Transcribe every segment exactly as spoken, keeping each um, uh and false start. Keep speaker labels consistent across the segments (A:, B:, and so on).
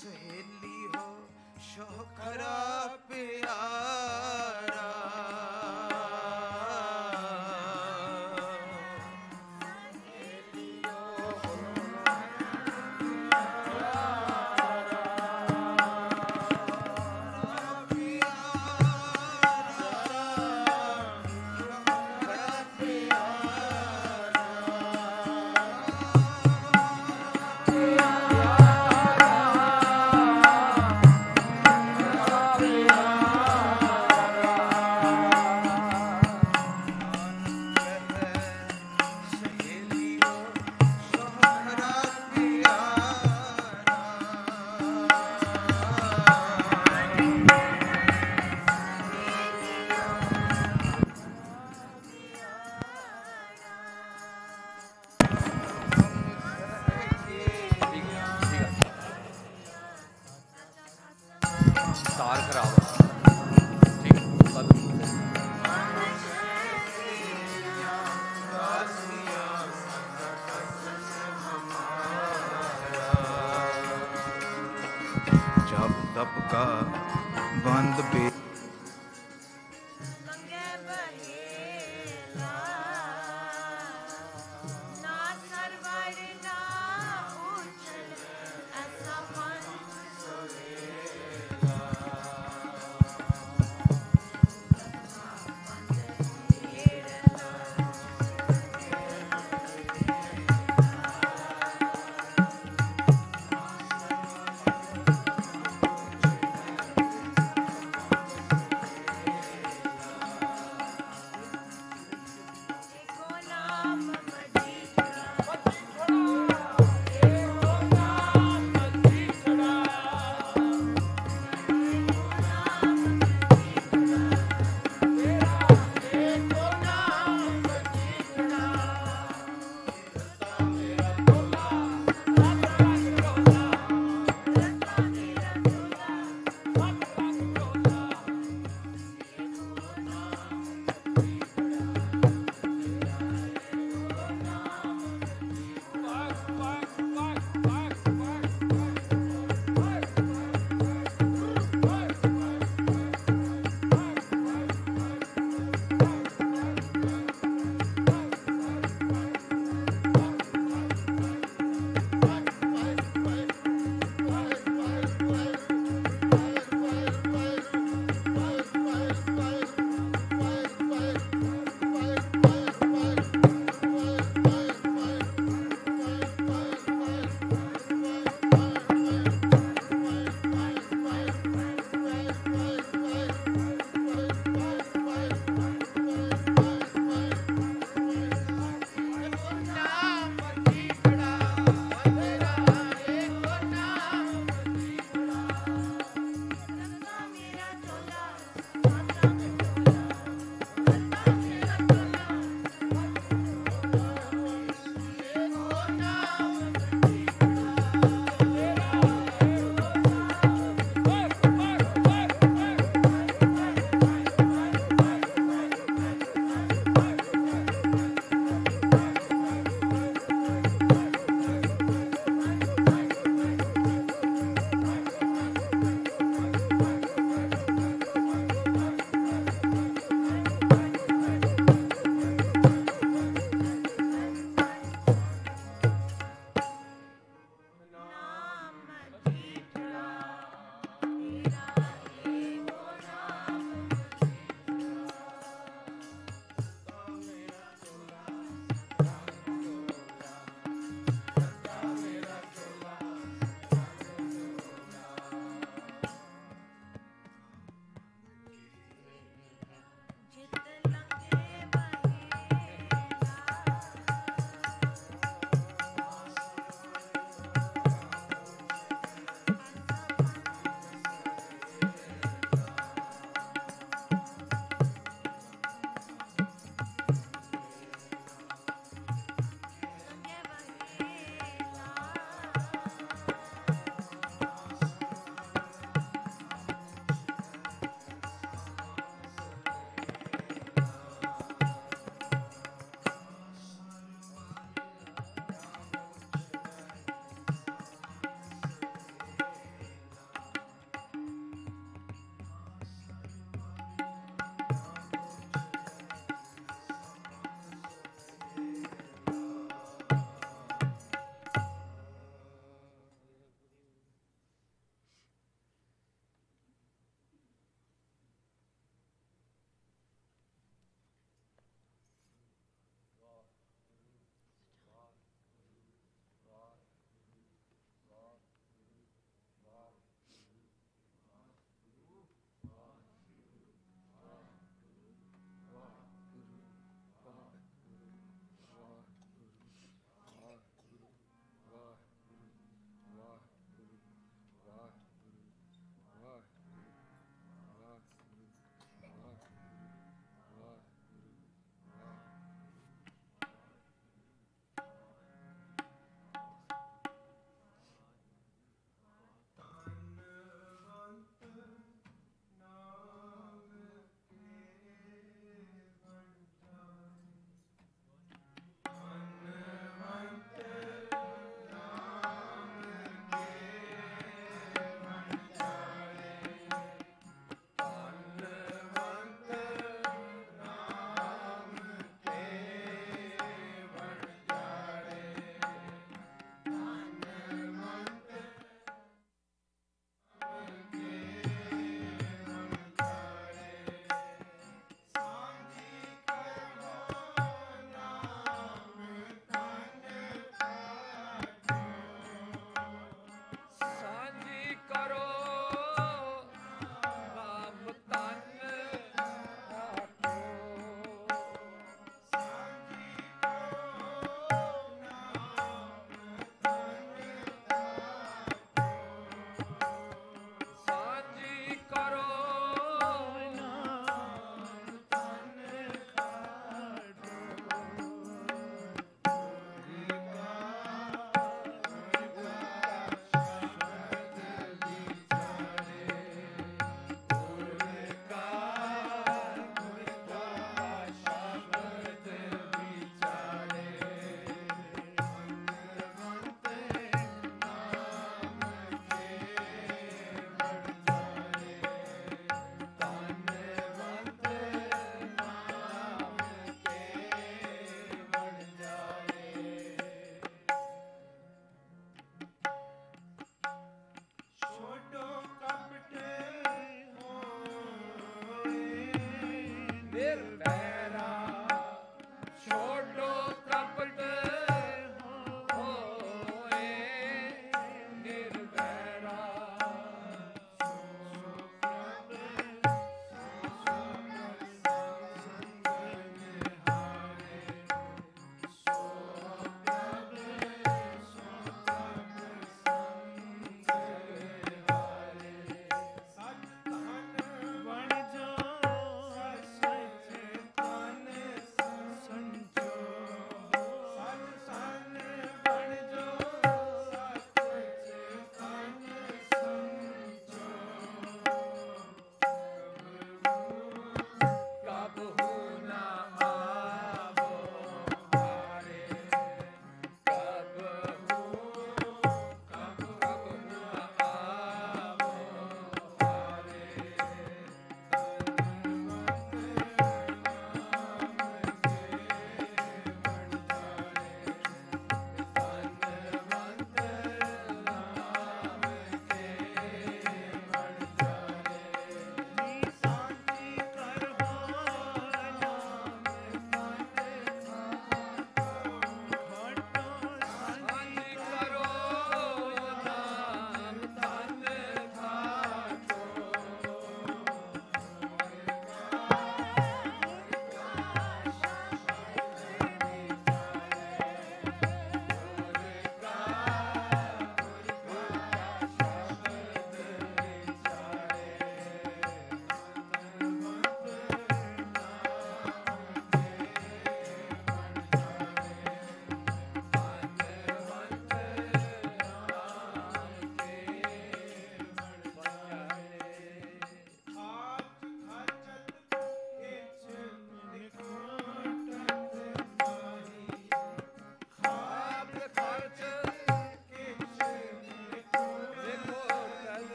A: सहेली हो शोखरा प्यारा,
B: तार खराब है। ठीक
A: जब तब का बंद पे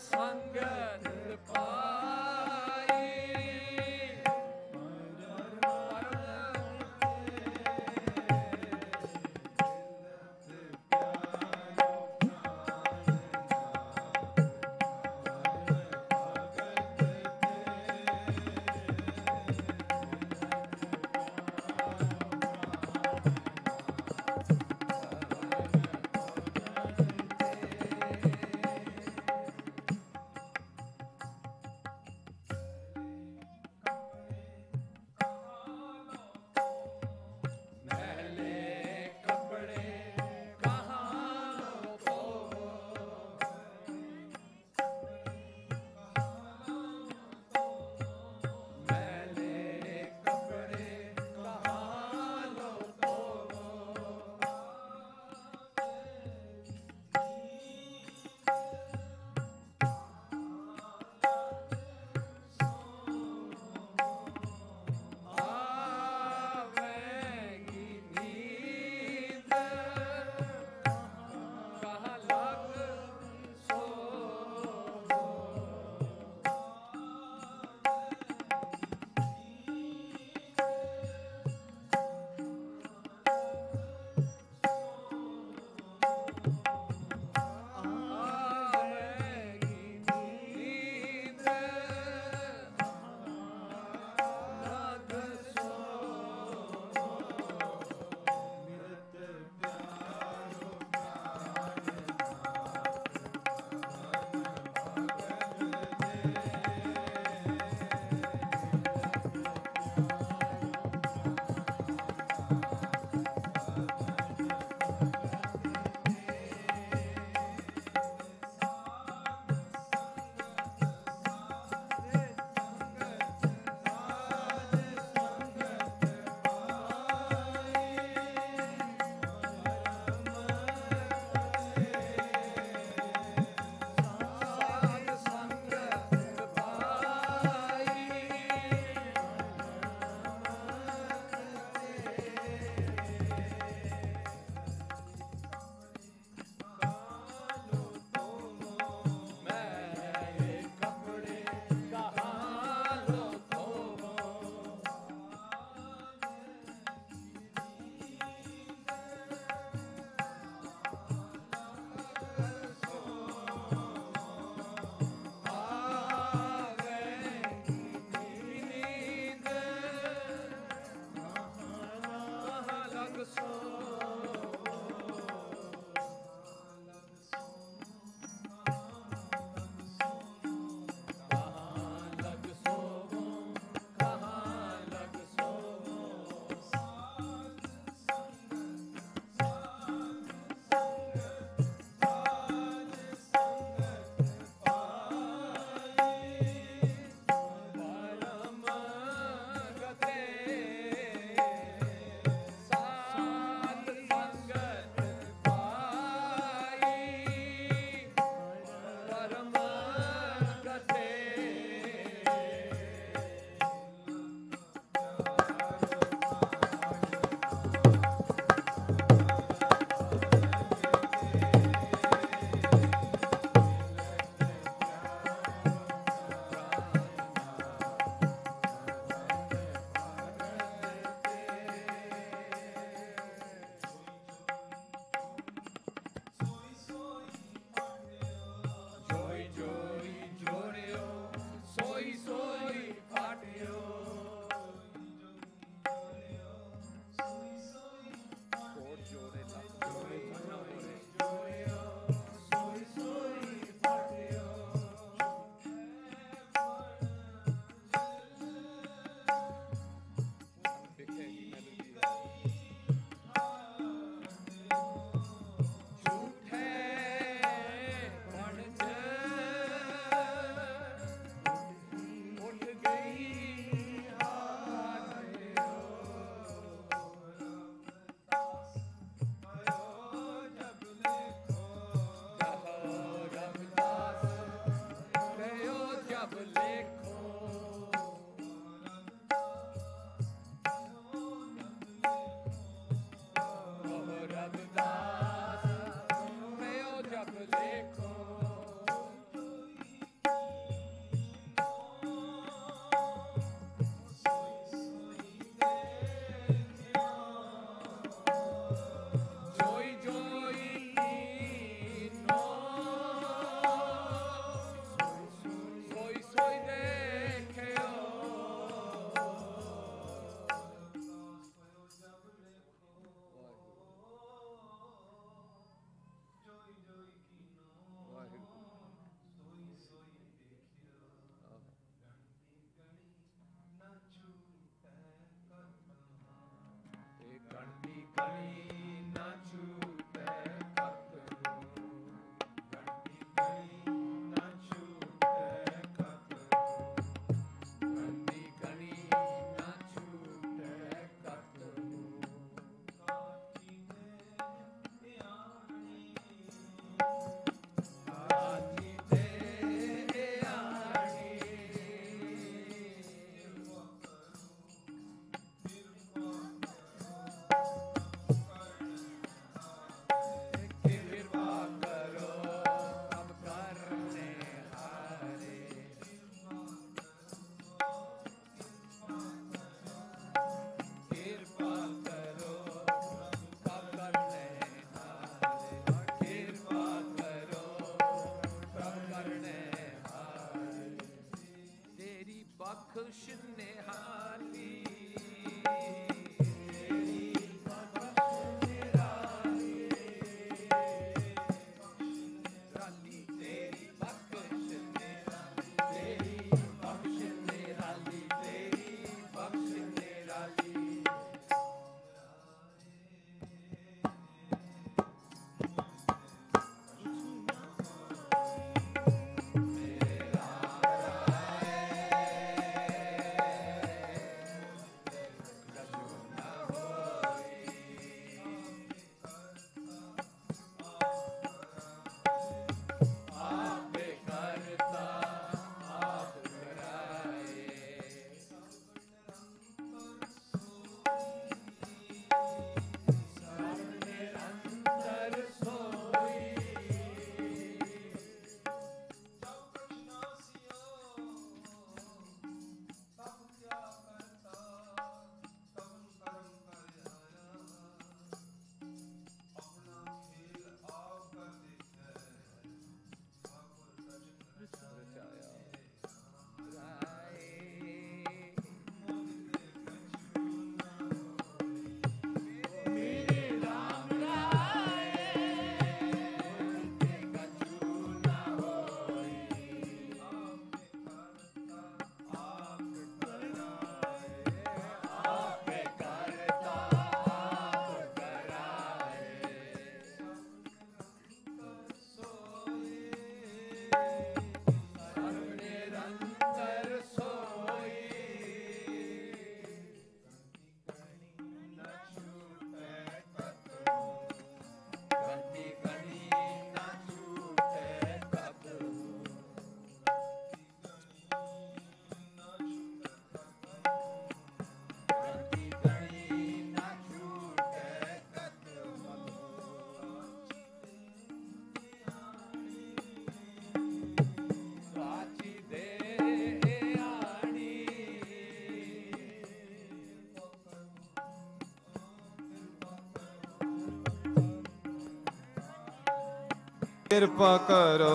B: ਸੰਗਤ ਪਾਈ बख्श निहाली
C: ਕਿਰਪਾ ਕਰੋ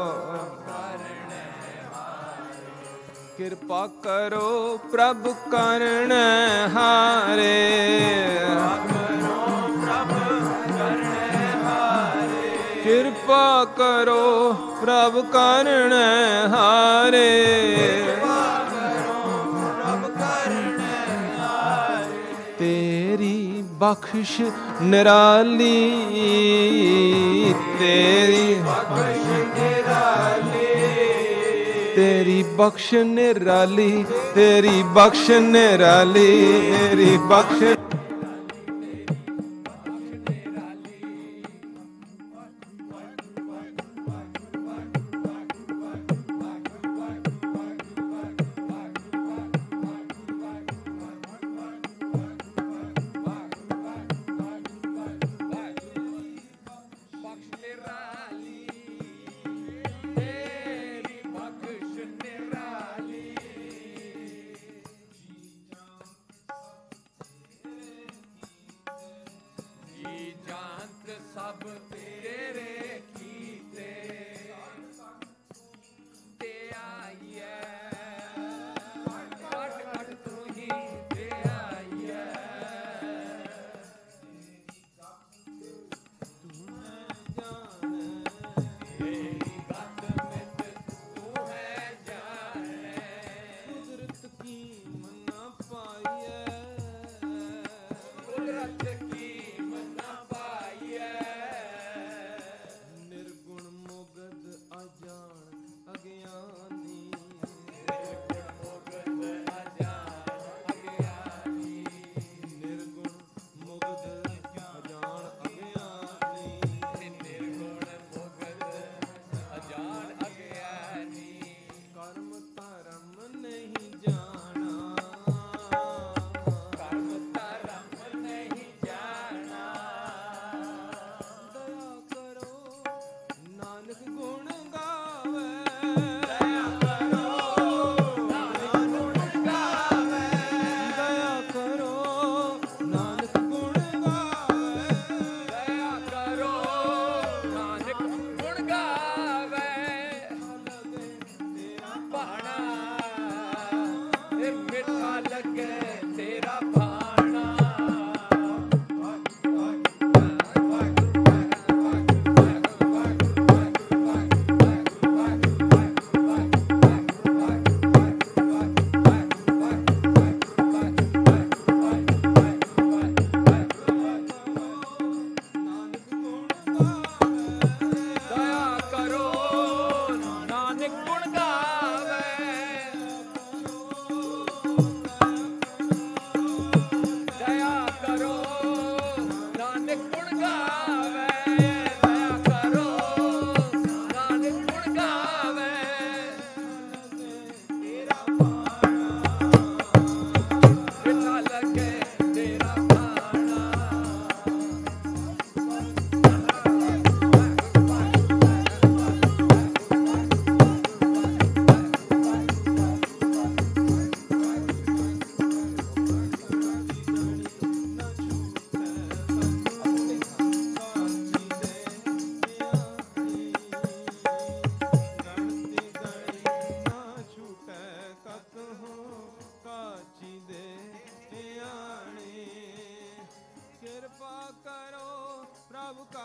C: ਕਿਰਪਾ ਕਰੋ ਪ੍ਰਭ ਕਰਣ ਹਾਰੇ ਕਿਰਪਾ ਕਰੋ ਪ੍ਰਭ ਕਰਣ ਹਾਰੇ ਤੇਰੀ ਬਖਸ਼ ਨਿਰਾਲੀ तेरी बख्श निराली तेरी बख्श निराली तेरी बख्श निराली तेरी बख्श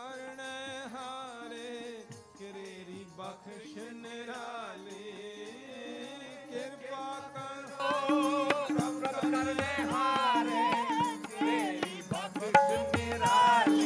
C: करने हारे तेरी बख्श निराली कृपा करो रब करने हारे तेरी बख्श निराली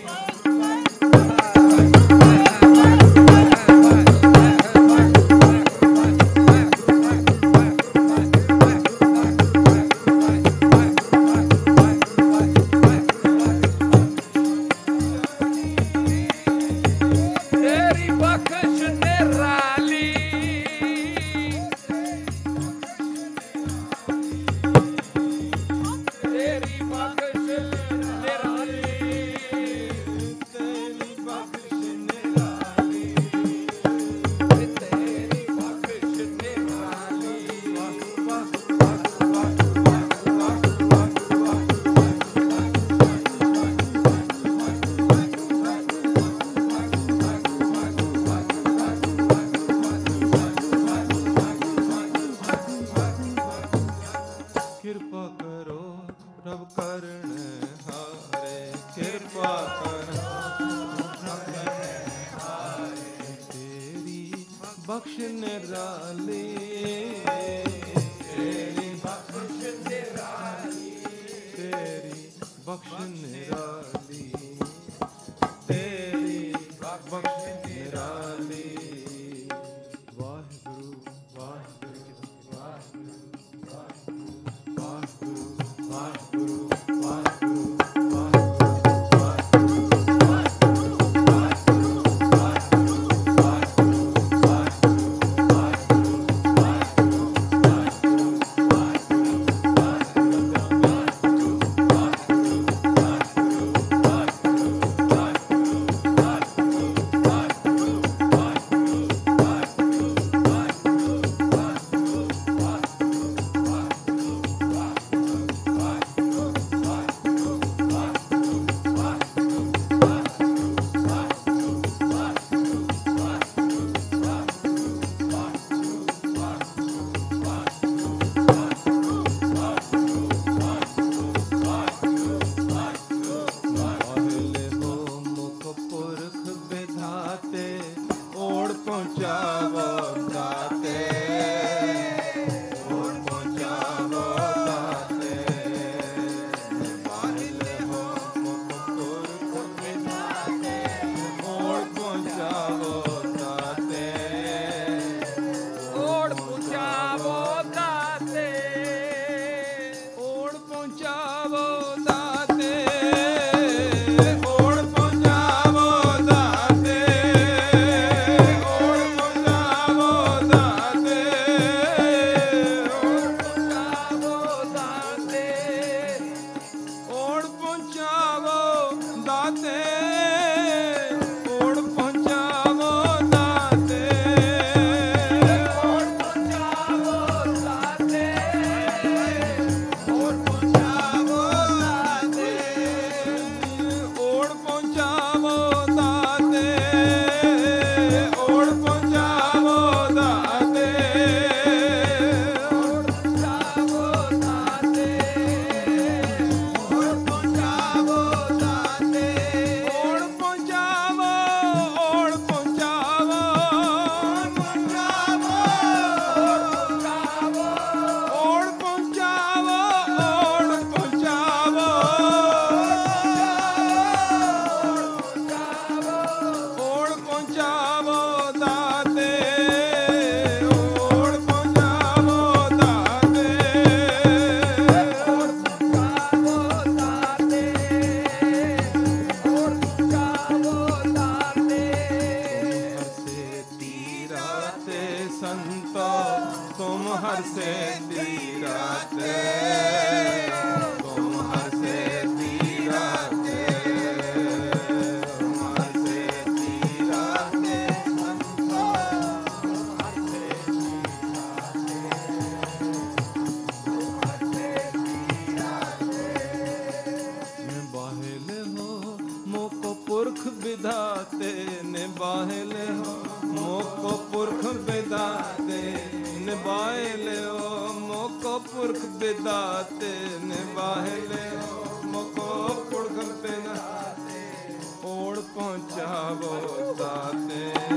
C: बख्श निराली तेरी बख्श निराली तेरी बख्श निराली तेरी बख्श निराली वाहिगुरु वाहिगुरु वाहिगुरु वाहिगुरु वाहिगुरु ओढ़ पहुँचावो दाते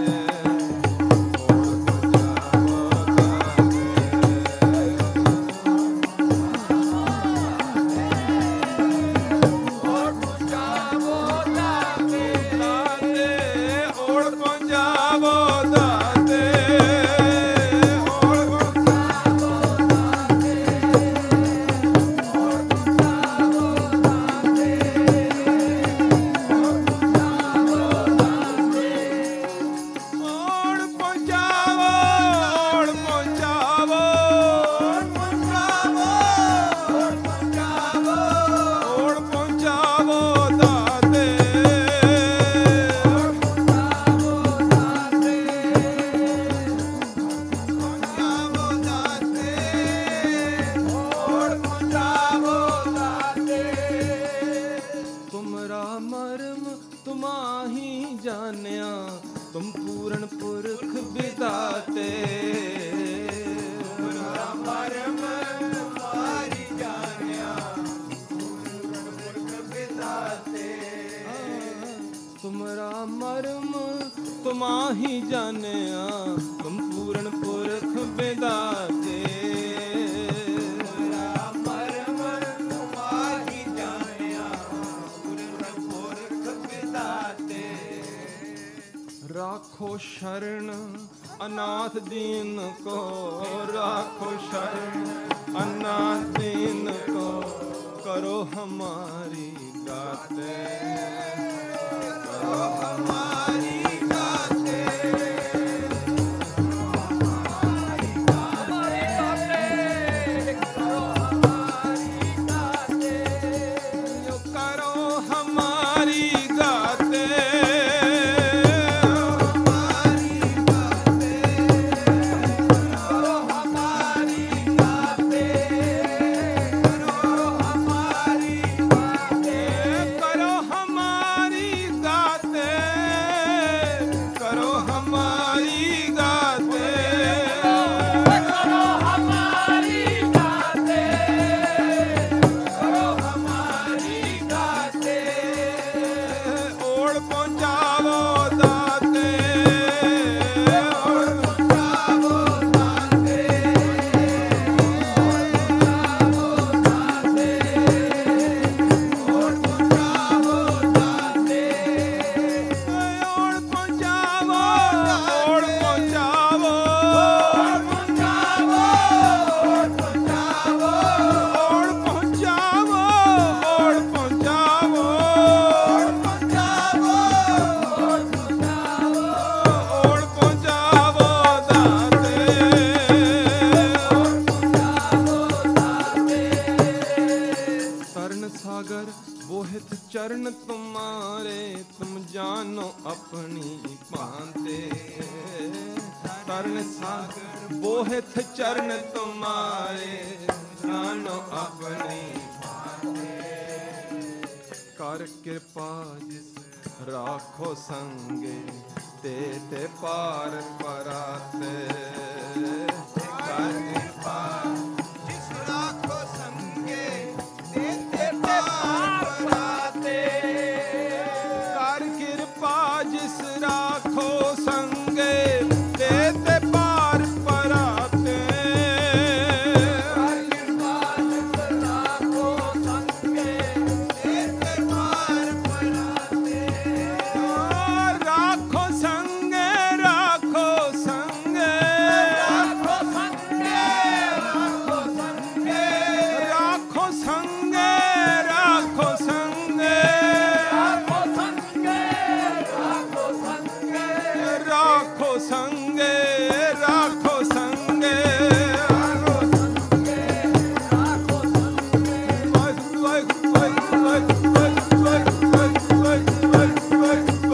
C: तुम पूर्ण पुरख बिदाते मरम तुम्हारी जानिया पूर्ण पुरख बिदाते तुमरा मरम तुमाही जानिया तुम पूर्ण पुरख बिदाते मरम तुम्हारी जानिया पूर्ण पुरख बिदाते राखो शरण अनाथ दीन को राखो शरण अनाथ दीन को करो हमारी गाते करो हमारी गाते करो हमारी गाते करो हमारी गाते चरण तुम्हारे तुम जानो अपनी भांते तरण सागर बोहित चरण तुम्हारे जानो अपनी भांते कर कृपा जिस राखो संगे ते ते पार पराते कर कृपा जिस राखो संगे ते ते पार पराते कर कृपा जिस राखो संगे ते ते पार पराते कर कृपा जिस राखो संगे ते ते पार पराते राखो संगे राखो संगे राखो संगे राखो संगे राखो संगे राखो संगे राखो संगे राखो संगे राखो संगे राखो संगे राखो संगे राखो संगे वाहिगुरु वाहिगुरु वाहिगुरु वाहिगुरु वाहिगुरु वाहिगुरु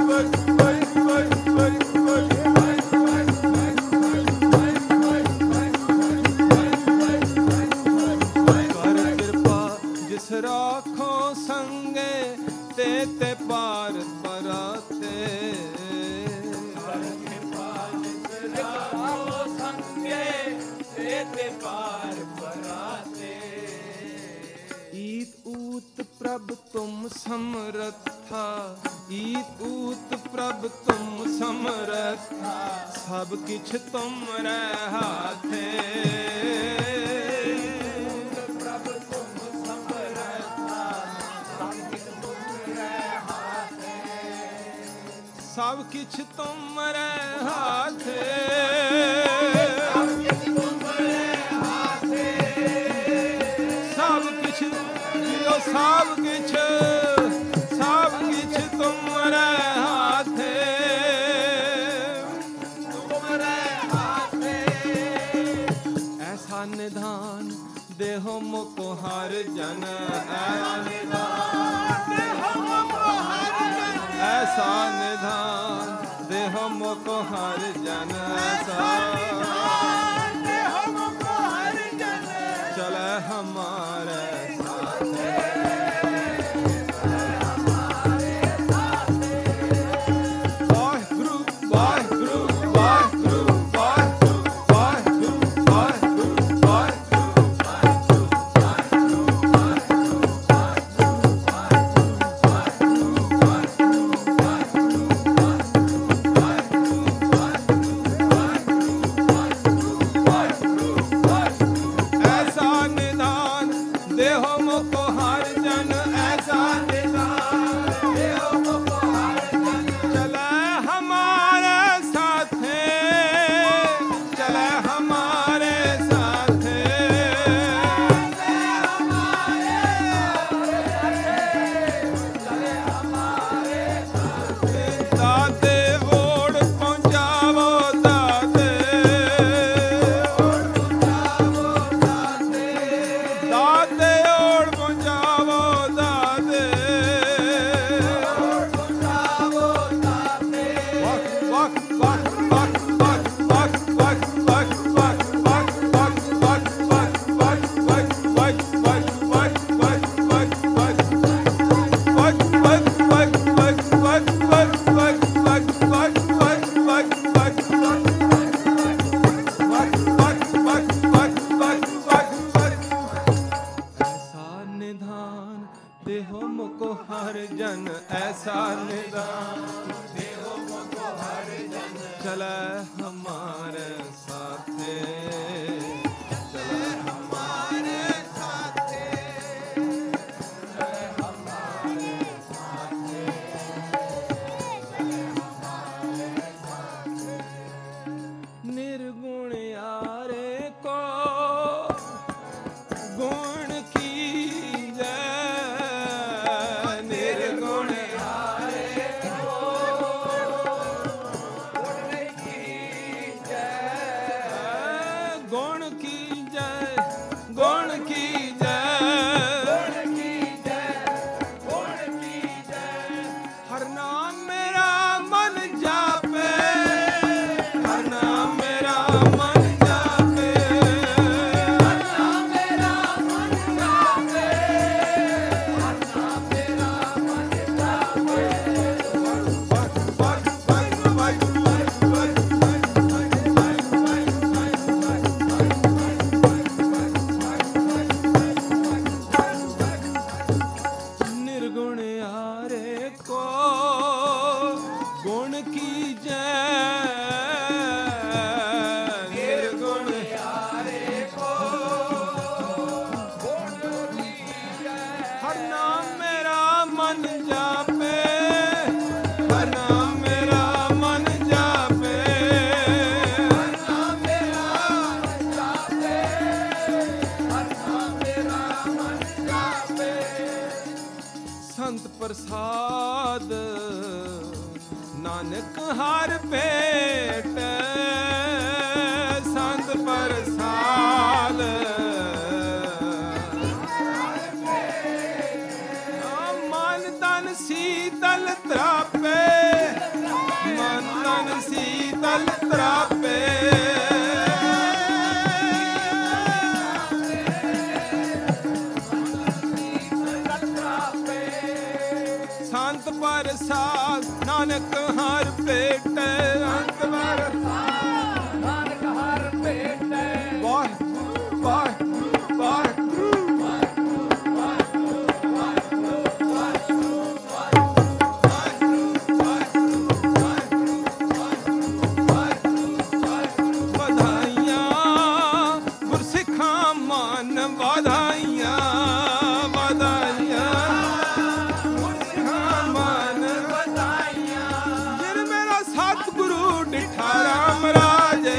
C: कर कृपा जिस राखो संगे ते ते पार पराते कर कृपा जिस भूत प्रभ तुम समरथ सब किछ तुमरे हाथे
B: प्रभ तुम समरथा सब किछ तुमरे हाथे
C: सब किछ तुमरे हाथे सब किछ जो सब किछ सब किछ तुमरे हाथे तुमरे हाथे ऐसा निधान देहो मुको हर जन ऐसा निधान देहो मुको हर जन ऐसा निधान देहो मुको हर जन ऐसा देहो मुको हर जन चले हमारे प्रसाद नानक हर पेट संत प्रसाद मन तन शीतल त्रापे मन तन शीतल त्रापे संत प्रसाद नानक हर पेट अंत प्रसाद नानक हर पेट वाह वाह वाह वाह ਡਿਠਾ ਰਾਮ ਰਾਜੇ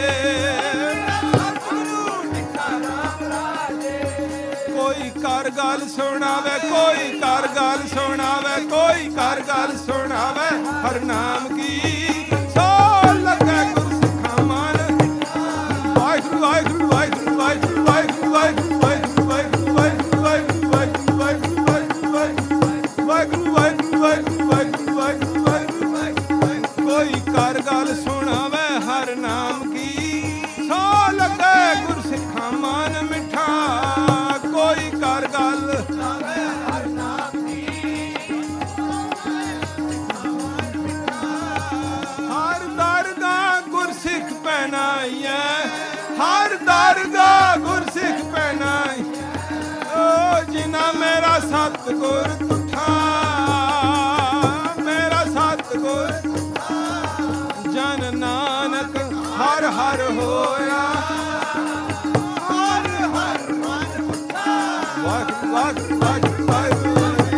C: ਕੋਈ ਕਰ ਗੱਲ ਸੁਣਾਵੇ ਕੋਈ ਕਰ ਗੱਲ ਸੁਣਾਵੇ ਕੋਈ ਕਰ ਗੱਲ ਸੁਣਾਵੇ ਹਰ ਨਾਮ ਕੀ ਸੋ ਲੱਗੇ ਗੁਰਸਿੱਖਾਂ ਮਨ ਵਾਹਿਗੁਰੂ ਵਾਹਿਗੁਰੂ ਵਾਹਿਗੁਰੂ ਵਾਹਿਗੁਰੂ ਵਾਹਿਗੁਰੂ ਵਾਹਿਗੁਰੂ ਵਾਹਿਗੁਰੂ ਵਾਹਿਗੁਰੂ ਵਾਹਿਗੁਰੂ ਵਾਹਿਗੁਰੂ ਵਾਹਿਗੁਰੂ ਵਾਹਿਗੁਰੂ ਵਾਹਿਗੁਰੂ ਵਾਹਿਗੁਰੂ ਵਾਹਿਗੁਰੂ ਵਾਹਿਗੁਰੂ ਕੋਈ ਕਰ ਗੱਲ ਸੁਣਾਵੇ ਹਰ ਨਾਮ ਕੀ ਸੋ ਲੱਗੇ ਗੁਰਸਿੱਖਾਂ ਮਨ ਮਿੱਠਾ ਕੋਈ ਕਰ ਗੱਲ
B: ਹਰ ਨਾਮ ਦੀ
C: ਹਰ ਦਰਗਾਹ ਗੁਰਸਿੱਖ ਪਹਿਨਾਈਐ ਹਰ ਦਰਗਾਹ ਗੁਰਸਿੱਖ ਪਹਿਨਾਈ ਓ ਜਿਨਾ ਮੇਰਾ ਸਤਿਗੁਰ ਤੁਠਾ ਮੇਰਾ ਸਤਿਗੁਰ ਜਨ ਨਾਨਕ ਹਰ ਹਰ ਹੋਇਆ ਹਰ ਹਰ ਮਨ ਵਾਹਿਗੁਰੂ ਵਾਹਿਗੁਰੂ ਵਾਹਿਗੁਰੂ ਵਾਹਿਗੁਰੂ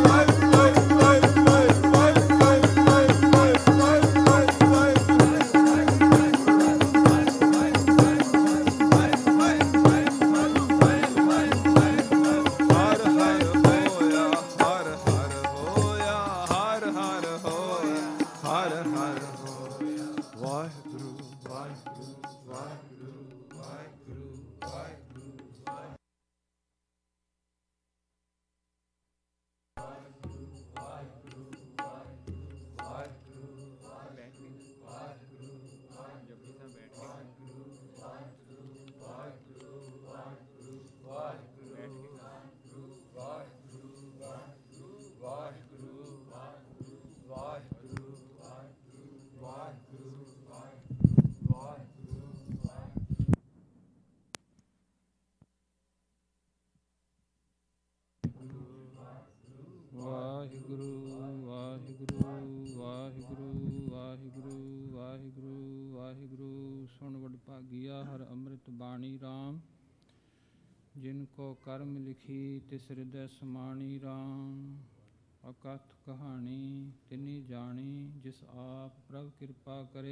C: जिनको कर्म लिखी तिस हृदय समाणी राम अकथ कहानी तिनी जानी जिस आप प्रभ कृपा करे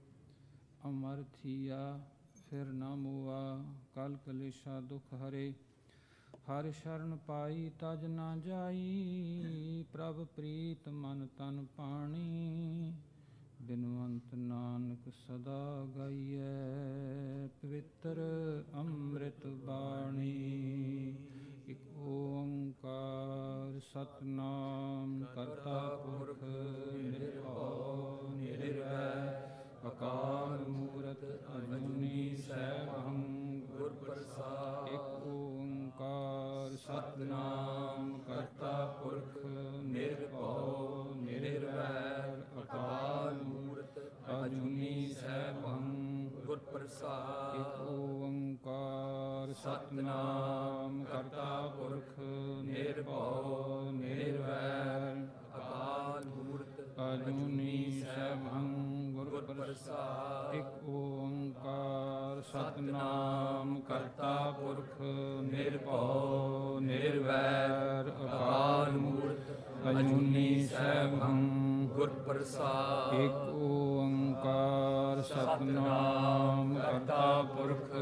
C: अमर थिया फिर न मुआ कल कलेशा दुख हरे हर शरण पाई तज न जाई प्रभ प्रीत मन तन पाणी बिनवंत नानक सदा गाइए पवित्र अमृत बाणी एक ओंकार सतनाम करता पुरख निर्भव निर्वैर अकाल मूरत अजूनी सैभं गुर प्रसाद एक ओंकार सतनाम करता पुरख निर्भव निर्वैर अकाल अजूनी सैभं गुर प्रसाद एक ओंकार सतनाम करता पुरख निर्भव निर्वैर अकाल मूर्त अजूनी सैभं गुर प्रसाद एक ओंकार सतनाम करता पुरख निर्भव निर्वैर अकाल मूर्त अजूनी सैभं गुर प्रसाद एक ओंकार सतनाम करता पुरख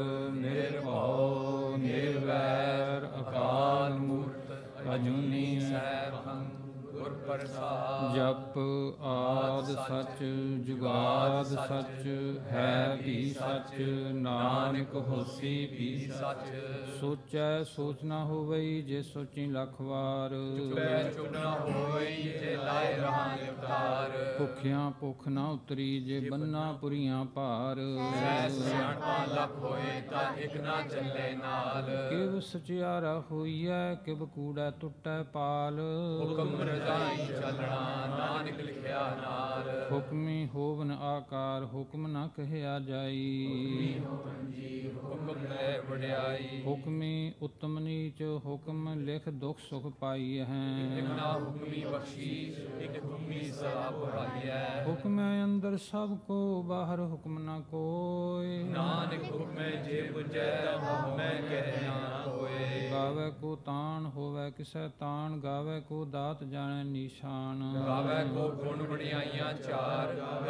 C: निर्भव निर्वैर अकाल मूर्त अजूनी सैभं गुर प्रसाद जप आद सच जुगाद सच है भी सच नानक होसी भी सच सोचै सोच न होवई जे सोची लख वार
B: चुप न होवई जे लाए रहां अवतार
C: भुखियां भुख न उतरी जे बन्ना पुरियां पार
B: सियाणपा लख होए ता इक ना चले नाल
C: किव सचियारा होइए किव कूड़ा टुटै पाल
B: हुक्म रजाई चलना नानक लिखिया नाल
C: हुक्मी होवन आकार हुक्म न कहया जाई
B: हुक्म है वड्याई
C: हुक्मी उत्तम नीच हुक्म लिख दुख सुख पाई है
B: एक ना हुक्मी बख्शीश एक हुक्मी सवाब पाई है
C: हुक्म अंदर सब को बाहर हुक्म न कोय
B: नानक हुक्म जे बुझै हुक्म कह ना कोय
C: गावे को तान होवे किसै तान गावे को दात जाने निशान
B: गावे को गुण बढ़ियाइयां चार गावे को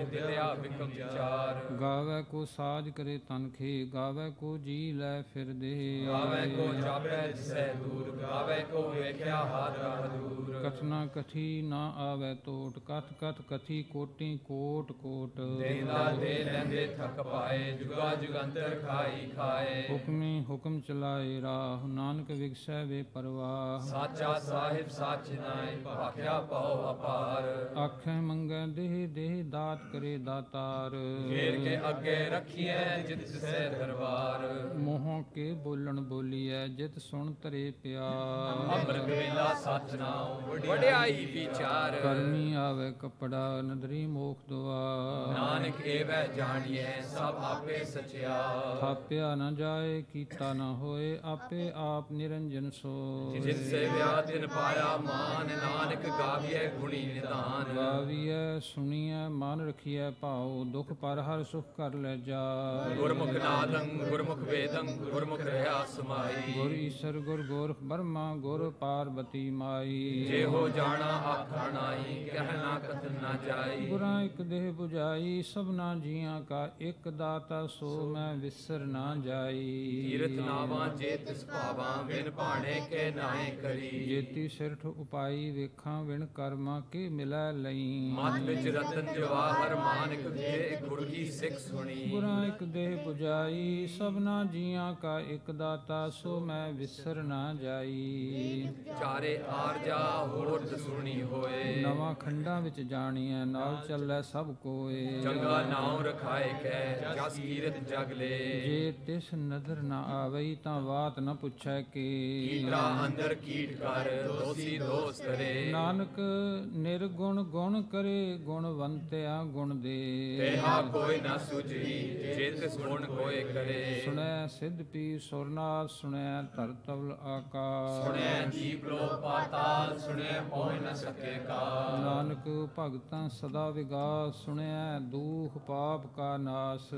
B: ਦਿਲਿਆ ਵਿਕਮ ਵਿਚਾਰ।
D: ਗਾਵੇ ਕੋ ਸਾਜ ਕਰੇ ਤਨਖੇ, ਗਾਵੇ ਕੋ ਜੀ ਲੈ ਫਿਰ ਦੇ।
B: ਗਾਵੇ ਕੋ ਜਾਪੈ ਜਿਸੈ ਦੂਰ, ਗਾਵੇ ਕੋ ਵੇਖਿਆ ਹਾਦਰਾ ਹਦੂਰ।
D: ਕਥਨਾ ਕਥੀ ਨਾ ਆਵੇ ਟੋਟ, ਕਥ ਕਥ ਕਥੀ ਕੋਟੀ ਕੋਟ ਕੋਟ।
B: ਦੇਂਦਾ ਦੇ ਲੈਂਦੇ ਥਕ ਪਾਏ, ਜੁਗਾ ਜੁਗੰਤਰ ਖਾਈ ਖਾਏ।
D: ਹੁਕਮੀ ਹੁਕਮ ਚਲਾਏ ਰਾਹ, ਨਾਨਕ ਵਿਗਸੈ ਵੇ ਪਰਵਾਹ।
B: ਸਾਚਾ ਸਾਹਿਬ ਸਾਚ ਨਾਏ, ਭਾਖਿਆ ਪਾਉ ਅਪਾਰ।
D: ਆਖੇ ਮੰਗੈ ਦੇਹ ਦੇਹ, ਦਾਤ ਕਰੇ ਦਾਤਾਰ।
B: ਘੇਰ ਕੇ ਅੱਗੇ ਰੱਖੀਐ ਜਿਤ ਤਿਸੈ ਦਰਬਾਰ।
D: ਮੂੰਹੋਂ ਕੇ ਬੋਲਣ ਬੋਲੀਐ, ਜਿਤ ਸੁਣ ਤਰੇ ਪਿਆਰ।
B: ਅੰਮ੍ਰਿਤ ਵੇਲਾ ਸਚ ਨਾਉ, ਵਡਿਆਈ ਵਿਚਾਰ।
D: ਕਰਮੀ ਆਵੇ ਕਪੜਾ, ਨਦਰੀ ਮੋਖ ਦੁਆਰ।
B: ਨਾਨਕ ਏਵੈ ਜਾਣੀਐ, ਸਭ ਆਪੇ ਸਚਿਆਰ।
D: ਥਾਪਿਆ ਨਾ ਜਾਏ, ਕੀਤਾ ਨਾ ਹੋਏ, ਆਪੇ ਆਪ ਨਿਰੰਜਨ ਸੋਇ।
B: ਜਿਤ ਸੇਵਿਆ ਤਿਨ ਪਾਇਆ ਮਾਨ, ਨਾਨਕ ਗਾਵੀਐ ਗੁਣੀ ਨਿਧਾਨ।
D: ਗਾਵੀਐ ਸੁਣੀਐ ਮਨ ਰਖੀਐ ਭਾਉ, ਦੁਖ ਪਰ ਹਰ ਸੁਖ ਕਰ ਲੈ ਜਾਇ।
B: ਗੁਰਮੁਖ ਨਾਦੰ ਗੁਰਮੁਖ ਵੇਦੰ, ਗੁਰਮੁਖ ਰਹਾ ਸਮਾਈ।
D: ਗੁਰ ਈਸਰ ਗੁਰ ਗੋਰਖ ਬਰਮਾ, ਗੁਰ ਪਾਰਬਤੀ ਮਾਈ।
B: ਜਿਹੋ ਜਾਣਾ ਆਖਾ ਨਾਹੀ, ਕਹਿ ਨਾ ਕਥਨ ਨਾ ਜਾਈ।
D: ਗੁਰਾਂ ਇੱਕ ਦੇਹ 부ਜਾਈ, ਸਭਨਾ ਜੀਆਂ ਕਾ ਇੱਕ ਦਾਤਾ, ਸੋ ਮੈਂ ਵਿਸਰ ਨਾ ਜਾਈ।
B: ਤੀਰਥ ਨਾਵਾਂ ਜੇ ਤਿਸ ਭਾਵਾਂ, ਵਿਨ ਭਾਣੇ ਕੇ ਨਾਏ ਕਰੀ।
D: ਜੇਤੀ ਸਿਰਠ ਉਪਾਈ, ਵੇਖਾਂ ਵਿਣ ਕਰਮਾਂ ਕੇ ਮਿਲੈ ਲਈ।
B: ਮਤ ਵਿੱਚ ਰਤਨ ਜਵਾਹਰ, ਮਾਨਕ ਜੇ ਗੁਰ ਕੀ ਸਿੱਖ ਸੁਣੀ।
D: ਗੁਰਾਂ ਇੱਕ ਦੇਹ 부ਜਾਈ, ਸਭਨਾ ਜੀਆਂ ਕਾ ਇੱਕ ਦਾਤਾ, ਸੋ ਮੈਂ ਵਿਸਰ ਨਾ ਜਾਈ।
B: ਚਾਰੇ ਆਰਜਾ ਹੋਰ ਦਸੂਣੀ ਹੋਏ।
D: ਨਵਾਂ ਖੰਡਾਂ ਵਿੱਚ ਜਾਣੀਐ, ਨਾਲ ਚੱਲੈ ਸਭ ਕੋਏ।
B: ਚੰਗਾ ਨਾਉ ਰਖਾਏ ਕੈ, ਜਸ ਕੀਰਤ ਜਗ ਲੇ।
D: ਜੇ ਤਿਸ ਨਦਰ ਨਾ ਆਵਈ, ਤਾਂ ਬਾਤ ਨ ਪੁੱਛੈ ਕੇ।
B: ਕੀਟਾ ਅੰਦਰ ਕੀਟ ਕਰ, ਦੋਸੀ ਦੋਸ ਕਰੇ।
D: ਨਾਨਕ ਨਿਰਗੁਣ ਗੁਣ ਕਰੇ, ਗੁਣਵੰਤਿਆ ਗੁਣ ਦੇ।
B: ਤੇਹਾ ਕੋਈ ਨਾ ਸੁਝੀ, ਜੇ ਤਿਸ ਗੁਣ ਕੋਏ ਕਰੇ।
D: ਸੁਣੈ ਸਿੱਧ ਪੀ ਸੁਰਨਾਥ, ਸੁਣੈ ਧਰਤਵਲ ਆਕਾਸ਼।
B: ਸੁਣਿਆ ਜੀਵ ਲੋ ਪਾਤਾਲ, ਸੁਣਿਆ ਪਹੁੰਚ ਨ ਸਕੇ ਕਾ।
D: ਨਾਨਕ ਭਗਤਾਂ ਸਦਾ ਵਿਗਾਸ, ਸੁਣਿਆ ਦੂਖ ਪਾਪ ਕਾ ਨਾਸ।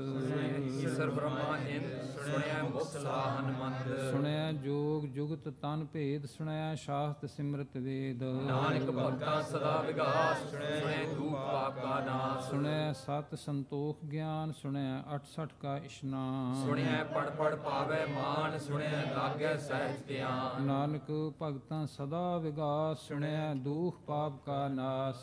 B: ਈਸਰ ਬ੍ਰਹਮਾ ਇੰਦ, ਸੁਣਿਆ ਮੁਖ ਸਲਾਹ ਹਨਮੰਦ।
D: ਸੁਣਿਆ ਜੋਗ ਜੁਗਤ ਤਨ ਭੇਦ, ਸੁਣਿਆ ਸ਼ਾਸਤ ਸਿਮਰਤ ਵੇਦ।
B: ਨਾਨਕ ਭਗਤਾਂ ਸਦਾ ਵਿਗਾਸ, ਸੁਣਿਆ ਦੂਖ ਪਾਪ ਕਾ ਨਾਸ।
D: ਸੁਣਿਆ ਸਤ ਸੰਤੋਖ ਗਿਆਨ, ਸੁਣਿਆ ਅਠਸਠ ਕਾ ਇਸ਼ਨਾਨ।
B: ਸੁਣਿਆ ਪੜ ਪੜ ਪਾਵੈ ਮਾਨ, ਸੁਣਿਆ ਲਾਗੈ ਸਹਿਜ ਧਿਆਨ।
D: ਨਾਨਕ ਭਗਤਾਂ ਸਦਾ ਵਿਗਾਸ, ਸੁਣਿਆ ਦੂਖ ਪਾਪ ਕਾ ਨਾਸ।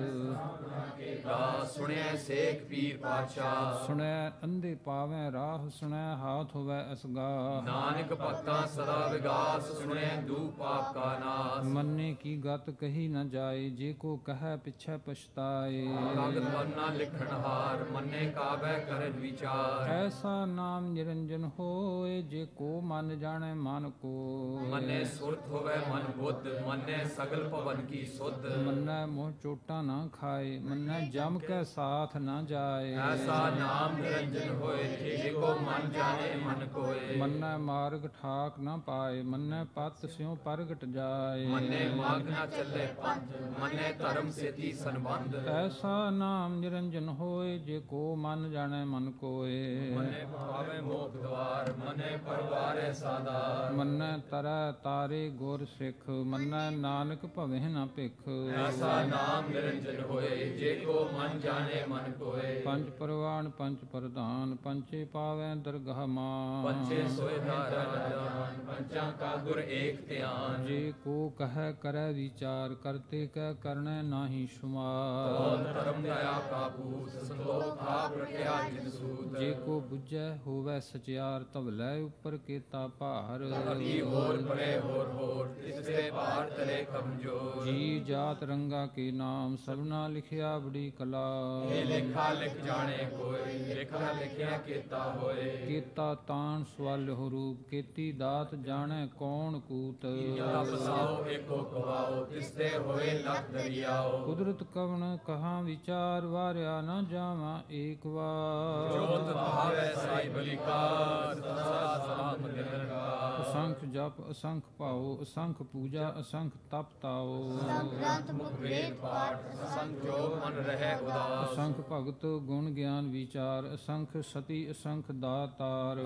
B: ਗਾ ਸੁਣਿਆ ਸੇਖ ਪੀਰ ਪਾਤਸ਼ਾਹ।
D: ਸੁਣਿਆ ਅੰਧੇ ਪਾਵੈ ਰਾਹ, ਸੁਣਿਆ ਹਾਥ ਹੋਵੈ ਅਸਗਾ।
B: ਨਾਨਕ ਭਗਤਾਂ ਸਦਾ ਵਿਗਾਸ, ਸੁਣਿਆ ਦੂਖ ਪਾਪ ਕਾ ਨਾਸ।
D: ਮੰਨੇ ਕੀ ਗਤ ਕਹੀ ਨ ਜਾਏ, ਜੇ ਕੋ ਕਹੈ ਪਿਛੈ ਪਛਤਾਏ।
B: ਕਾਗਦ ਵਰਨਾ ਲਿਖਣ ਹਾਰ, ਮੰਨੇ ਕਾਬੈ ਕਰਨ ਵਿਚਾਰ।
D: ਐਸਾ ਨਾਮ ਨਿਰੰਜਨ ਹੋਏ, ਜੇ ਕੋ ਮਨ ਜਾਣੈ ਮਨ ਕੋ।
B: ਮੰਨੇ ਸੁਰਤ ਹੋਵੇ ਮਨ ਬੁੱਧ, ਮੰਨੇ ਸਗਲ ਭਵਨ ਕੀ ਸੁਧ।
D: ਮੰਨੈ ਮੋਹ ਚੋਟਾਂ ਨਾ ਖਾਏ, ਮੰਨੈ ਜਮ ਕੈ ਸਾਥ ਨਾ ਜਾਏ।
B: ਐਸਾ ਨਾਮ ਨਿਰੰਜਨ ਹੋਏ, ਜੇ ਕੋ ਮਨ ਜਾਣੇ ਮਨ ਕੋਏ।
D: ਮੰਨੈ ਮਾਰਗ ਠਾਕ ਨਾ ਪਾਏ, ਮੰਨੈ ਪਤ ਸਿਉ ਪ੍ਰਗਟ ਜਾਏ।
B: ਮੰਨੇ ਮਾਗ ਨਾ ਚੱਲੇ ਪੰਥ, ਮੰਨੇ ਧਰਮ ਸੇਤੀ ਸੰਬੰਧ।
D: ਐਸਾ ਨਾਮ ਨਿਰੰਜਨ ਹੋਏ, ਜੇ ਕੋ ਮਨ ਜਾਣੈ ਮਨ ਕੋਏ।
B: ਮੰਨੇ ਭਾਵੇ ਮੋਖ ਦਵਾਰ, ਮੰਨੇ ਪਰਵਾਰੈ ਸਾਧਾਰ।
D: ਮੰਨੈ ਤਰੈ ਤਾਰੇ ਗੁਰ ਸਿੱਖ, ਮੰਨੈ ਨਾਨਕ ਭਵਹਿ ਨਾ ਭਿਖ।
B: ਐਸਾ ਨਾਮ ਨਿਰੰਜਨ ਹੋਏ, ਜੇ ਕੋ ਮਨ ਜਾਣੇ ਮਨ ਕੋਏ।
D: ਪੰਜ ਪਰਵਾਨ ਪੰਜ ਪ੍ਰਧਾਨ, ਪੰਚੇ ਪਾਵੈ ਦਰਗਾਹ ਮਾਨ।
B: ਪੰਚੇ ਸੋਇ ਧਾਰਾ ਜਾਨ, ਪੰਚਾਂ ਕਾ ਗੁਰ ਏਕ ਧਿਆਨ।
D: ਜੇ ਕੋ ਕਹੈ ਕਰੈ ਵਿਚਾਰ, ਕਰਤੇ ਕੈ ਕਰਣੈ ਨਾਹੀ ਸ਼ੁਮਾਰ।
B: ਬਹੁਤ ਧਰਮ ਦਇਆ ਕਾ ਪੂਤ, ਸੰਤੋਖ ਆਪ ਰਖਿਆ ਜਿਨ ਸੂਤ।
D: ਜੇ ਕੋ ਬੁੱਝੈ ਹੋਵੈ ਸਚਿਆਰ, ਧਵਲੈ ਉੱਪਰ ਕੇਤਾ ਭਾਰ।
B: ਅਗੀ ਹੋਰ ਪਰੇ ਹੋਰ ਹੋਰ, ਤਿਸ ਤੇ ਭਾਰ ਤਲੇ ਕਮਜੋਰ।
D: ਜੀ ਜਾਤ ਰੰਗਾ ਕੇ ਨਾਮ, ਸਭਨਾ ਲਿਖਿਆ ਬੜੀ ਕਲਾ।
B: ਇਹ ਲੇਖਾ ਲਿਖ ਜਾਣੇ ਕੋਈ, ਲੇਖਾ ਲਿਖਿਆ ਕੀਤਾ ਹੋਏ।
D: ਕੇਤਾ ਤਾਣ ਸਵਾਲ ਹੋ ਰੂਪ, ਕੀਤੀ ਦਾਤ ਜਾਣੈ ਕੌਣ ਕੂਤ।
B: ਤਪ ਸਾਓ ਏਕੋ ਗਵਾਓ, ਤਿਸ ਤੇ ਹੋਏ ਲਖ ਦਰਿਆਓ।
D: ਕੁਦਰਤ ਕਵਣ ਕਹਾ ਵਿਚਾਰ, ਵਾਰਿਆ ਨਾ ਜਾਵਾਂ ਏਕ ਵਾਰ।
B: ਜੋਤ ਭਾਵੈ ਸਾਈ ਬਲਿਕਾਰ, ਸਦਾ ਸਲਾਮ ਨਿਰੰਕਾਰ।
D: ਅਸੰਖ ਜਪ ਅਸੰਖ ਭਾਉ, ਅਸੰਖ ਪੂਜਾ ਅਸੰਖ ਤਪ ਤਾਓ।
B: ਗ੍ਰੰਥ ਮੁਖ ਵੇਦ ਪਾਠ, ਸੰਜੋਗ ਮਨ ਰਹਿ ਉਦਾਸ।
D: ਅਸੰਖ ਭਗਤ ਗੁਣ ਗਿਆਨ ਵਿਚਾਰ ਅਸੰਖ ਸਤੀ ਅਸੰਖ ਦਾਤਾਰ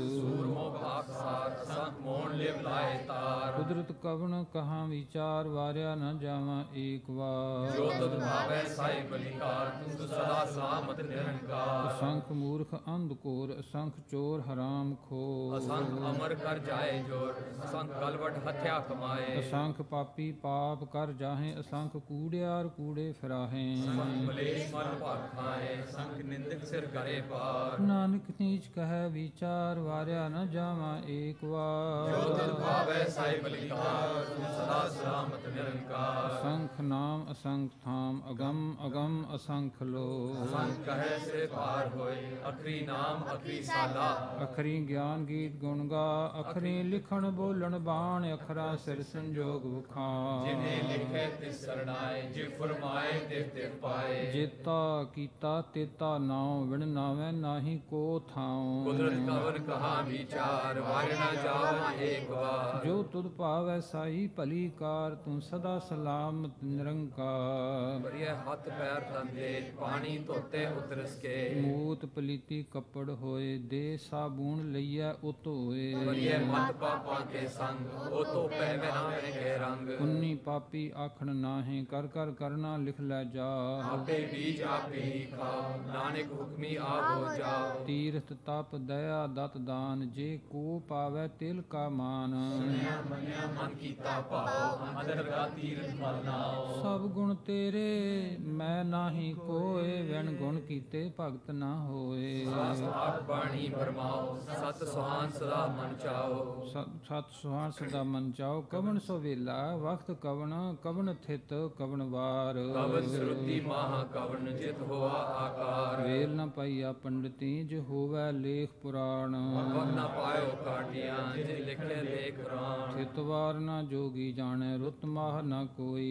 B: ਸੂਰਮੋ ਭਾਗਸਾਰ ਅਸੰਖ ਮੋਹਣ ਲਿਵ ਲਾਏ ਤਾਰ
D: ਕੁਦਰਤ ਕਵਣ ਕਹਾਂ ਵਿਚਾਰ ਵਾਰਿਆ ਨ ਜਾਵਾਂ ਏਕ ਵਾਰ
B: ਜੋ ਤੁਧ ਭਾਵੈ ਸਾਈ ਬਲਿਕਾਰ ਤੂੰ ਸਦਾ ਸਲਾਮਤ ਨਿਰੰਕਾਰ
D: ਅਸੰਖ ਮੂਰਖ ਅੰਧ ਕੋਰ ਅਸੰਖ ਚੋਰ ਹਰਾਮ ਖੋਰ
B: ਅਸੰਖ ਅਮਰ ਕਰ ਜਾਏ ਜੋਰ ਅਸੰਖ ਕਲਵਟ ਹਥਿਆ ਕਮਾਏ
D: ਅਸੰਖ ਪਾਪੀ ਪਾਪ ਕਰ ਜਾਹੇ ਅਸੰਖ ਕੂੜਿਆਰ ਕੂੜੇ ਫਿਰਾਹੇ
B: ਮਲੇਸ਼ ਮਨ ਭਾਗ ਖਾਏ ਅਸੰਖ ਨਿੰਦਕ ਸਿਰ ਕਰੇ ਪਾਰ
D: ਨਾਨਕ ਨੀਚ ਕਹੈ ਵਿਚਾਰ ਵਾਰਿਆ ਨ ਜਾਵਾਂ ਏਕ ਵਾਰ
B: ਜੋ ਤੁਧ ਭਾਵੈ ਸਾਈ ਬਲਿਕਾਰ ਤੂੰ ਸਦਾ ਸਲਾਮਤ ਨਿਰੰਕਾਰ
D: ਅਸੰਖ ਨਾਮ ਅਸੰਖ ਥਾਮ ਅਗੰਮ ਅਗੰਮ ਅਸੰਖ ਲੋ
B: ਅਸੰਖ ਕਹੈ ਸੇ ਪਾਰ ਹੋਏ ਅਖਰੀ ਨਾਮ ਅਖਰੀ ਸਾਲਾ
D: ਅਖਰੀ ਗਿਆਨ ਗੀਤ ਗੁਣ ਗਾ ਅਖਰੀ ਲਿਖਣ ਬੋਲਣ ਬਾਣ ਅਖਰਾ ਸਿਰ ਸੰਜੋਗ ਵਖਾਣ
B: ਜਿਨੇ ਲਿਖੇ ਤਿਸ ਸਰਣਾਏ ਜਿ ਫਰਮਾਏ ਤਿਵ ਤਿਵ ਪਾਏ
D: ਜੇਤਾ ਕੀਤਾ ਤੇਤਾ ਨਾਉ ਵਿਣ ਨਾਵੇਂ ਨਾਹੀ ਕੋ ਥਾਉ
B: ਕੁਦਰਤ ਕਵਨ ਕਹਾ ਵਿਚਾਰ ਵਾਰਿ ਨਾ ਜਾਵਨ ਏਕ ਵਾਰ
D: ਜੋ ਤੁਧ ਭਾਵੈ ਸਾਈ ਭਲੀ ਕਾਰ ਤੂੰ ਸਦਾ ਸਲਾਮਤ ਨਿਰੰਕਾਰ
B: ਬਰੀਏ ਹੱਥ ਪੈਰ ਤੰਦੇ ਪਾਣੀ ਧੋਤੇ ਉਤਰਸ ਕੇ
D: ਮੂਤ ਪਲੀਤੀ ਕੱਪੜ ਹੋਏ ਦੇ ਸਾਬੂਨ ਲਈਐ ਉਤ ਹੋਏ
B: ਬਰੀਏ ਮਤ ਪਾਪਾਂ ਕੇ ਸੰਗ ਉਹ ਤੋਂ ਪੈ ਮੈਂ ਨਾ ਮੈਂ ਕੇ ਰੰਗ
D: ਉਨੀ ਪਾਪੀ ਆਖਣ ਨਾਹੀਂ ਕਰ ਕਰ ਕਰਨਾ ਲਿਖ ਲੈ ਜਾ
B: ਆਪੇ ਬੀਜ ਆਪੇ ਹੀ ਖਾਓ ਨਾਨਕ ਹੁਕਮੀ ਆਵੋ ਜਾਓ
D: ਤੀਰਥ ਤਪ ਦਇਆ ਦਤ ਦਾਨ ਜੇ ਕੋ ਪਾਵੈ ਤਿਲ ਕਾ ਮਾਨ
B: ਮੰਨਿਆ ਮਨ ਕੀਤਾ ਭਾਉ ਅੰਦਰ ਗਾ ਤੀਰਥ ਮਲ ਨਾਓ
D: ਸਭ ਗੁਣ ਤੇਰੇ ਮੈਂ ਨਾਹੀ ਕੋਏ ਵਿਣ ਗੁਣ ਕੀਤੇ ਭਗਤ ਨਾ ਹੋਏ
B: ਆਪ ਬਾਣੀ ਫਰਮਾਓ ਸਤ ਸੁਹਾਨ ਸਦਾ ਮਨ ਚਾਓ
D: ਸਤ ਸਤ ਸੁਹਾਨ ਸਦਾ ਮਨ ਚਾਓ ਕਵਣ ਸੋ ਵੇਲਾ ਵਕਤ ਕਵਣ ਕਵਣ ਥਿਤ ਕਵਣ ਵਾਰ
B: ਕਵਨ ਸਰੂਤੀ ਮਹਾ ਕਵਨ ਜਿਤ ਹੋਆ ਆਕਾਰ
D: ਵੇਲ ਨ ਪਾਈਆ ਪੰਡਤੀ ਜ ਹੋਵੈ ਲੇਖ ਪੁਰਾਣ
B: ਕਵਨ ਨਾ ਪਾਇਓ ਕਾਟਿਆਂ ਜਿ ਲਿਖੇ ਲੇਖ ਪੁਰਾਣ
D: ਥਿਤ ਵਾਰ ਨ ਜੋਗੀ ਜਾਣੈ ਰੁੱਤ ਮਾਹ ਨ ਕੋਈ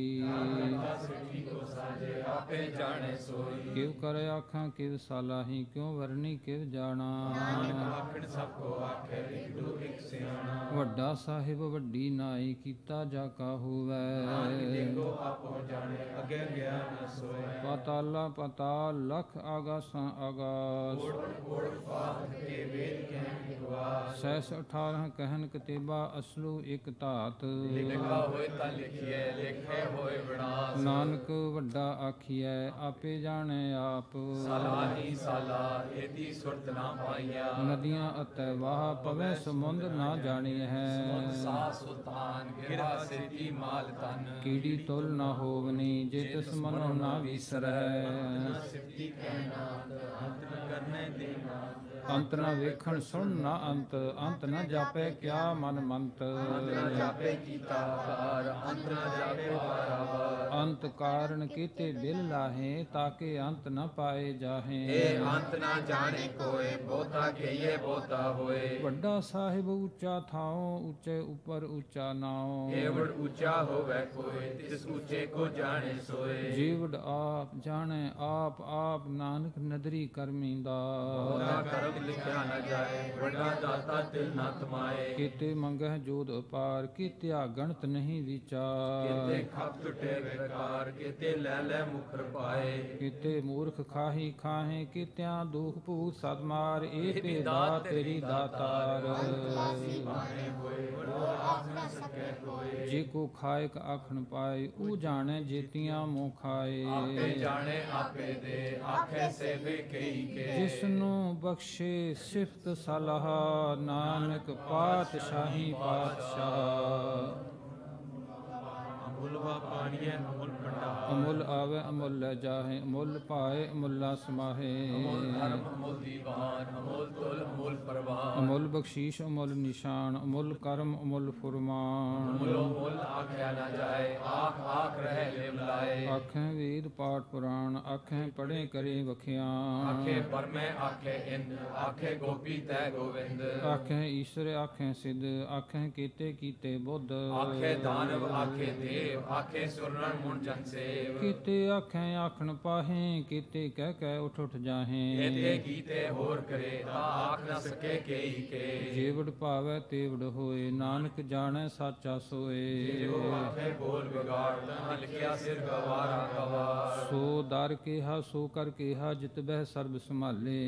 B: ਸਿੱਠੀ ਕੋ ਸਾਜੇ ਆਪੇ ਜਾਣੇ ਸੋਈ
D: ਕਿਵ ਕਰ ਆਖਾਂ ਕਿਵ ਸਾਲਾਹੀ ਕਿਉ ਵਰਨੀ ਕਿਵ ਜਾਣਾ
B: ਆਖਣ ਸਭ ਕੋ ਆਖੇ ਇੱਕ ਦੂ ਇੱਕ ਸਿਆਣਾ
D: ਵੱਡਾ ਸਾਹਿਬ ਵੱਡੀ ਨਾਈ ਕੀਤਾ ਜਾ ਕਾ ਹੋਵੈ
B: ਦੇਖੋ ਆਪੋ ਜਾਣੇ ਅੱਗੇ ਗਿਆ ਨ ਸੋਏ
D: ਪਾਤਾਲਾ ਪਾਤਾਲ ਲਖ ਆਗਾਸਾਂ ਆਗਾਸ
B: ਕੋੜ ਪਾਤ ਕੇ ਵੇਦ ਕਹਿ ਵਿਗਵਾਸ
D: ਸੈਸ ਅਠਾਰਾਂ ਕਹਿਨ ਕਤੇਬਾ ਅਸਲੂ ਇੱਕ ਧਾਤ
B: ਲਿਖਾ ਹੋਏ ਤਾਂ ਲਿਖੀਏ ਲਿਖੇ ਹੋਏ ਵਿਨਾਸ਼
D: ਨਾਨਕ ਵੱਡਾ ਆਖੀਐ ਆਪੇ ਜਾਣੈ ਆਪ
B: ਸਲਾਹੀ ਸਾਲਾ ਇਹਦੀ ਸੁਰਤ ਨਾ ਪਾਈਆ
D: ਨਦੀਆਂ ਅਤੇ ਵਾਹ ਪਵੈ ਸਮੁੰਦ ਨਾ ਜਾਣੀ ਹੈ
B: ਸਾ ਸੁਲਤਾਨ ਗਿਰਾ ਸੇਤੀ ਮਾਲ ਤਨ
D: ਕੀੜੀ ਤੁਲ ਨਾ ਹੋਵਨੀ ਜੇ ਤਿਸ ਮਨੋ ਨਾ ਵਿਸਰੈ
B: ਸਿੱਧੀ ਕਹਿਣਾ ਅੰਤ ਨ ਕਰਨੇ ਦੇਣਾ
D: ਅੰਤ ਨ ਵੇਖਣ ਸੁਣ ਨਾ ਅੰਤ ਅੰਤ ਨ ਜਾਪੈ ਕਿਆ ਮਨ ਮੰਤ
B: ਜਾਪੇ ਕੀਤਾ ਕਾਰ ਅੰਤ ਨ ਜਾਪੇ ਵਾਰਾਵਾਰ
D: ਅੰਤ ਕਾਰਨ ਕੀਤੇ ਬਿਲ ਲਾਹੇ ਤਾਕੇ ਅੰਤ ਨ ਪਾਏ ਜਾਹੇ
B: ਇਹ ਅੰਤ ਨਾ ਜਾਣੇ ਕੋਏ ਬਹੁਤਾ ਕਹੀਏ ਬਹੁਤਾ ਹੋਏ
D: ਵੱਡਾ ਸਾਹਿਬ ਉੱਚਾ ਥਾਉ ਉੱਚੇ ਉੱਪਰ ਉੱਚਾ ਨਾਉ
B: ਏਵੜ ਉੱਚਾ ਹੋਵੇ ਕੋਏ ਤਿਸ ਉੱਚੇ ਕੋ ਜਾਣੇ ਸੋਏ
D: ਜੀਵੜ ਆਪ ਜਾਣੈ ਆਪ ਆਪ ਨਾਨਕ ਨਦਰੀ ਕਰਮੀਂਦਾ
B: ਉਹਦਾ ਕਰਮ ਲਿਖਿਆ ਨਾ ਜਾਏ ਵੱਡਾ ਦਾਤਾ ਤਿਲ ਨਾ ਤਮਾਏ
D: ਕੀਤੇ ਮੰਗਹਿ ਜੋਧ ਅਪਾਰ ਕੀਤਿਆ ਗਣਤ ਨਹੀਂ ਵਿਚਾਰ
B: ਕਿਤੇ ਖਪ ਟੁੱਟੇ ਬੇਕਾਰ ਕਿਤੇ ਲੈ ਲੈ ਮੁਖਰ ਪਾਏ
D: ਕੀਤੇ ਮੂਰਖ ਖਾਹੀ ਖਾਹੇ ਕੀਤਿਆਂ ਦੁਖ ਭੂਤ ਸਦ ਮਾਰ ਇਹ ਤੇ ਦਾਤ ਤੇਰੀ ਦਾਤਾਰ
B: ਬਾਣੇ ਹੋਏ ਵਰਤੋ ਆਖ ਨਾ ਸਕੇ ਕੋਏ
D: ਜੇ ਕੋ ਖਾਇਕ ਆਖਣ ਪਾਏ ਉਹ ਜਾਣੈ ਜੇਤੀਆਂ ਮੋ ਖਾਏ
B: ਆਪੇ ਜਾਣੇ ਆਪੇ ਦੇ ਆਖੇ ਸੇ ਵੀ ਕਈ ਕੇ
D: ਜਿਸ ਨੂੰ ਬਖਸ਼ੇ ਸਿਫਤ ਸਲਾਹ ਨਾਨਕ ਪਾਤਸ਼ਾਹੀ ਪਾਤਸ਼ਾਹ
B: ਅਮੁੱਲ ਵਾ ਪਾਣੀਏ ਅਮੁੱਲ ਭੰਡਾਰ
D: ਅਮੁੱਲ ਆਵੇ ਅਮੁੱਲ ਲੈ ਜਾਹੇ ਅਮੁੱਲ ਪਾਏ ਅਮੁੱਲਾ ਸਮਾਹੇ
B: ਅਮੁੱਲ ਧਰਮ ਅਮੁੱਲ ਦੀਵਾਨ ਅਮੁੱਲ ਤੁਲ ਅਮੁੱਲ ਪਰਵਾਨ
D: ਅਮੁੱਲ ਬਖਸ਼ੀਸ਼ ਅਮੁੱਲ ਨਿਸ਼ਾਨ ਅਮੁੱਲ ਕਰਮ ਅਮੁੱਲ ਫੁਰਮਾਨ
B: ਅਮੁੱਲ ਅਮੁੱਲ ਆਖਿਆ ਨਾ ਜਾਏ ਆਖ ਆਖ ਰਹਿ ਲਿਵ ਲਾਏ
D: ਆਖੇ ਵੇਦ ਪਾਠ ਪੁਰਾਣ ਆਖੇ ਪੜੇ ਕਰੇ ਵਖਿਆਨ
B: ਆਖੇ ਪਰਮੇ ਆਖੇ ਇੰਦ ਆਖੇ ਗੋਪੀ ਤੈ ਗੋਵਿੰਦ
D: ਆਖੇ ਈਸ਼ਰ ਆਖੇ ਸਿੱਧ ਆਖੇ ਕੀਤੇ ਕੀਤੇ ਬੁੱਧ
B: ਆਖੇ ਦਾਨਵ ਆਖੇ ਦੇਵ ਆਖੇ ਸੁਰਨਨ ਮੁਨ ਜਨ ਸੇਵ
D: ਕੀਤੇ ਆਖੈ ਆਖਣ ਪਾਹੇ ਕੀਤੇ ਕਹਿ ਕਹਿ ਉਠ ਉਠ ਜਾਹੇ
B: ਇਤੇ ਕੀਤੇ ਹੋਰ ਕਰੇ ਤਾ ਆਖ ਨ ਸਕੇ ਕੇਈ ਕੇ
D: ਜੇਵੜ ਭਾਵੈ ਤੇਵੜ ਹੋਏ ਨਾਨਕ ਜਾਣੈ ਸਾਚਾ ਸੋਏ
B: ਜੋ ਆਖੇ ਬੋਲ ਵਿਗਾੜ ਤਾ ਲਿਖਿਆ ਸਿਰ ਗਵਾਰਾ ਗਵਾਰ
D: ਸੋ ਦਰ ਕਿਹਾ ਸੋ ਕਰ ਕਿਹਾ ਜਿਤ ਬਹਿ ਸਰਬ ਸੰਭਾਲੇ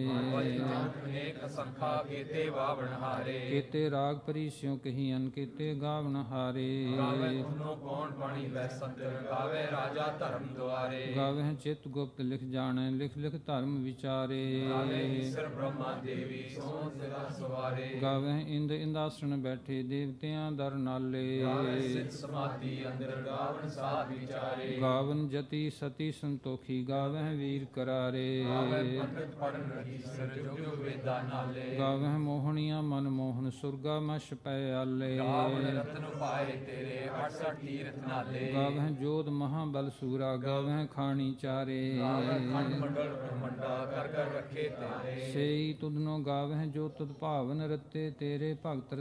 B: ਅਨੇਕ ਸੰਖਾ ਕੀਤੇ ਵਾਵਣ ਹਾਰੇ
D: ਕੀਤੇ ਰਾਗ ਪਰੀਸਿਉ ਕਹੀਨ ਕੀਤੇ ਗਾਵਨ ਹਾਰੇ
B: ਗਾਵੇ ਤੁਮਨੋ ਕੌਣ ਪਾਣੀ ਵੈ ਸੰਤਰ ਗਾਵੇ ਰਾਜਾ ਧਰਮ ਦੁਆਰੇ
D: ਗਾਵਹਿ ਚਿਤ ਗੁਪਤ ਲਿਖ ਜਾਣੈ ਲਿਖ ਲਿਖ ਧਰਮ ਵਿਚਾਰੇ
B: ਗਾਵੇ ਈਸ਼ਰ ਬ੍ਰਹਮਾ ਦੇਵੀ ਸੋ ਸਿਰਾ ਸਵਾਰੇ
D: ਗਾਵਹਿ ਇੰਦ ਇੰਦਾਸਣ ਬੈਠੇ ਦੇਵਤਿਆਂ ਦਰ ਨਾਲੇ
B: ਗਾਵੇ ਸਿੱਧ ਸਮਾਧੀ ਅੰਦਰ ਗਾਵਨ ਸਾਧ ਵਿਚਾਰੇ
D: ਗਾਵਨ ਜਤੀ ਸਤੀ ਸੰਤੋਖੀ ਗਾਵਹਿ ਵੀਰ ਕਰਾਰੇ
B: ਗਾਵੇ ਪੰਡਤ ਪੜਨ ਈਸ਼ਰ ਜੁਗ ਜੁਗ ਵੇਦਾ ਨਾਲੇ
D: ਗਾਵਹਿ ਮੋਹਣੀਆਂ ਮਨ ਮੋਹਨ ਸੁਰਗਾ ਮਛ ਪੈ ਆਲੇ
B: ਗਾਵਨ ਰਤਨ ਪਾਏ ਤੇਰੇ ਅਠਸਠ ਤੀਰਥ ਨਾਲੇ
D: ਗਾਵਹਿ ਜੋਧ ਮਹਾਬਲ ਸੂਰਾ ਗਾਵਹਿ ਖਾਣੀ ਚਾਰੇ
B: ਖੰਡ ਮੰਡਲ ਬ੍ਰਹਮੰਡਾ ਕਰ ਕਰ ਰੱਖੇ ਤੇਰੇ
D: ਸੇਈ ਤੁਧਨੋ ਗਾਵਹਿ ਜੋ ਤੁਧ ਭਾਵਨ ਰਤੇ ਤੇਰੇ ਭਗਤ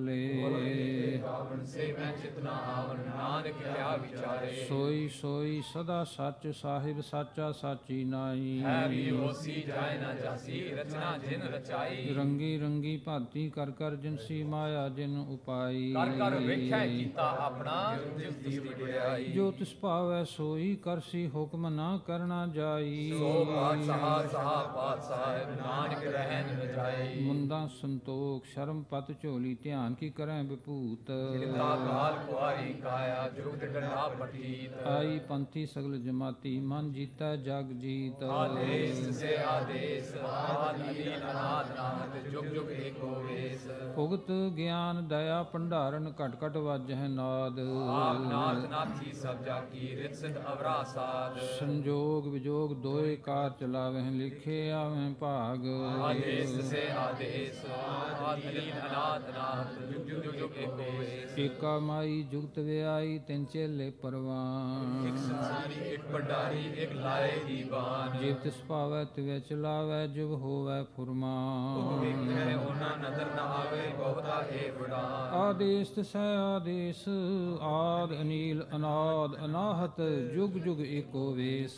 D: ਰਸਾਲੇ
B: ਗਾਵਨ ਸੇ ਮੈਂ ਚਿਤਨਾ ਆਵਨ ਨਾਨਕ ਕਿਆ ਵਿਚਾਰੇ
D: ਸੋਈ ਸੋਈ ਸਦਾ ਸੱਚ ਸਾਹਿਬ ਸਾਚਾ ਸਾਚੀ ਨਾਈ
B: ਹੈ ਵੀ ਹੋਸੀ ਜਾਏ ਨਾ ਜਾਸੀ ਰਚਨਾ ਜਿਨ ਰਚਾਈ
D: ਰੰਗੀ ਰੰਗੀ ਭਾਤੀ ਕਰ ਕਰ ਜਿਨਸੀ ਮਾਇਆ ਜਿਨ ਉਪਾਈ
B: ਕਰ ਕਰ ਵੇਖਿਆ ਕੀਤਾ ਆਪਣਾ ਜਿਸ ਦੀ ਵਡਿਆਈ
D: ਜੋ ਤਿਸ ਭਾਵੈ ਸੋਈ ਕਰਸੀ ਹੁਕਮ ਨਾ ਕਰਨਾ ਜਾਈ
B: ਸੋ ਬਾਦਸ਼ਾਹ ਸਾਹ ਬਾਦਸ਼ਾਹ ਨਾਨਕ ਰਹਿਨ ਰਜਾਈ
D: ਮੁੰਦਾ ਸੰਤੋਖ ਸ਼ਰਮ ਪਤ ਝੋਲੀ ਧਿਆਨ ਕੀ ਕਰੈ ਵਿਭੂਤ
B: ਕਿਤਾ ਕਾਲ ਕੁਆਰੀ ਕਾਇਆ ਜੁਗਤ ਡੰਡਾ ਪਟੀਤ
D: ਆਈ ਪੰਥੀ ਸਗਲ ਜਮਾਤੀ ਮਨ ਜੀਤਾ ਜਗ ਜੀਤ
B: ਆਦੇਸ ਸੇ ਆਦੇਸ ਆਦ ਅਲੀ ਅਨਾਦ ਨਾਦ ਜੁਗ ਜੁਗ ਏਕੋ ਵੇਸ
D: ਭੁਗਤ ਗਿਆਨ ਦਇਆ ਭੰਡਾਰਨ ਘਟ ਘਟ ਵਾਜਹਿ ਨਾਦ
B: ਆਪ ਨਾਥ ਨਾਥੀ ਸਭ ਜਾ ਕੀ ਰਿਤ ਸਿਧ ਅਵਰਾ ਸਾਧ
D: ਸੰਜੋਗ ਵਿਜੋਗ ਦੋਏ ਕਾਰ ਚਲਾਵਹਿ ਲਿਖੇ ਆਵਹਿ ਭਾਗ
B: ਆਦੇਸ ਸੇ ਆਦੇਸ ਆਦ ਅਲੀ ਅਨਾਦ ਨਾਦ ਜੁਗ ਜੁਗ ਜੁਗ ਏਕੋ ਵੇਸ
D: ਏਕਾ ਮਾਈ ਜੁਗਤ ਵਿਆਈ ਤਿੰਨ ਚੇਲੇ ਪਰਵਾਨ
B: ਇੱਕ ਸੰਸਾਰੀ ਇੱਕ ਭੰਡਾਰੀ ਇੱਕ ਲਾਏ ਦੀਵਾਨ
D: ਜਿਵ ਤਿਸ ਭਾਵੈ ਤਿਵੈ ਚਲਾਵੈ ਜਿਵ ਹੋਵੈ ਫੁਰਮਾਨ
B: ਵੇਖੇ ਉਹਨਾਂ ਨਜ਼ਰ ਨਾ ਆਵੇ ਬਹੁਤਾ ਏ ਬੁੜਾਨ
D: ਆਦੇਸ ਤਿਸੈ ਆਦੇਸ ਆਦ ਅਨੀਲ ਅਨਾਦ ਅਨਾਹਤ ਜੁਗ ਜੁਗ ਏਕੋ ਵੇਸ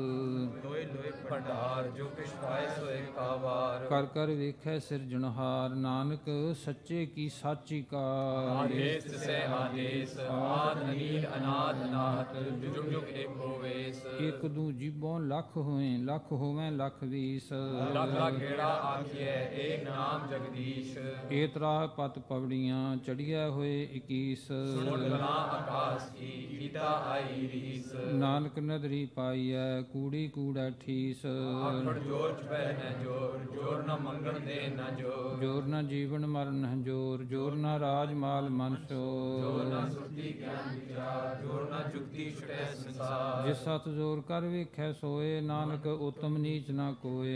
B: ਲੋਏ ਲੋਏ ਭੰਡਾਰ ਜੋ ਕਿਛ ਪਾਏ ਸੋ ਏਕਾ ਵਾਰ
D: ਕਰ ਕਰ ਵੇਖੈ ਸਿਰਜਣਹਾਰ ਨਾਨਕ ਸੱਚੇ ਕੀ ਸਾਚੀ ਕਾਰ
B: ਆਦੇਸ ਸੇ ਆਦੇਸ ਆਦ ਅਨੀਲ ਅਨਾਦ ਅਨਾਹਤ ਜੁਗ ਜੁਗ ਏਕੋ ਵੇਸ
D: ਇਕ ਦੂ ਜੀਬੋਂ ਲੱਖ ਹੋਏ ਲੱਖ ਹੋਵੇਂ ਲੱਖ ਵੀਸ
B: ਲੱਖ ਲੱਖ ਗੇੜਾ ਆਖੀਐ ਏਕ ਨਾਮ ਜਗਦੀਸ਼
D: ਏਤਰਾ ਪਤ ਪਵੜੀਆਂ ਚੜੀਐ ਹੋਏ ਇਕੀਸ
B: ਸੁਣ ਗਲਾ ਆਕਾਸ਼ ਕੀ ਕੀਤਾ ਆਈ ਰੀਸ
D: ਨਾਨਕ ਨਦਰੀ ਪਾਈਐ ਕੂੜੀ ਕੂੜੈ ਠੀਸ
B: ਆਖੜ ਜੋਰ ਚ ਪੈ ਨ ਜੋਰ ਜੋਰ ਨ ਮੰਗਣ ਦੇ ਨ ਜੋਰ
D: ਜੋਰ ਨਾ ਜੀਵਨ ਮਰਨ ਹੈ ਜੋਰ ਜੋਰ ਨਾ ਰਾਜ ਮਾਲ ਮਨ
B: ਜੋਰ
D: ਸੋਰ
B: ਨ ਸੁਰਤੀ ਗਿਆਨ ਵਿਚਾਰ ਜੋਰ ਨ ਜੁਗਤੀ ਛੁਟੈ ਸੰਸਾਰ
D: ਜਿਸ ਸਤ ਜੋਰ ਕਰ ਵੇਖੈ ਸੋਏ ਨਾਨਕ ਉਤਮ ਨੀਚ ਨਾ ਕੋਏ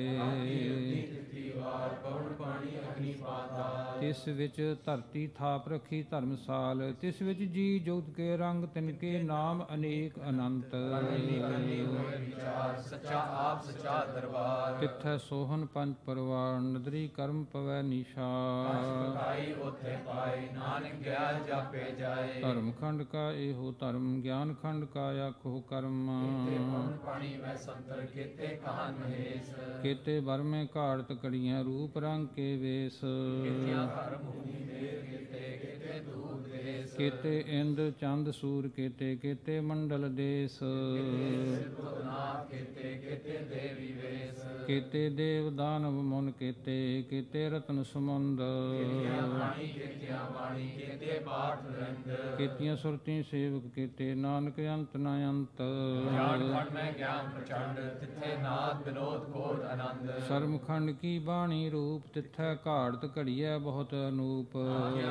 B: ਵਾਰ ਪਵਨ ਪਾਣੀ ਅਗਨੀ ਪਾਤਾਲ
D: ਤਿਸ ਵਿੱਚ ਧਰਤੀ ਥਾਪ ਰੱਖੀ ਧਰਮਸਾਲ ਤਿਸ ਵਿੱਚ ਜੀ ਜੋਤ ਕੇ ਰੰਗ ਤਿਨਕੇ ਨਾਮ ਅਨੇਕ ਅਨੰਤ
B: ਵਿਚਾਰ ਸੱਚਾ ਆਪ ਸੱਚਾ ਦਰਬਾਰ
D: ਤਿੱਥੈ ਸੋਹਨ ਪੰਜ ਪਰਵਾਰ ਨਦਰੀ ਕਰਮ ਪਵੈ ਨਿਸ਼ਾਨ
B: ਕਾਈ ਉਥੇ ਪਾਏ ਨਾਨਕ ਗਿਆ ਜਾਪੇ ਜਾਏ
D: ਧਰਮ ਖੰਡ ਕਾ ਇਹੋ ਧਰਮ ਗਿਆਨ ਖੰਡ ਕਾ ਆਖੋ ਕਰਮ
B: ਤੇ ਪਵਨ ਪਾਣੀ ਵੈ ਸੰਤਰ ਕੀਤੇ ਕਹਾਨ ਮਹੇਸ਼
D: ਕੀਤੇ ਬਰਮੇ ਘਾੜਤ ਕੜੀਆਂ ਰੂਪ ਰੰਗ ਕੇ ਵੇਸ
B: ਕਿਤਿਆਂ ਧਰਮ ਭੂਮੀ ਮੇਰ ਕੀਤੇ ਕੀਤੇ ਦੂਰ ਦੇਸ
D: ਕੀਤੇ ਇੰਦ ਚੰਦ ਸੂਰ ਕੀਤੇ ਕੀਤੇ ਮੰਡਲ ਦੇਸ
B: ਨਾਥ ਕੀਤੇ ਕੀਤੇ ਦੇਵੀ ਵੇਸ
D: ਕੀਤੇ ਦੇਵ ਦਾਨਵ ਮੁਨ ਕੀਤੇ ਕੀਤੇ ਰਤਨ ਸਮੁੰਦ
B: ਬਾਣੀ ਕੀਤਿਆਂ ਬਾਣੀ ਕੀਤੇ ਪਾਠ ਨਿਰੰਦਰ
D: ਕੀਤੀਆਂ ਸੁਰਤੀ ਸੇਵਕ ਕੀਤੇ ਨਾਨਕ ਅੰਤ ਨ ਅੰਤ
B: ਗਿਆਨ ਖੰਡ ਮੈਂ ਗਿਆਨ ਪ੍ਰਚੰਡ ਤਿੱਥੇ ਨਾਦ ਬਿਨੋਦ ਕੋਟ ਆਨੰਦ
D: ਸਰਮ ਖੰਡ ਕੀ ਬਾਣੀ ਰੂਪ ਤਿੱਥੈ ਘਾੜਤ ਘੜੀਐ ਬਹੁਤ ਅਨੂਪ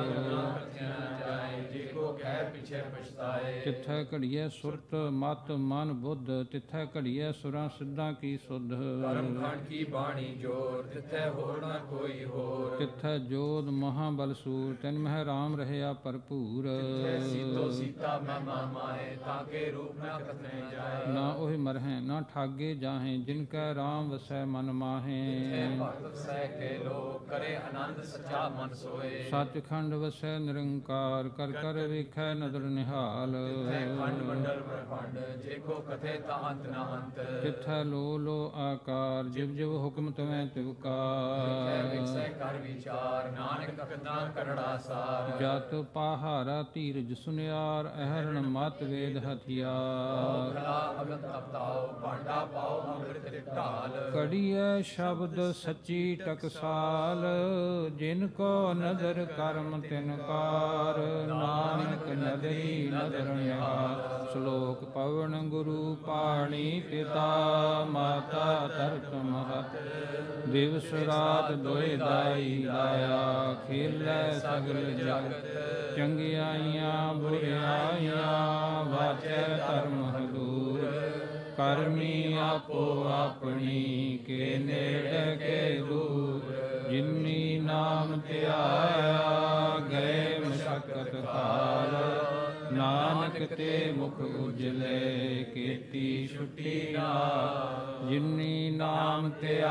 B: ਜਾਏ ਜੇ ਕੋ ਕਹਿ ਪਿਛੇ ਪਛਤਾਏ
D: ਤਿੱਥੈ ਘੜੀਐ ਸੁਰਤ ਮਤ ਮਨ ਬੁੱਧ ਤਿੱਥੈ ਘੜੀਐ ਸੁਰਾਂ ਸਿੱਧਾਂ ਕੀ ਸੁਧ
B: ਕਰਮ ਮਨ ਕੀ ਬਾਣੀ ਜੋਰ ਤਿਥੈ ਹੋਰ ਨਾ ਕੋਈ ਹੋਰ
D: ਤਿੱਥੈ ਜੋਧ ਮਹਾਬਲ ਸੂਰ ਤਿਨ ਮਹਿ ਰਾਮ ਰਹਿਆ ਭਰਪੂਰ
B: ਤਿਥੈ ਸੀਤੋ ਸੀਤਾ ਮਹਿਮਾ ਮਾਏ ਤਾਕੇ ਰੂਪ ਨਾ ਕਥਨੇ ਜਾਏ
D: ਨਾ ਉਹੀ ਮਰਹਿ ਨਾ ਠਾਗੇ ਜਾਹੇ ਜਿਨ ਕੈ ਰਾਮ ਵਸੈ ਮਨ ਮਾਹੇ
B: ਤਿਥੈ ਭਗਤ ਸਹਿ ਕੇ ਲੋਕ ਕਰੇ ਆਨੰਦ ਸੱਚਾ ਮਨ ਸੋਏ
D: ਸੱਚਖੰਡ ਵਸੈ ਨਿਰੰਕਾਰ ਕਰ ਕਰ ਵੇਖੈ ਨਦਰ ਨਿਹਾਲ
B: ਤਿਥੈ ਖੰਡ ਮੰਡਲ ਬ੍ਰਹਮੰਡ ਜੇ ਕੋ ਕਥੇ ਤਾਂ ਅੰਤ ਨਾ ਅੰਤ
D: ਤਿੱਥੈ ਲੋ ਲੋ ਆਕਾਰ ਜਿਵ ਜਿਵ ਹੁਕਮ ਤਵੈ
B: ਤਿਥੈ
D: ਤਿਵਕਾਰ
B: ਵਿਖਸੈ ਕਰ ਵਿਚਾਰ ਨਾਨਕ ਕਥਨਾ ਕਰੜਾ ਸਾਰ
D: ਜਤ ਪਾਹਾਰਾ ਧੀਰਜ ਸੁਨਿਆਰ ਅਹਰਣ ਮਤ ਵੇਦ ਹਥਿਆਰ
B: ਖਲਾ ਅਗਤ ਅਪਤਾਓ ਭਾਂਡਾ ਪਾਓ ਅੰਮ੍ਰਿਤ ਢਾਲ
D: ਕੜੀਐ ਸ਼ਬਦ ਸੱਚੀ ਟਕਸਾਲ ਜਿਨ ਕੋ ਨਦਰ ਕਰਮ ਤਿਨਕਾਰ ਨਾਨਕ ਨਦਰੀ ਨਦਰ ਨਿਹਾਲ ਸ਼ਲੋਕ ਪਵਨ ਗੁਰੂ ਪਾਣੀ ਪਿਤਾ ਮਾਤਾ ਤਰਤ ਮਹਤ ਦਿਵਸ ਰਾਤ ਦੋਇ ਦਾਈ ਲਾਇਆ ਖੇਲੈ ਸਗਲ ਜਗਤ ਚੰਗਿਆਈਆਂ ਬੁਰਿਆਈਆਂ ਵਾਚੈ ਧਰਮ ਹਦੂਰ ਕਰਮੀ ਆਪੋ ਆਪਣੀ ਕੇ ਨੇੜੇ ਕੇ ਦੂਰ ਜਿਨੀ ਨਾਮ ਧਿਆਇਆ ਗਏ ਮਸ਼ਕਤ ਕਾਲ ਨਾਨਕ ਤੇ ਮੁਖ ਉਜਲੇ ਕੀਤੀ ਛੁੱਟੀ ਨਾਲ ਜਿਨੀ ਨਾਮ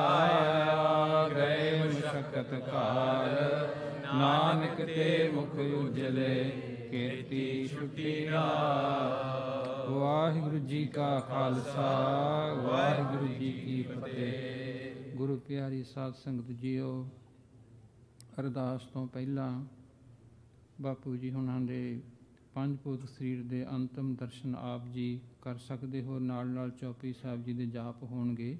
D: ਧਿਆਇਆ ਗਏ ਮਸ਼ਕਤ ਕਾਲ ਨਾਨਕ ਤੇ ਮੁਖ ਉਜਲੇ ਕੀਤੀ ਛੁੱਟੀ ਨਾਲ ਵਾਹਿਗੁਰੂ ਜੀ ਕਾ ਖਾਲਸਾ ਵਾਹਿਗੁਰੂ ਜੀ ਕੀ ਫਤਿਹ। ਗੁਰੂ ਪਿਆਰੀ ਸਾਧ ਸੰਗਤ ਜੀਓ, ਅਰਦਾਸ ਤੋਂ ਪਹਿਲਾਂ ਬਾਪੂ ਜੀ ਹੁਣਾਂ ਦੇ ਪੰਜ ਭੂਤ ਸਰੀਰ ਦੇ ਅੰਤਮ ਦਰਸ਼ਨ ਆਪ ਜੀ ਕਰ ਸਕਦੇ ਹੋ। ਨਾਲ ਨਾਲ ਚੌਪਈ ਸਾਹਿਬ ਜੀ ਦੇ ਜਾਪ ਹੋਣਗੇ।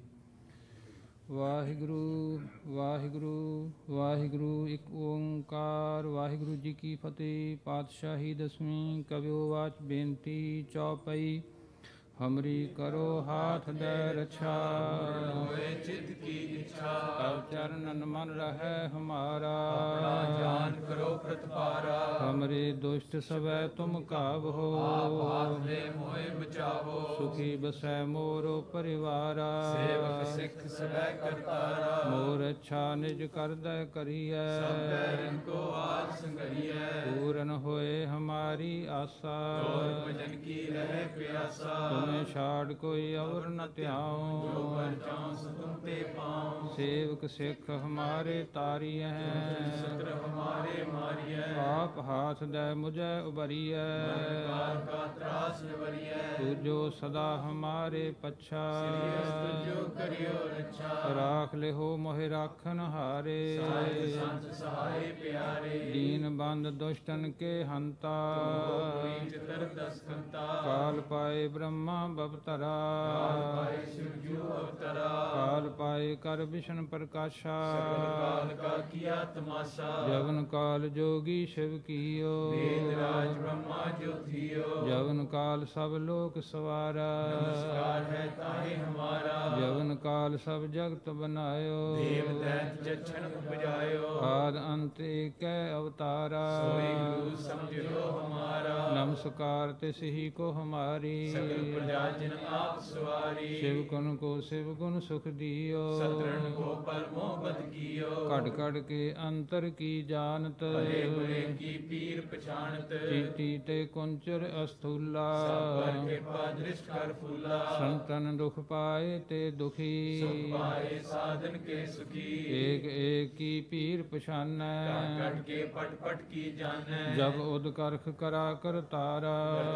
D: ਵਾਹਿਗੁਰੂ ਵਾਹਿਗੁਰੂ ਵਾਹਿਗੁਰੂ ਇੱਕ ਓੰਕਾਰ। ਵਾਹਿਗੁਰੂ ਜੀ ਕੀ ਫਤਿਹ। ਪਾਤਸ਼ਾਹੀ ਦਸਵੀਂ ਕਵਿਓ ਵਾਚ ਬੇਨਤੀ ਚੌਪਈ। ਹਮਰੀ ਕਰੋ ਹਾਥ ਦੇ ਰਛਾ
B: ਹੋਏ ਚਿਤ ਕੀ ਇੱਛਾ
D: ਤਬ ਚਰਨਨ ਮਨ ਰਹੈ ਹਮਾਰਾ
B: ਆਪਣਾ ਜਾਨ ਕਰੋ ਪ੍ਰਤਪਾਰਾ
D: ਹਮਰੇ ਦੁਸ਼ਟ ਸਵੈ ਤੁਮ ਕਾਵਹੋ
B: ਆਪ ਹਾਥ ਦੇ ਮੋਹਿ ਬਚਾਵੋ
D: ਸੁਖੀ ਬਸੈ ਮੋਰੋ ਪਰਿਵਾਰਾ
B: ਸੇਵਕ ਸਿੱਖ ਸਵੈ ਕਰਤਾਰਾ
D: ਮੋਰ ਅੱਛਾ ਨਿਜ ਕਰਦੈ ਕਰੀਐ
B: ਸਭ ਬੈਰਨ ਕੋ ਆਜ ਸੰਗਰੀਐ
D: ਪੂਰਨ ਹੋਏ ਹਮਾਰੀ ਆਸਾ
B: ਤੋਰ ਭਜਨ ਕੀ ਰਹਿ ਪਿਆਸਾ
D: ਤੁਮੇ ਛਾੜ ਕੋਈ ਅਵਰ ਨ ਧਿਆਉ
B: ਜੋ ਪਰ ਚਾਂਸ ਤੁਮ ਤੇ ਪਾਉ
D: ਸੇਵਕ ਸਿੱਖ ਹਮਾਰੇ ਤਾਰੀਐ
B: ਸਤਰ ਹਮਾਰੇ ਮਾਰੀਐ
D: ਆਪ ਹਾਥ ਦੇ ਮੁਝੈ ਉਬਰੀਐ
B: ਕਾਰ ਕਾ ਤਰਾਸ ਨਿਵਰੀਐ
D: ਤੂਜੋ ਸਦਾ ਹਮਾਰੇ ਪੱਛਾ
B: ਜੋ ਕਰਿਓ ਰੱਛਾ
D: ਰਾਖ ਲਿਹੋ ਮੋਹਿ ਰਾਖਨ ਹਾਰੇ
B: ਸਾਹਿਬ ਸੰਤ ਸਹਾਏ ਪਿਆਰੇ
D: ਦੀਨ ਬੰਦ ਦੁਸ਼ਟਨ ਕੇ ਹੰਤਾ
B: ਕੋਈ ਚਤਰ ਦਸ ਕੰਤਾ
D: ਕਾਲ ਪਾਏ ਬ੍ਰਹਮਾ ਬਵਤਰਾ
B: ਪਾਏ ਸ਼ਿਵ ਜੂ ਅਵਤਰਾ
D: ਕਾਲ ਪਾਏ ਕਰ ਵਿਸ਼ਨ ਪ੍ਰਕਾਸ਼ਾ
B: ਕਾਲ ਕਾ ਕੀਆ ਤਮਾਸ਼ਾ
D: ਜਵਨ ਕਾਲ ਜੋਗੀ ਸ਼ਿਵ ਕੀਓ
B: ਵੇਦ ਰਾਜ ਬ੍ਰਹਮਾ ਜੋਥਿਓ
D: ਜਵਨ ਕਾਲ ਸਭ ਲੋਕ ਸਵਾਰਾ
B: ਨਮਸਕਾਰ ਹੈ ਤਾਹੇ ਹਮਾਰਾ
D: ਜਵਨ ਕਾਲ ਸਭ ਜਗਤ ਬਨਾਇਓ
B: ਦੇਵ ਦੈਤ ਜਛਨ ਉਪਜਾਇਓ
D: ਆਦ ਅੰਤ ਏਕੈ ਅਵਤਾਰਾ
B: ਸੋਈ ਗੁਰੂ ਸਮਝਿਓ ਹਮਾਰਾ
D: ਨਮਸਕਾਰ ਤਿਸ ਹੀ ਕੋ ਹਮਾਰੀ
B: ਸਗਲ ਪ੍ਰਜਾ ਜਿਨ ਆਪ ਸਵਾਰੀ
D: शिव गुण को शिव गुण सुख दियो
B: सतरण को पर मोहबत कियो
D: कट कट के अंतर की जानत
B: भले बुरे की पीर पछानत
D: चीटी ते कुंचर अस्थूला
B: सब पर कृपा दृष्ट कर फूला
D: संतन दुख पाए ते दुखी
B: सुख पाए साधन के सुखी
D: एक एक की पीर पछानै
B: कट कट के पट पट की जानै
D: जब उद करख करा कर तारा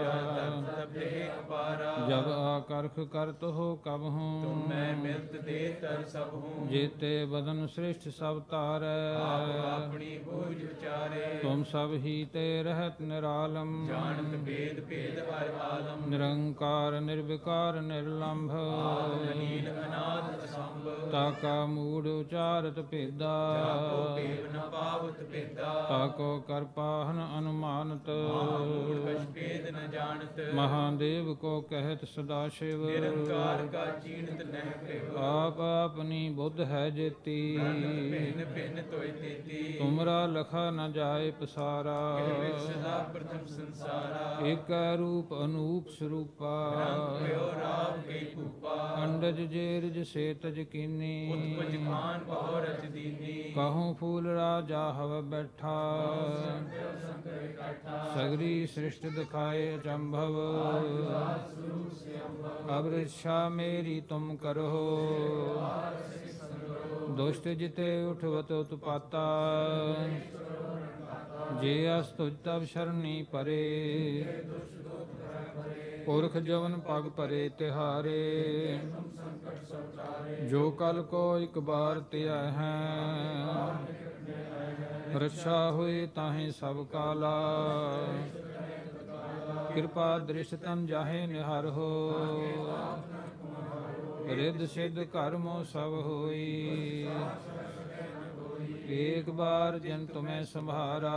B: तब देह अपारा
D: जब आकर्ख करत हो कब हूँ
B: तुम मैं मिलत दे तर सब हूँ
D: जेते बदन श्रेष्ठ सब तारै
B: आप अपनी बूझ विचारे
D: तुम सब ही ते रहत निरालम
B: जानत भेद भेद हर आलम
D: निरंकार निर्विकार निर्लंभ
B: नील अनाथ असंभ
D: ताका मूढ़ उचारत भेदा
B: जाको भेद न पावत भेदा
D: ताको कर पाहन अनुमानत
B: मूढ़ कछ भेद न जानत
D: महादेव को कहत सदा शिव
B: निरंकार का चीणत नह पेव
D: आप अपनी बुद्धि बुध है जेती
B: भिन्न भिन्न तोय तेती
D: तुमरा लखा न जाए पसारा
B: सदा प्रथम संसारा
D: एक रूप अनूप स्वरूपा
B: भयो राम कई कूपा
D: अंडज जेरज से तज कीनी
B: उत्पज खान बहु रच दीनी
D: कहूँ फूल राजा हव बैठा सगरी सृष्टि दिखाए अचंभव अब रक्षा मेरी तुम करो दुष्ट जिते उठवत उत्पाता जे अस्तुज तब शरणी परे पुरख जवन पग परे तिहारे जो कल को एक बार त्या है रक्षा हुई ताहि सब काला कृपा दृष्ट तन जाहे निहार हो रिद्ध सिद्ध कर्मो सब होई एक बार जिन तुम्हें संभारा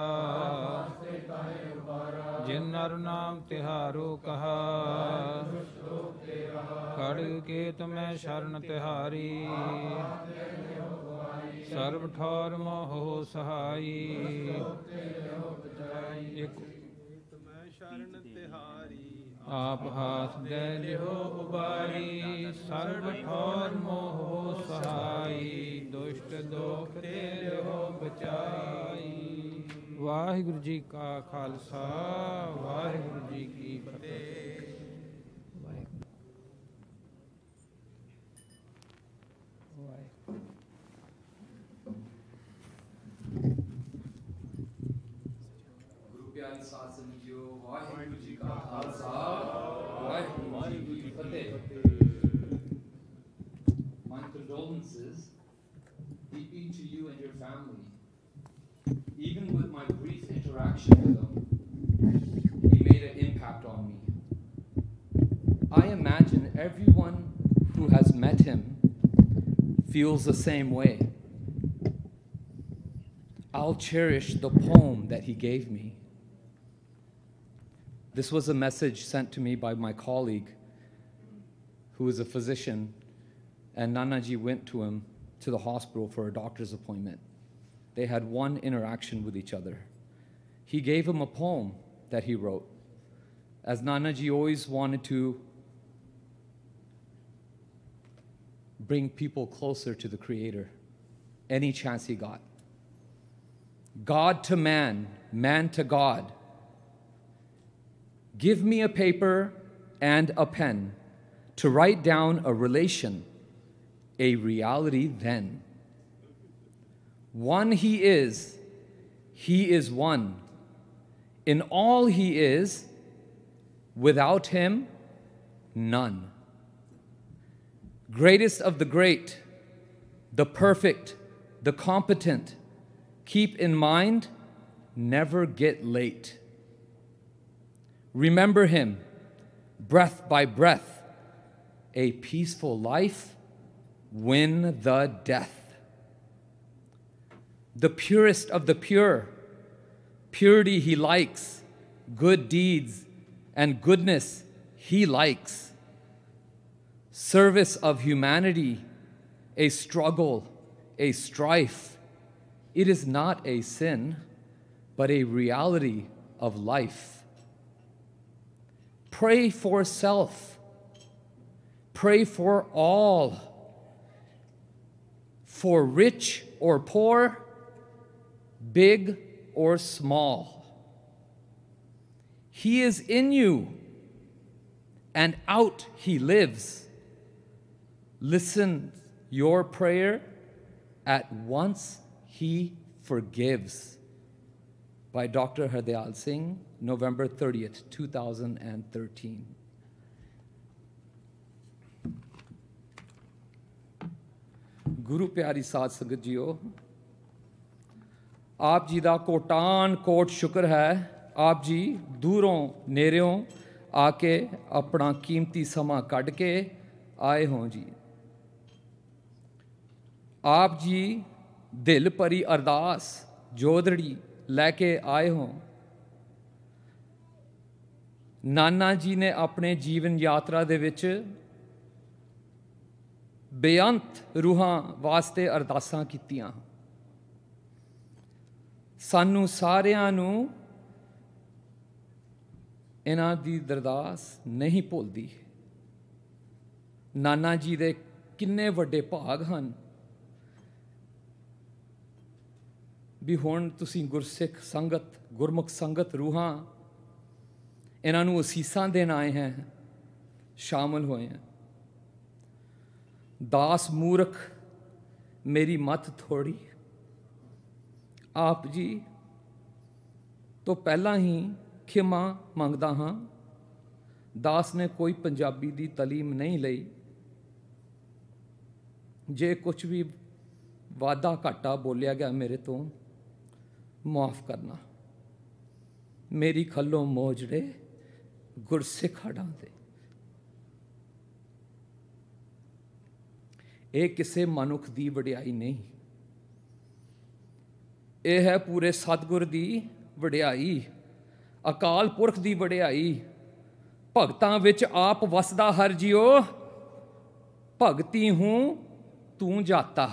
D: जिन नर नाम तिहारो कहा खड़ग के तुम्हें शरण तिहारी सर्व ठौर मोह सहाई एक
C: शरण तिहारी
D: आप हाथ दे लिहो उबारी सर्व ठौर मोह सहाई दुष्ट दोख ते लिहो बचाई। वाहिगुरु जी का खालसा वाहिगुरु जी की फतेह।
B: प्यारी साध संगत जीओ वाहिगुरु जी का खालसा वाहिगुरु जी की फतेह। My condolences deeply to you and your family. Even with my brief interaction with him, he made an impact on me. I imagine everyone who has met him feels the same way. I'll cherish the poem that he gave me. This was a message sent to me by my colleague, who is a physician, and Nanaji went to him to the hospital for a doctor's appointment. They had one interaction with each other. He gave him a poem that he wrote, as Nanaji always wanted to bring people closer to the Creator, any chance he got. God to man, man to God. Give me a paper and a pen to write down a relation, a reality then. One he is, he is one. In all he is, without him, none. Greatest of the great, the perfect, the competent, keep in mind, never get late. Remember him, breath by breath, a peaceful life, win the death. The purest of the pure, purity he likes, good deeds and goodness he likes. Service of humanity, a struggle, a strife. It is not a sin, but a reality of life. Pray for self. Pray for all. For rich or poor, big or small. He is in you, and out he lives. Listen your prayer, at once he forgives. By Doctor Hardayal Singh, November thirtieth, two thousand thirteen. Guru Pyari Saad Sangat Jiyo, आप जी दा कोटान coat शुक्र है, आप जी दूरों नेरों आके अपना कीमती समा कढ़ के आए हों जी। आप जी दिल भरी अरदास जोदड़ी लैके आए हों। नाना जी ने अपने जीवन यात्रा दे विच ਬੇਅੰਤ ਰੂਹਾਂ ਵਾਸਤੇ ਅਰਦਾਸਾਂ ਕੀਤੀਆਂ। ਸਾਨੂੰ ਸਾਰਿਆਂ ਨੂੰ ਇਹਨਾਂ ਦੀ ਦਰਦਾਸ ਨਹੀਂ ਭੁੱਲਦੀ। ਨਾਨਾ ਜੀ ਦੇ ਕਿੰਨੇ ਵੱਡੇ ਭਾਗ ਹਨ ਵੀ ਹੁਣ ਤੁਸੀਂ ਗੁਰਸਿੱਖ ਸੰਗਤ, ਗੁਰਮੁਖ ਸੰਗਤ ਰੂਹਾਂ ਇਹਨਾਂ ਨੂੰ ਅਸੀਸਾਂ ਦੇਣ ਆਏ ਹੈ, ਸ਼ਾਮਲ ਹੋਏ हैं। दास मूर्ख मेरी मत थोड़ी, आप जी तो पहला ही खिमा मंगदा हाँ। दास ने कोई पंजाबी दी तालीम नहीं लई, जे कुछ भी वादा घाटा बोलिया गया मेरे तो माफ़ करना। मेरी खल्लों मोजड़े गुरसिख हड़ां दे। ਇਹ ਕਿਸੇ ਮਨੁੱਖ ਦੀ ਵਡਿਆਈ ਨਹੀਂ, ਇਹ ਹੈ ਪੂਰੇ ਸਤਿਗੁਰ ਦੀ ਵਡਿਆਈ, ਅਕਾਲ ਪੁਰਖ ਦੀ ਵਡਿਆਈ। ਭਗਤਾਂ ਵਿੱਚ ਆਪ ਵਸਦਾ ਹਰ ਜਿਉ, ਭਗਤੀ ਹੂੰ ਤੂੰ ਜਾਤਾ।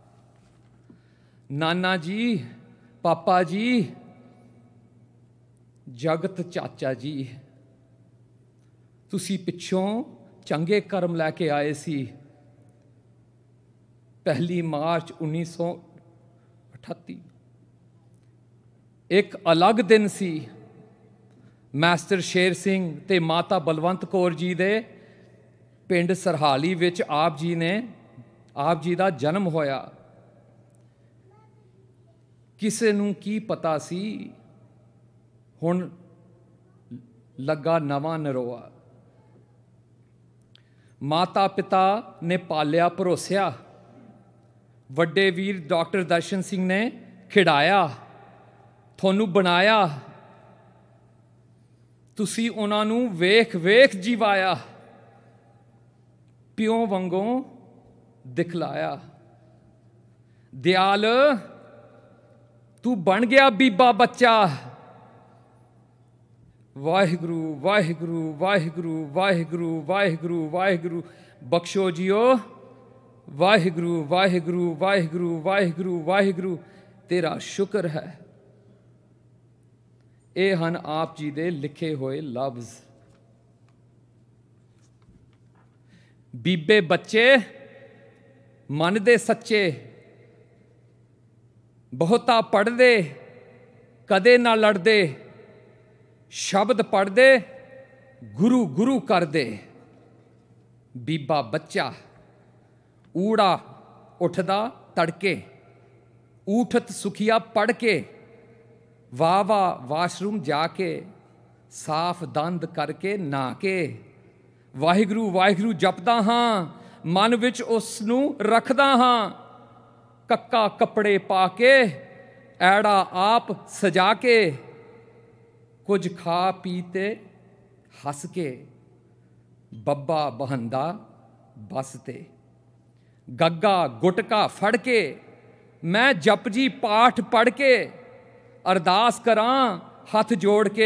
B: ਨਾਨਾ ਜੀ, ਪਾਪਾ ਜੀ, ਜਗਤ ਚਾਚਾ ਜੀ, ਤੁਸੀਂ ਪਿੱਛੋਂ ਚੰਗੇ ਕਰਮ ਲੈ ਕੇ ਆਏ ਸੀ। पहली मार्च उन्नीस सौ अठत्ती एक अलग दिन सी। मैस्टर शेर सिंह ते माता बलवंत कौर जी दे पिंड सरहाली विच आप जी ने आप जी दा जन्म होया। किसे नूं की पता सी हुण लगा नवां नरोआ। माता पिता ने पालिया भरोसिया, ਵੱਡੇ ਵੀਰ ਡਾਕਟਰ ਦਰਸ਼ਨ ਸਿੰਘ ਨੇ ਖਿਡਾਇਆ, ਤੁਹਾਨੂੰ ਬਣਾਇਆ, ਤੁਸੀਂ ਉਹਨਾਂ ਨੂੰ ਵੇਖ ਵੇਖ ਜੀਵਾਇਆ, ਪਿਓ ਵਾਂਗੋਂ ਦਿਖਲਾਇਆ। ਦਿਆਲ ਤੂੰ ਬਣ ਗਿਆ ਬੀਬਾ ਬੱਚਾ। ਵਾਹਿਗੁਰੂ ਵਾਹਿਗੁਰੂ ਵਾਹਿਗੁਰੂ ਵਾਹਿਗੁਰੂ ਵਾਹਿਗੁਰੂ ਵਾਹਿਗੁਰੂ ਬਖਸ਼ੋ ਜੀਓ। वाहिगुरु वाहिगुरु वाहिगुरु वाहिगुरु वाहिगुरु तेरा शुक्र है। ये हन आप जी दे लिखे हुए लफ्ज। बीबे बच्चे मन दे सच्चे, बहुता पढ़दे कदे ना लड़दे, शब्द पढ़दे गुरु गुरु करदे। बीबा बच्चा ऊड़ा उठदा तड़के, ऊठत सुखिया पढ़ के, वाह वाह वाशरूम जाके, साफ दंद करके नहा के। वाहिगुरु वाहिगुरु जपदा हाँ, मन विच उस नूं रखदा हाँ। कक्का कपड़े पा के, ऐड़ा आप सजा के, कुछ खा पीते हस के, बब्बा बहंदा बसते। गग्गा गुटका फड़ के, मैं जपजी पाठ पढ़ के, अरदास करां हथ जोड़ के,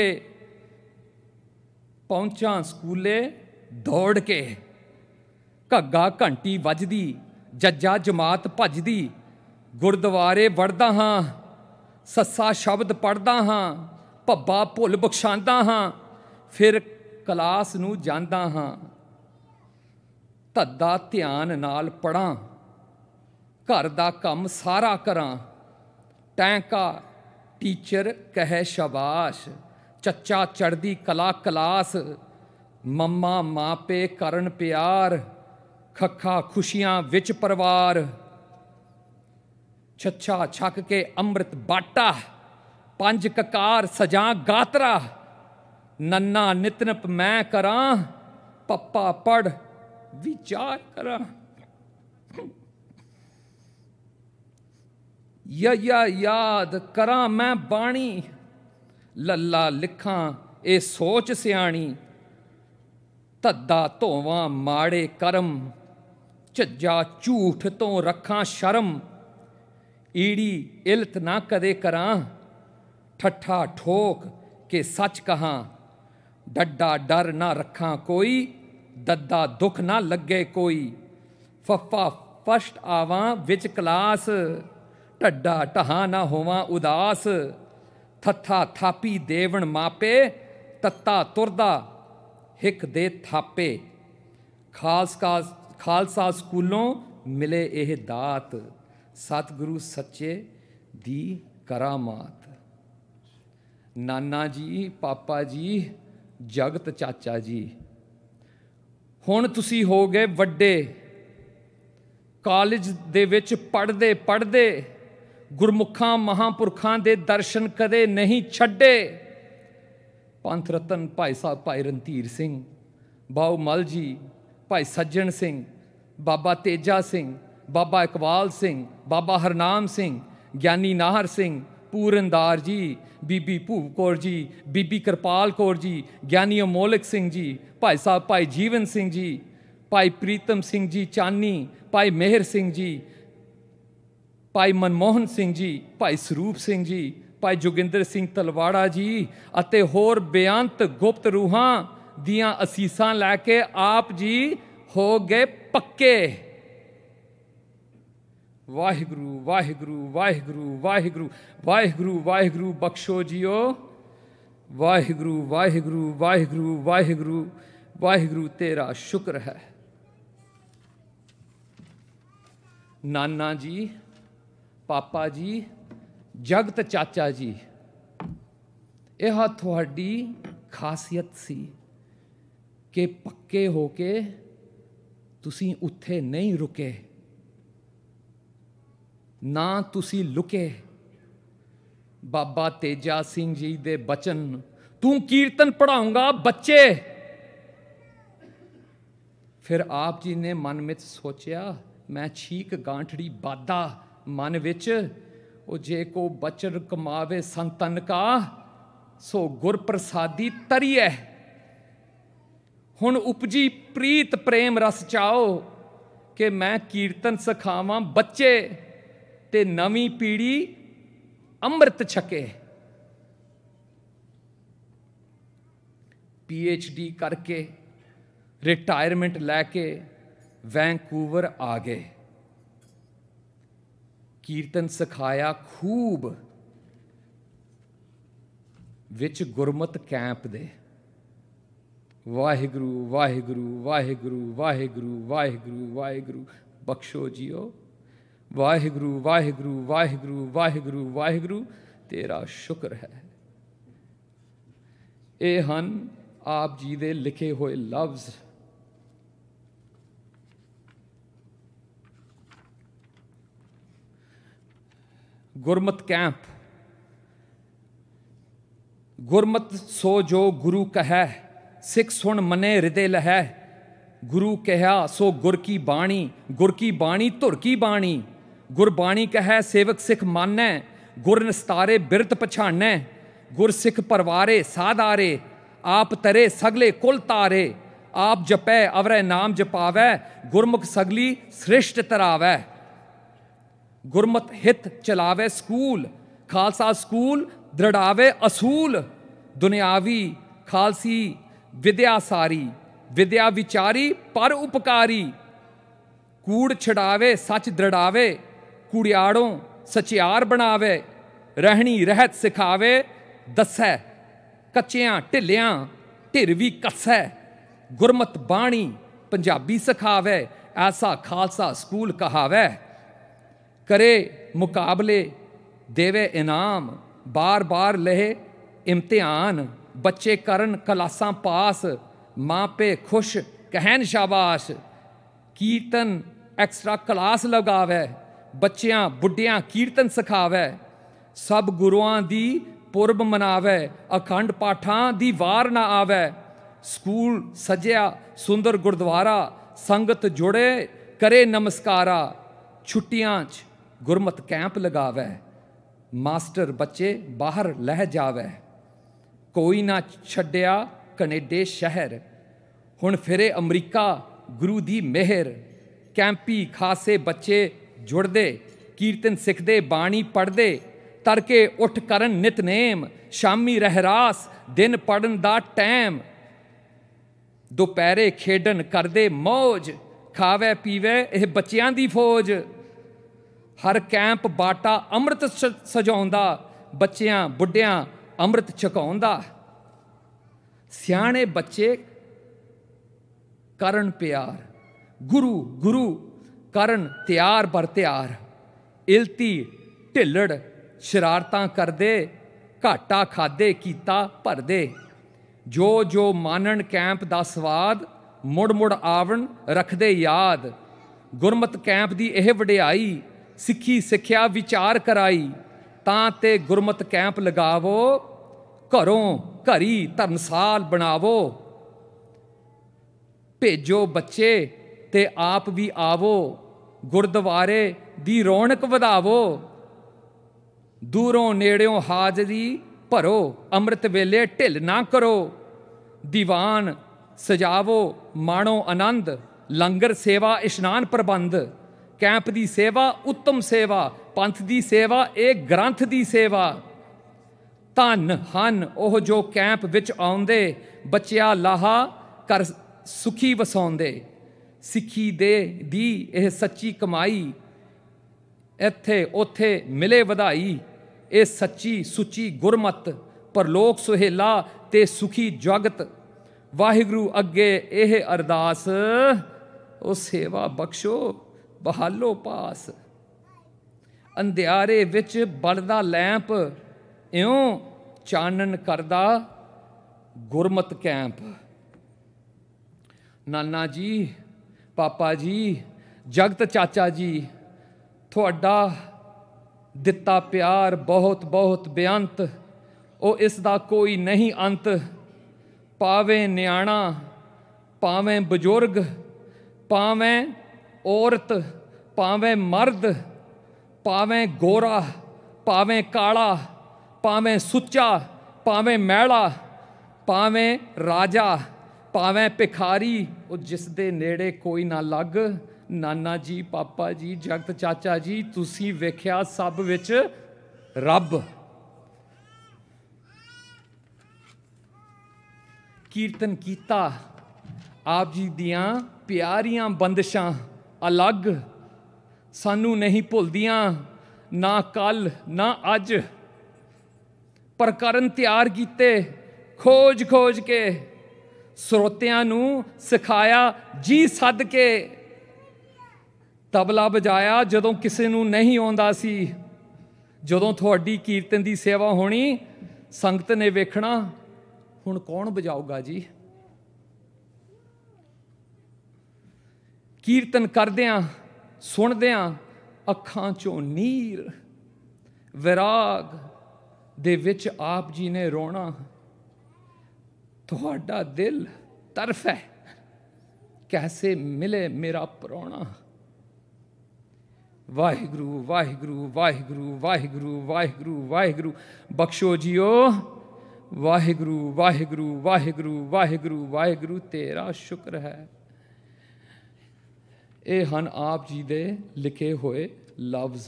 B: पहुंचा स्कूले दौड़ के। घग्गा घंटी वजदी, जज्जा जमात भजदी, गुरद्वारे वड़दा हाँ, सस्सा शब्द पढ़दा हाँ, भब्बा भुल बख्शांदा हाँ, फिर क्लास नूं जांदा हाँ। धद्दा ध्यान नाल पढ़ां, घर दा कम सारा करां। टैंका टीचर कहे शाबाश, चच्चा चढ़दी कला क्लास, मम्मा मापे करन प्यार, खखा खुशियां विच परिवार। छच्छा छक के अमृत बाटा, पंज ककार सजां गातरा। नन्ना नितनप मैं करां, पप्पा पढ़ विचार करा। या या याद करा मैं बाणी, लल्ला लिखां ए सोच सियाणी। धद्दा धोवां माड़े करम, झज्जा झूठ तो रखां शर्म। ईड़ी इलत ना कदे करां, ठट्ठा ठोक के सच कहां। डड्डा डर ना रखां कोई, दद्दा दुख ना लगे कोई। फफा फस्ट आवां विच क्लास, ढड्डा ढहा ना होवां उदास, थथा थापी देवण मापे, तत्ता तुरदा हिक दे थापे। खालसा खालसा स्कूलों मिले एह दात, सतगुरु सच्चे दी करामात। नाना जी, पापा जी, जगत चाचा जी, हुण तुसी हो गए वड्डे, कालेज दे विच पढ़दे पढ़दे गुरमुखां महापुरखां दे दर्शन कदे नहीं छड्डे। पंथ रतन भाई साहब भाई रणधीर सिंह, बाऊ मल जी, भाई सज्जन सिंह, बाबा तेजा सिंह, बाबा इकबाल सिंह, बाबा हरनाम सिंह, ज्ञानी नाहर सिंह, पूरनदार जी, बीबी भूप कौर जी, बीबी कृपाल कौर जी, ज्ञानी अमोलक सिंह जी, भाई साहब भाई जीवन सिंह जी, भाई प्रीतम सिंह जी चानी, भाई मेहर सिंह जी, भाई मनमोहन सिंह जी, भाई सरूप सिंह जी, भाई जोगिंदर सिंह तलवाड़ा जी अते होर बेअंत गुप्त रूहां दियां असीसां लैके आप जी हो गए पक्के। वाहिगुरु वाहिगुरु वाहिगुरु वाहिगुरु वाहिगुरु वाहिगुरु बख्शो जियो। वाहिगुरु वाहिगुरु वाहिगुरु वाहिगुरु वाहिगुरु तेरा शुक्र है। नाना जी, पापा जी, जगत चाचा जी, यह थोड़ी खासियत सी कि पक्के होके तुसी उत्थे नहीं रुके, ना तुसी लुके। बाबा तेजा सिंह जी दे बचन, तू कीर्तन पढ़ाऊंगा बच्चे। फिर आप जी ने मन में सोचा, मैं छीक गांठड़ी बादा मन विच, ओ जे को बचन कमावे संतन का, सो गुर प्रसादी तरिए। हुण उपजी प्रीत प्रेम रस चाओ कि मैं कीर्तन सिखावां बच्चे ते नवीं पीढ़ी अमृत छके। पीएचडी करके रिटायरमेंट लैके वैंकूवर आ गए। कीर्तन सिखाया खूब विच गुरमत कैंप दे। वाहिगुरु वाहिगुरु वाहिगुरु वाहिगुरु वाहिगुरु वाहिगुरु बख्शो जियो। वाहिगुरु वाहिगुरु वाहिगुरु वाहिगुरु वाहिगुरु तेरा शुक्र है। ये हन आप जी दे लिखे हुए लफ्ज। गुरमत कैंप। गुरमत सो जो गुरु कहे, सिख सुन मने हृदय लहै। गुरु कहा सो गुर की बाणी, गुर की बाणी धुर की बाणी। गुरबाणी कहे सेवक सिख मानै, गुर निस्तारे बिरत पछाणै। गुर सिख परवारे साधारे, आप तरे सगले कुल तारे। आप जपै अवरै नाम जपावै, गुरमुख सगली सृष्ट तरावै। गुरमत हित चलावे स्कूल, खालसा स्कूल दृढ़ावे असूल। दुनियावी खालसी विद्या सारी, विद्या विचारी पर उपकारी। कूड़ छड़ावे सच दृढ़ावे, कुड़ियाड़ों सचियार बनावे। रहनी रहत सिखावे दसै, कच्चियां ढिलियां ढिर भी कसै। गुरमत बाणी पंजाबी सिखावे, ऐसा खालसा स्कूल कहावै। करे मुकाबले देवे इनाम, बार बार लहे इम्तिहान। बच्चे करन क्लासां पास, माँ पे खुश कहन शाबाश। कीर्तन एक्स्ट्रा क्लास लगावे, बच्चियां बुढ़ियां कीर्तन सिखावे। सब गुरुआं दी पुरब मनावे, अखंड पाठां दी वार ना आवे। स्कूल सजिया सुंदर गुरुद्वारा, संगत जुड़े करे नमस्कारा। छुट्टियां च गुरमत कैंप लगावे, मास्टर बच्चे बाहर लह जावे। कोई ना छड्डिया कनेडे शहर, हुण फिरे अमरीका गुरु दी मेहर। कैंपी खासे बच्चे जुड़दे, कीर्तन सिखदे बाणी पढ़दे। तड़के उठ करन नितनेम, शामी रहरास दिन पढ़न दा टैम। दोपहरे खेडन करदे मौज, ਖਾਵੇ ਪੀਵੇ ਇਹ ਬੱਚਿਆਂ ਦੀ ਫੌਜ। ਹਰ ਕੈਂਪ ਬਾਟਾ ਅੰਮ੍ਰਿਤ ਸਜਾਉਂਦਾ, ਬੱਚਿਆਂ ਬੁੱਢਿਆਂ ਅੰਮ੍ਰਿਤ ਛਕਾਉਂਦਾ। ਸਿਆਣੇ ਬੱਚੇ ਕਰਨ ਪਿਆਰ, ਗੁਰੂ ਗੁਰੂ ਕਰਨ ਤਿਆਰ ਬਰ ਤਿਆਰ। ਇਲਤੀ ਢਿੱਲੜ ਸ਼ਰਾਰਤਾਂ ਕਰਦੇ, ਘਾਟਾ ਖਾਦੇ ਕੀਤਾ ਭਰਦੇ। ਜੋ ਜੋ ਮਾਨਣ ਕੈਂਪ ਦਾ ਸਵਾਦ, ਮੁੜ ਮੁੜ ਆਵਣ ਰੱਖਦੇ ਯਾਦ। ਗੁਰਮਤ ਕੈਂਪ ਦੀ ਇਹ ਵਡਿਆਈ, ਸਿੱਖੀ ਸਿੱਖਿਆ ਵਿਚਾਰ ਕਰਾਈ। ਤਾਂ ਤੇ ਗੁਰਮਤ ਕੈਂਪ ਲਗਾਵੋ, ਘਰੋਂ ਘਰੀ ਧਰਮਸਾਲ ਬਣਾਵੋ। ਭੇਜੋ ਬੱਚੇ ਤੇ ਆਪ ਵੀ ਆਵੋ, ਗੁਰਦੁਆਰੇ ਦੀ ਰੌਣਕ ਵਧਾਵੋ। ਦੂਰੋਂ ਨੇੜਿਓਂ ਹਾਜ਼ਰੀ ਭਰੋ, ਅੰਮ੍ਰਿਤ ਵੇਲੇ ਢਿੱਲ ਨਾ ਕਰੋ। ਦੀਵਾਨ ਸਜਾਵੋ ਮਾਣੋ ਆਨੰਦ, ਲੰਗਰ ਸੇਵਾ ਇਸ਼ਨਾਨ ਪ੍ਰਬੰਧ। ਕੈਂਪ ਦੀ ਸੇਵਾ ਉੱਤਮ ਸੇਵਾ, ਪੰਥ ਦੀ ਸੇਵਾ ਇਹ ਗ੍ਰੰਥ ਦੀ ਸੇਵਾ। ਧੰਨ ਹਨ ਉਹ ਜੋ ਕੈਂਪ ਵਿੱਚ ਆਉਂਦੇ, ਬੱਚਿਆ ਲਾਹਾ ਕਰ ਸੁਖੀ ਵਸਾਉਂਦੇ। ਸਿੱਖੀ ਦੇ ਦੀ ਇਹ ਸੱਚੀ ਕਮਾਈ, ਇੱਥੇ ਉੱਥੇ ਮਿਲੇ ਵਧਾਈ। ਇਹ ਸੱਚੀ ਸੁੱਚੀ ਗੁਰਮਤ, ਪਰਲੋਕ ਸੁਹੇਲਾ ਤੇ ਸੁਖੀ ਜਗਤ। ਵਾਹਿਗੁਰੂ ਅੱਗੇ ਇਹ ਅਰਦਾਸ, ਉਹ ਸੇਵਾ ਬਖਸ਼ੋ ਬਹਾਲੋ ਪਾਸ। ਅੰਧਿਆਰੇ ਵਿੱਚ ਬਲਦਾ ਲੈਂਪ, ਇਉਂ ਚਾਨਣ ਕਰਦਾ ਗੁਰਮਤ ਕੈਂਪ। ਨਾਨਾ ਜੀ, ਪਾਪਾ ਜੀ, ਜਗਤ ਚਾਚਾ ਜੀ, ਤੁਹਾਡਾ ਦਿੱਤਾ ਪਿਆਰ ਬਹੁਤ ਬਹੁਤ ਬੇਅੰਤ। ਉਹ ਇਸ ਦਾ ਕੋਈ ਨਹੀਂ ਅੰਤ। ਭਾਵੇਂ ਨਿਆਣਾ ਭਾਵੇਂ ਬਜ਼ੁਰਗ, ਭਾਵੇਂ ਔਰਤ ਭਾਵੇਂ ਮਰਦ, ਭਾਵੇਂ ਗੋਰਾ ਭਾਵੇਂ ਕਾਲਾ, ਭਾਵੇਂ ਸੁੱਚਾ ਭਾਵੇਂ ਮਹਿਲਾ, ਭਾਵੇਂ ਰਾਜਾ ਭਾਵੇਂ ਭਿਖਾਰੀ, ਉਹ ਜਿਸ ਦੇ ਨੇੜੇ ਕੋਈ ਨਾ ਲੱਗ। ਨਾਨਾ ਜੀ, ਪਾਪਾ ਜੀ, ਜਗਤ ਚਾਚਾ ਜੀ, ਤੁਸੀਂ ਵੇਖਿਆ ਸਭ ਵਿੱਚ ਰੱਬ। ਕੀਰਤਨ ਕੀਤਾ ਆਪ ਜੀ ਦੀਆਂ ਪਿਆਰੀਆਂ ਬੰਦਸ਼ਾਂ ਅਲੱਗ, ਸਾਨੂੰ ਨਹੀਂ ਭੁੱਲਦੀਆਂ ਨਾ ਕੱਲ ਨਾ ਅੱਜ। ਪਰ ਕਰਨ ਤਿਆਰ ਕੀਤੇ ਖੋਜ ਖੋਜ ਕੇ, ਸਰੋਤਿਆਂ ਨੂੰ ਸਿਖਾਇਆ ਜੀ ਸੱਦ ਕੇ। ਤਬਲਾ ਵਜਾਇਆ ਜਦੋਂ ਕਿਸੇ ਨੂੰ ਨਹੀਂ ਆਉਂਦਾ ਸੀ। ਜਦੋਂ ਤੁਹਾਡੀ ਕੀਰਤਨ ਦੀ ਸੇਵਾ ਹੋਣੀ, ਸੰਗਤ ਨੇ ਵੇਖਣਾ ਹੁਣ ਕੌਣ ਵਜਾਊਗਾ ਜੀ। ਕੀਰਤਨ ਕਰਦਿਆਂ ਸੁਣਦਿਆਂ ਅੱਖਾਂ ਚੋਂ ਨੀਰ, ਵਿਰਾਗ ਦੇ ਵਿੱਚ ਆਪ ਜੀ ਨੇ ਰੋਣਾ। ਤੁਹਾਡਾ ਦਿਲ ਤਰਫ ਹੈ, ਕੈਸੇ ਮਿਲੇ ਮੇਰਾ ਪ੍ਰਾਹੁਣਾ। ਵਾਹਿਗੁਰੂ ਵਾਹਿਗੁਰੂ ਵਾਹਿਗੁਰੂ ਵਾਹਿਗੁਰੂ ਵਾਹਿਗੁਰੂ ਵਾਹਿਗੁਰੂ ਬਖਸ਼ੋ ਜੀਓ। ਵਾਹਿਗੁਰੂ ਵਾਹਿਗੁਰੂ ਵਾਹਿਗੁਰੂ ਵਾਹਿਗੁਰੂ ਵਾਹਿਗੁਰੂ ਤੇਰਾ ਸ਼ੁਕਰ ਹੈ। ਇਹ ਹਨ ਆਪ ਜੀ ਦੇ ਲਿਖੇ ਹੋਏ ਲਫ਼ਜ਼।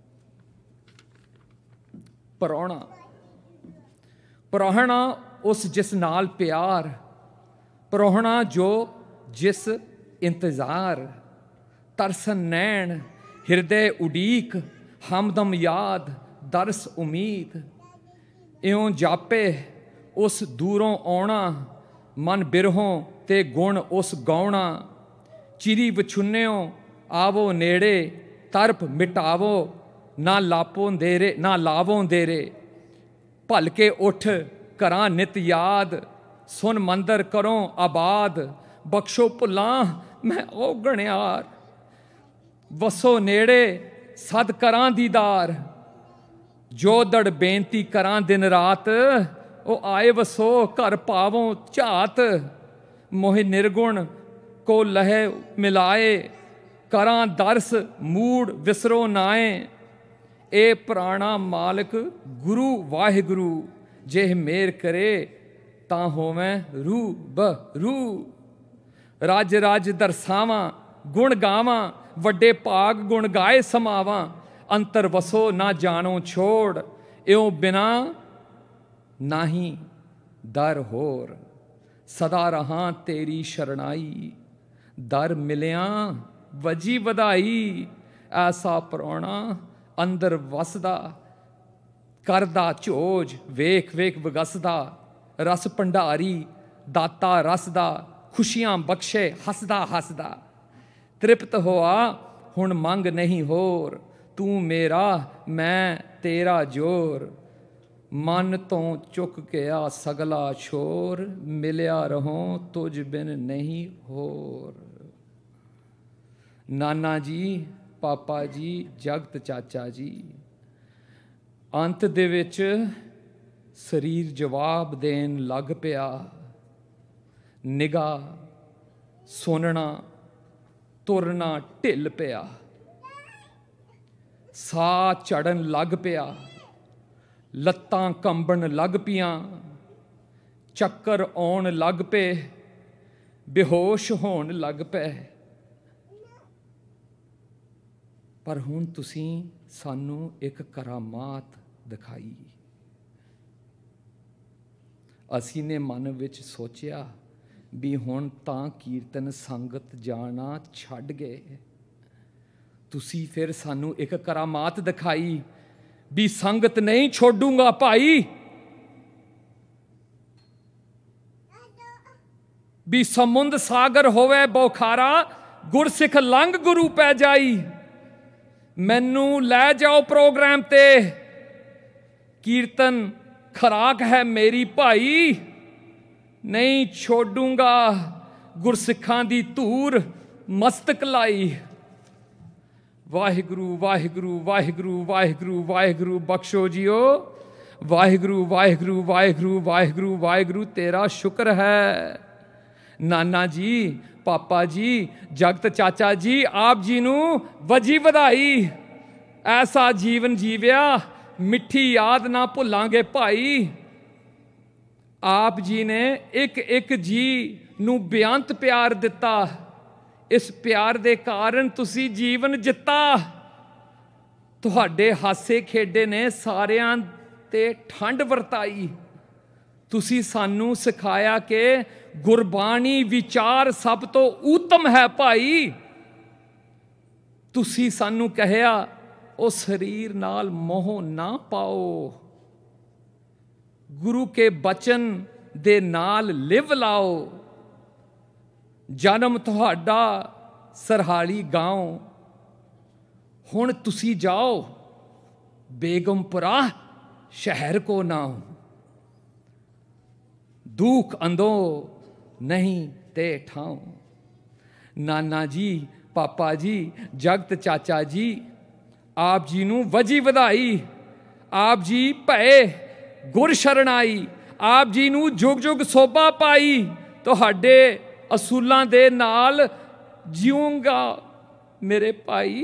B: ਪ੍ਰਾਹੁਣਾ, ਪ੍ਰਾਹੁਣਾ ਉਸ ਜਿਸ ਨਾਲ ਪਿਆਰ, ਪ੍ਰਾਹੁਣਾ ਜੋ ਜਿਸ ਇੰਤਜ਼ਾਰ। ਤਰਸਨ ਨੈਣ ਹਿਰਦੇ ਉਡੀਕ, ਹਮਦਮ ਯਾਦ ਦਰਸ ਉਮੀਦ। ਇਉਂ ਜਾਪੇ ਉਸ ਦੂਰੋਂ ਆਉਣਾ, ਮਨ ਬਿਰਹੋਂ ਤੇ ਗੁਣ ਉਸ ਗਾਉਣਾ। ਚਿਰੀ ਵਿਛੁੰਨਿਓ ਆਵੋ ਨੇੜੇ, ਤਰਪ ਮਿਟਾਵੋ ਨਾ ਲਾਪੋਂ ਦੇਰੇ ਨਾ ਲਾਵੋਂ ਦੇਰੇ। ਭਲ ਕੇ ਉੱਠ ਕਰਾਂ ਨਿਤ ਯਾਦ, ਸੁਨ ਮੰਦਰ ਕਰੋ ਆਬਾਦ। ਬਖਸ਼ੋ ਭੁੱਲਾਂ ਮੈਂ ਔਗਣਿਆਰ, ਵਸੋ ਨੇੜੇ ਸਦ ਕਰਾਂ ਦੀਦਾਰ। ਜੋ ਦੜ ਬੇਨਤੀ ਕਰਾਂ ਦਿਨ ਰਾਤ, ਉਹ ਆਏ ਵਸੋ ਘਰ ਪਾਵੋਂ ਝਾਤ। ਮੋਹਿ ਨਿਰਗੁਣ ਕੋ ਲਹੇ ਮਿਲਾਏ, ਕਰਾਂ ਦਰਸ ਮੂੜ ਵਿਸਰੋ ਨਾਏ। ਇਹ ਪ੍ਰਾਣਾ ਮਾਲਕ ਗੁਰੂ ਵਾਹਿਗੁਰੂ, ਜੇ ਮੇਰ ਕਰੇ ਤਾਂ ਹੋਵੇਂ ਰੂ ਬ ਰੂ। ਰਜ ਰਜ ਦਰਸਾਵਾਂ ਗੁਣ ਗਾਵਾਂ, ਵੱਡੇ ਭਾਗ ਗੁਣ ਗਾਏ ਸਮਾਵਾਂ। ਅੰਤਰ ਵਸੋ ਨਾ ਜਾਣੋ ਛੋੜ, ਇਉਂ ਬਿਨਾ ਨਾਹੀ ਦਰ ਹੋਰ। ਸਦਾ ਰਹਾਂ ਤੇਰੀ ਸ਼ਰਣਾਈ, दर मिलिया वजी वधाई, ऐसा परौना अंदर वसदा, करदा झोज वेख वेख वगसदा, रस भंडारी दाता रसदा, खुशियां बख्शे हसदा हसदा। तृप्त होआ हुण मंग नहीं होर, तू मेरा मैं तेरा जोर। मन तो चुक गया सगला छोर, मिलिया रहो तुझ बिन नहीं होर। नाना जी, पापा जी, जगत चाचा जी, अंत दे विच शरीर जवाब देन लग पिया। निगाह सुनना तुरना ढिल पिया, साह चढ़न लग पिया, लत्तां कंबन लग पियां, चक्कर आउण लग पे, बेहोश होण लग पे। पर हुण तुसीं सानू एक करामात दिखाई। असीं ने मन विच सोचिया भी हुण तां कीर्तन संगत जाना छड्ड गए, तुसीं फिर सानू एक करामात दिखाई भी संगत नहीं छोड़ूंगा भाई, भी समुंद सागर होवे बौखारा, गुरसिख लंघ गुरु पै जाई। मैनू लै जाओ प्रोग्राम ते, कीर्तन खराक है मेरी भाई, नहीं छोड़ूंगा गुरसिखां दी धूर मस्तक लाई। वाहिगुरु वाहिगुरु वाहिगुरु वाहिगुरु वाहिगुरु बख्शो जियो, वाहिगुरु वाहिगुरु वाहिगुरु वाहिगुरु वाहिगुरु तेरा शुक्र है। नाना जी, पापा जी, जगत चाचा जी, आप जी नू वजी वधाई। ऐसा जीवन जीविया मिठी याद ना भुलांगे भाई। आप जी ने एक एक जी नू बेअंत प्यार दिता, इस प्यार दे कारण तुसी जीवन जिता। तुहाडे हासे खेडे ने सारियां ते ठंड वरताई। तुसी सानू सिखाया कि गुरबाणी विचार सब तो उत्तम है भाई। तुसी सानू कहिया ओ शरीर नाल मोह ना पाओ, गुरु के बचन दे नाल लिव लाओ। जन्म तुहाडा सरहाली गांव, हुण तुसी जाओ बेगमपुरा शहर को नाओ। दुख अंदो नहीं ते ठाओ। नाना जी, पापा जी, जगत चाचा जी, आप जी नू वजी वधाई। आप जी भए गुर शरणाई, आप जी नू जुग जुग सोभा पाई। तुहाडे असूलां दे नाल जीऊंगा मेरे भाई।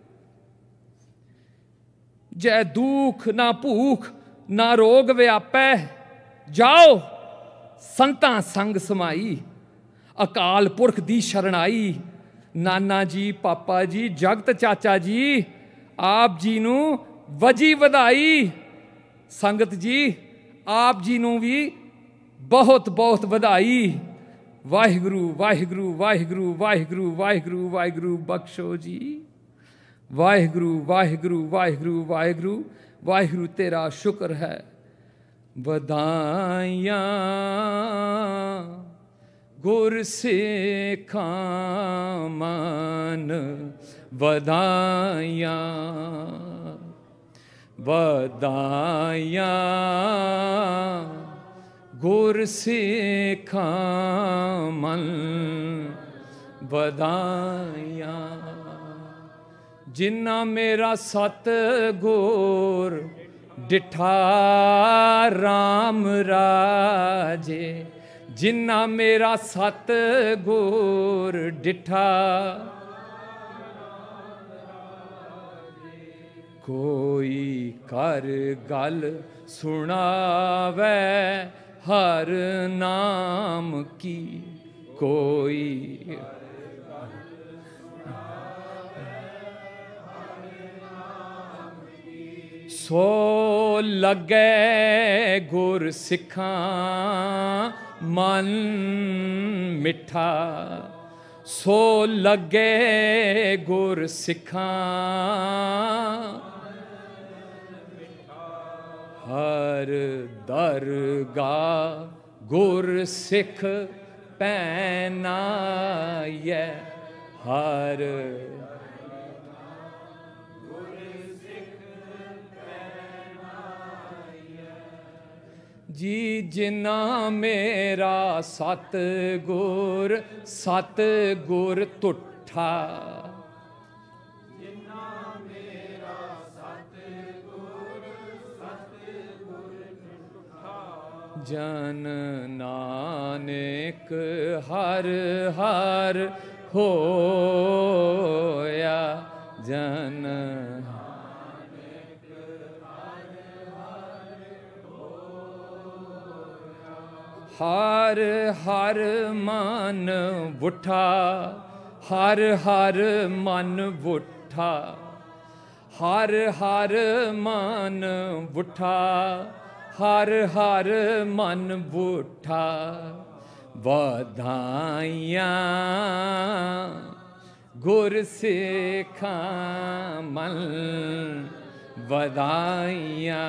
B: जै दुख ना भूख ना रोग व्यापै, जाओ संतां संग समाई। अकाल पुरख दी शरणाई। नाना जी, पापा जी, जगत चाचा जी, आप जी नू वजी वधाई। संगत जी, आप जी नू भी बहुत बहुत वधाई। वाहिगुरु वाहिगुरु वाहिगुरु वाहिगुरु वाहिगुरु वाहिगुरु बख्शो जी। वाहिगुरु वाहिगुरु वाहिगुरु वाहिगुरु वाहिगुरु तेरा शुक्र है। वधाइयां गुर सिखां मन, वधाइयां वधाइयां गुर सिखां मन, वधाइयां। जिन्ना मेरा सतगुर डिठा राम राजे, जिन्ना मेरा सतगुर डिठा। कोई कर गल सुनावे हर नाम की, कोई सो लगे गुर सिखां मन मिठा, ਸੋ ਲੱਗੇ ਗੁਰ ਸਿੱਖਾਂ ਹਰ ਦਰਗਾਹ ਗੁਰ ਸਿੱਖ ਪੈਨਾਈਐ ਹਰ ਜੀ ਜਿਨਾ ਮੇਰਾ ਸਤ ਗੁਰ ਸਤ ਗੁਰ ਤੁਠਾ ਜਿਨਾ ਮੇਰਾ ਸਤ ਗੁਰ ਸਤ ਗੁਰ ਤੁਠਾ ਜਨ ਨਾਨਕ ਹਰ ਹਰ ਹੋਇਆ ਜਨ ਹਰ ਹਰ ਮਨ ਵੁਠਾ ਹਰ ਹਰ ਮਨ ਵੁਠਾ ਹਰ ਹਰ ਮਨ ਵੁਠਾ ਹਰ ਹਰ ਮਨ ਵੁਠਾ ਵਧਾਈਆਂ ਗੁਰ ਸਿੱਖਾਂ ਮਨ ਵਧਾਈਆਂ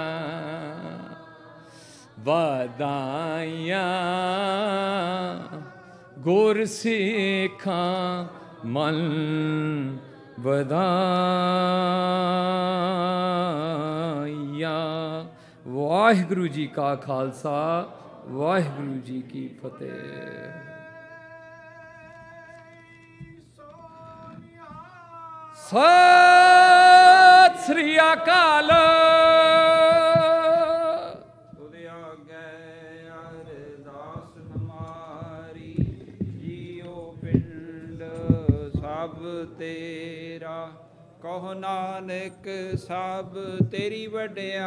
B: ਵਧਾਈਆਂ ਗੁਰ ਸਿੱਖਾਂ ਮਨ ਵਧਾਈਆਂ। ਵਾਹਿਗੁਰੂ ਜੀ ਕਾ ਖਾਲਸਾ ਵਾਹਿਗੁਰੂ ਜੀ ਕੀ ਫਤਿਹ। ਸਤਿ ਸ੍ਰੀ ਅਕਾਲ।
E: ਤੇਰਾ ਕਹੋ ਨਾਨਕ ਸਭ ਤੇਰੀ ਵਡਿਆ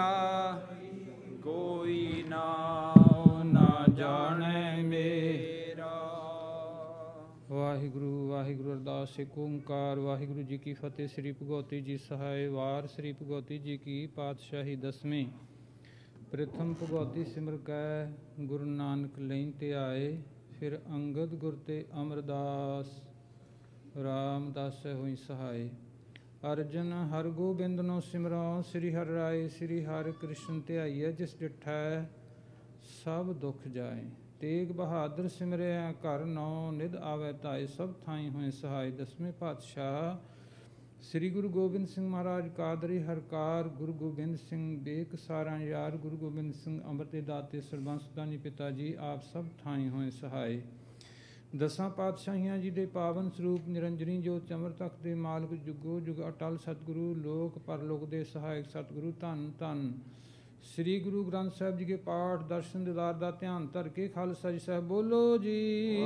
E: ਕੋਈ ਨਾਉ ਨਾ ਜਾਣੈ ਮੇਰਾ।
D: ਵਾਹਿਗੁਰੂ ਵਾਹਿਗੁਰੂ ਅਰਦਾਸ ਏਕ ਓੰਕਾਰ ਵਾਹਿਗੁਰੂ ਜੀ ਕੀ ਫਤਿਹ। ਸ੍ਰੀ ਭਗਵਤੀ ਜੀ ਸਹਾਇ ਵਾਰ ਸ੍ਰੀ ਭਗਵਤੀ ਜੀ ਕੀ ਪਾਤਸ਼ਾਹੀ ਦਸਵੀਂ। ਪ੍ਰਥਮ ਭਗਵਤੀ ਸਿਮਰ ਕੈ ਗੁਰੂ ਨਾਨਕ ਲੈਂ ਤੇ ਆਏ। ਫਿਰ ਅੰਗਦ ਗੁਰ ਤੇ ਅਮਰਦਾਸ ਰਾਮਦਾਸ ਹੋਈ ਸਹਾਇ। ਅਰਜਨ ਹਰ ਗੋਬਿੰਦ ਨੋ ਸਿਮਰੋ ਸ੍ਰੀ ਹਰਿ ਰਾਏ। ਸ੍ਰੀ ਹਰਿ ਕ੍ਰਿਸ਼ਨ ਧਿਆਈਐ ਜਿਸ ਡਿਠੈ ਸਭ ਦੁਖ ਜਾਏ। ਤੇਗ ਬਹਾਦਰ ਸਿਮਰਿਆ ਘਰ ਨੌ ਨਿਧ ਆਵੈ ਧਾਏ। ਸਭ ਥਾਈ ਹੋਏ ਸਹਾਇ। ਦਸਵੇਂ ਪਾਤਸ਼ਾਹ ਸ੍ਰੀ ਗੁਰੂ ਗੋਬਿੰਦ ਸਿੰਘ ਮਹਾਰਾਜ ਕਾਦਰੀ ਹਰਕਾਰ। ਗੁਰੂ ਗੋਬਿੰਦ ਸਿੰਘ ਬੇਕ ਸਾਰਾ ਯਾਰ। ਗੁਰੂ ਗੋਬਿੰਦ ਸਿੰਘ ਅੰਮ੍ਰਿਤ ਦੇ ਦਾਤੇ ਸਰਬੰਸ ਦਾਨੀ ਪਿਤਾ ਜੀ ਆਪ ਸਭ ਥਾਈ ਹੋਏ ਸਹਾਇ। ਦਸਾਂ ਪਾਤਸ਼ਾਹੀਆਂ ਜੀ ਦੇ ਪਾਵਨ ਸਰੂਪ ਨਿਰੰਜਨੀ ਜੋਤ ਅੰਮ੍ਰਿਤ ਤਖਤ ਦੇ ਮਾਲਕ ਜੁਗੋ ਜੁਗ ਅਟਲ ਸਤਿਗੁਰੂ ਲੋਕ ਪਰਲੋਕ ਦੇ ਸਹਾਇਕ ਸਤਿਗੁਰੂ ਧੰਨ ਧੰਨ ਸ੍ਰੀ ਗੁਰੂ ਗ੍ਰੰਥ ਸਾਹਿਬ ਜੀ ਕੇ ਪਾਠ ਦਰਸ਼ਨ ਦੀਦਾਰ ਦਾ ਧਿਆਨ ਧਰ ਕੇ ਖਾਲਸਾ ਜੀ ਸਾਹਿਬ ਬੋਲੋ ਜੀ।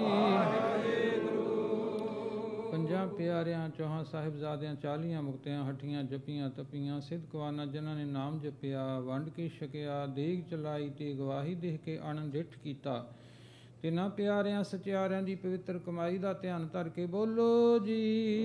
D: ਪੰਜਾਂ ਪਿਆਰਿਆਂ ਚੌਹਾਂ ਸਾਹਿਬਜ਼ਾਦਿਆਂ ਚਾਲੀਆਂ ਮੁਕਤਿਆਂ ਹੱਠੀਆਂ ਜਪੀਆਂ ਤਪੀਆਂ ਸਿੱਧਕਵਾਨਾ ਜਿਨ੍ਹਾਂ ਨੇ ਨਾਮ ਜਪਿਆ ਵੰਡ ਕੇ ਛਕਿਆ ਦੇਗ ਚਲਾਈ ਤੇ ਗਵਾਹੀ ਦੇਖ ਕੇ ਅਣਡਿੱਠ ਕੀਤਾ। ਤਿੰਨਾਂ ਪਿਆਰਿਆਂ ਸਚਿਆਰਿਆਂ ਦੀ ਪਵਿੱਤਰ ਕਮਾਈ ਦਾ ਧਿਆਨ ਧਰ ਕੇ ਬੋਲੋ ਜੀ।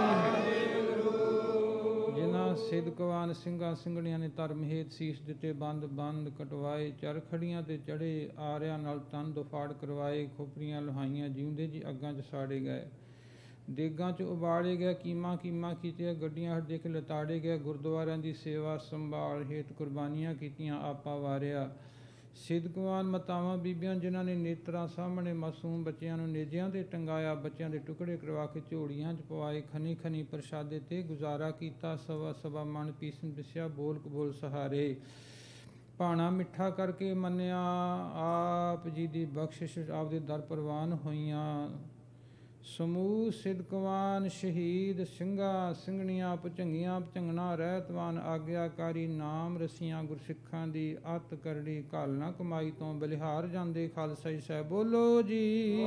D: ਜਿਨ੍ਹਾਂ ਸਿੱਧਕਵਾਨ ਸਿੰਘਾਂ ਸਿੰਘਣੀਆਂ ਨੇ ਧਰਮ ਹੇਤ ਸੀਸ ਦਿੱਤੇ ਬੰਦ ਬੰਦ ਕਟਵਾਏ ਚਰਖੜੀਆਂ ਤੇ ਚੜੇ ਆਰਿਆਂ ਨਾਲ ਤਨ ਦੁਫਾੜ ਕਰਵਾਏ ਖੋਪਰੀਆਂ ਲੋਹਾਈਆਂ ਜਿਉਂਦੇ ਜੀ ਅੱਗਾਂ 'ਚ ਸਾੜੇ ਗਏ ਦੇਗਾਂ 'ਚ ਉਬਾਲੇ ਗਏ ਕੀਮਾ ਕੀਮਾ ਕੀਤੀਆਂ ਗੱਡੀਆਂ ਹੱਡ ਦੇ ਕੇ ਲਤਾੜੇ ਗਏ ਗੁਰਦੁਆਰਿਆਂ ਦੀ ਸੇਵਾ ਸੰਭਾਲ ਹੇਤ ਕੁਰਬਾਨੀਆਂ ਕੀਤੀਆਂ ਆਪਾ ਵਾਰਿਆ। ਸਿੱਧਕਵਾਨ ਮਾਤਾਵਾਂ ਬੀਬੀਆਂ ਜਿਨ੍ਹਾਂ ਨੇ ਨੇਤਰਾਂ ਸਾਹਮਣੇ ਮਾਸੂਮ ਬੱਚਿਆਂ ਨੂੰ ਨੇਜਿਆਂ 'ਤੇ ਟੰਗਾਇਆ ਬੱਚਿਆਂ ਦੇ ਟੁਕੜੇ ਕਰਵਾ ਕੇ ਝੋਲੀਆਂ 'ਚ ਪਵਾਏ ਖਨੀ ਖਨੀ ਪ੍ਰਸ਼ਾਦੇ 'ਤੇ ਗੁਜ਼ਾਰਾ ਕੀਤਾ ਸਵਾ ਸਵਾ ਮਨ ਪੀਸਨ ਪਿਸਿਆ ਬੋਲ ਕਬੋਲ ਸਹਾਰੇ ਭਾਣਾ ਮਿੱਠਾ ਕਰਕੇ ਮੰਨਿਆ ਆਪ ਜੀ ਦੀ ਬਖਸ਼ਿਸ਼ ਆਪਦੇ ਦਰ ਪ੍ਰਵਾਨ ਹੋਈਆਂ। ਸਮੂਹ ਸਿੱਧਕਵਾਨ ਸ਼ਹੀਦ ਸਿੰਘਾਂ ਸਿੰਘਣੀਆਂ ਭੁਝੰਗੀਆਂ ਭੁਝੰਗਣਾ ਰਹਿਤਵਾਨ ਆਗਿਆਕਾਰੀ ਨਾਮ ਰਸੀਆਂ ਗੁਰਸਿੱਖਾਂ ਦੀ ਅੱਤ ਕਰੜੀ ਘਾਲ ਨਾ ਕਮਾਈ ਤੋਂ ਬਲਿਹਾਰ ਜਾਂਦੇ ਖਾਲਸਾ ਜੀ ਸਾਹਿਬ ਬੋਲੋ ਜੀ।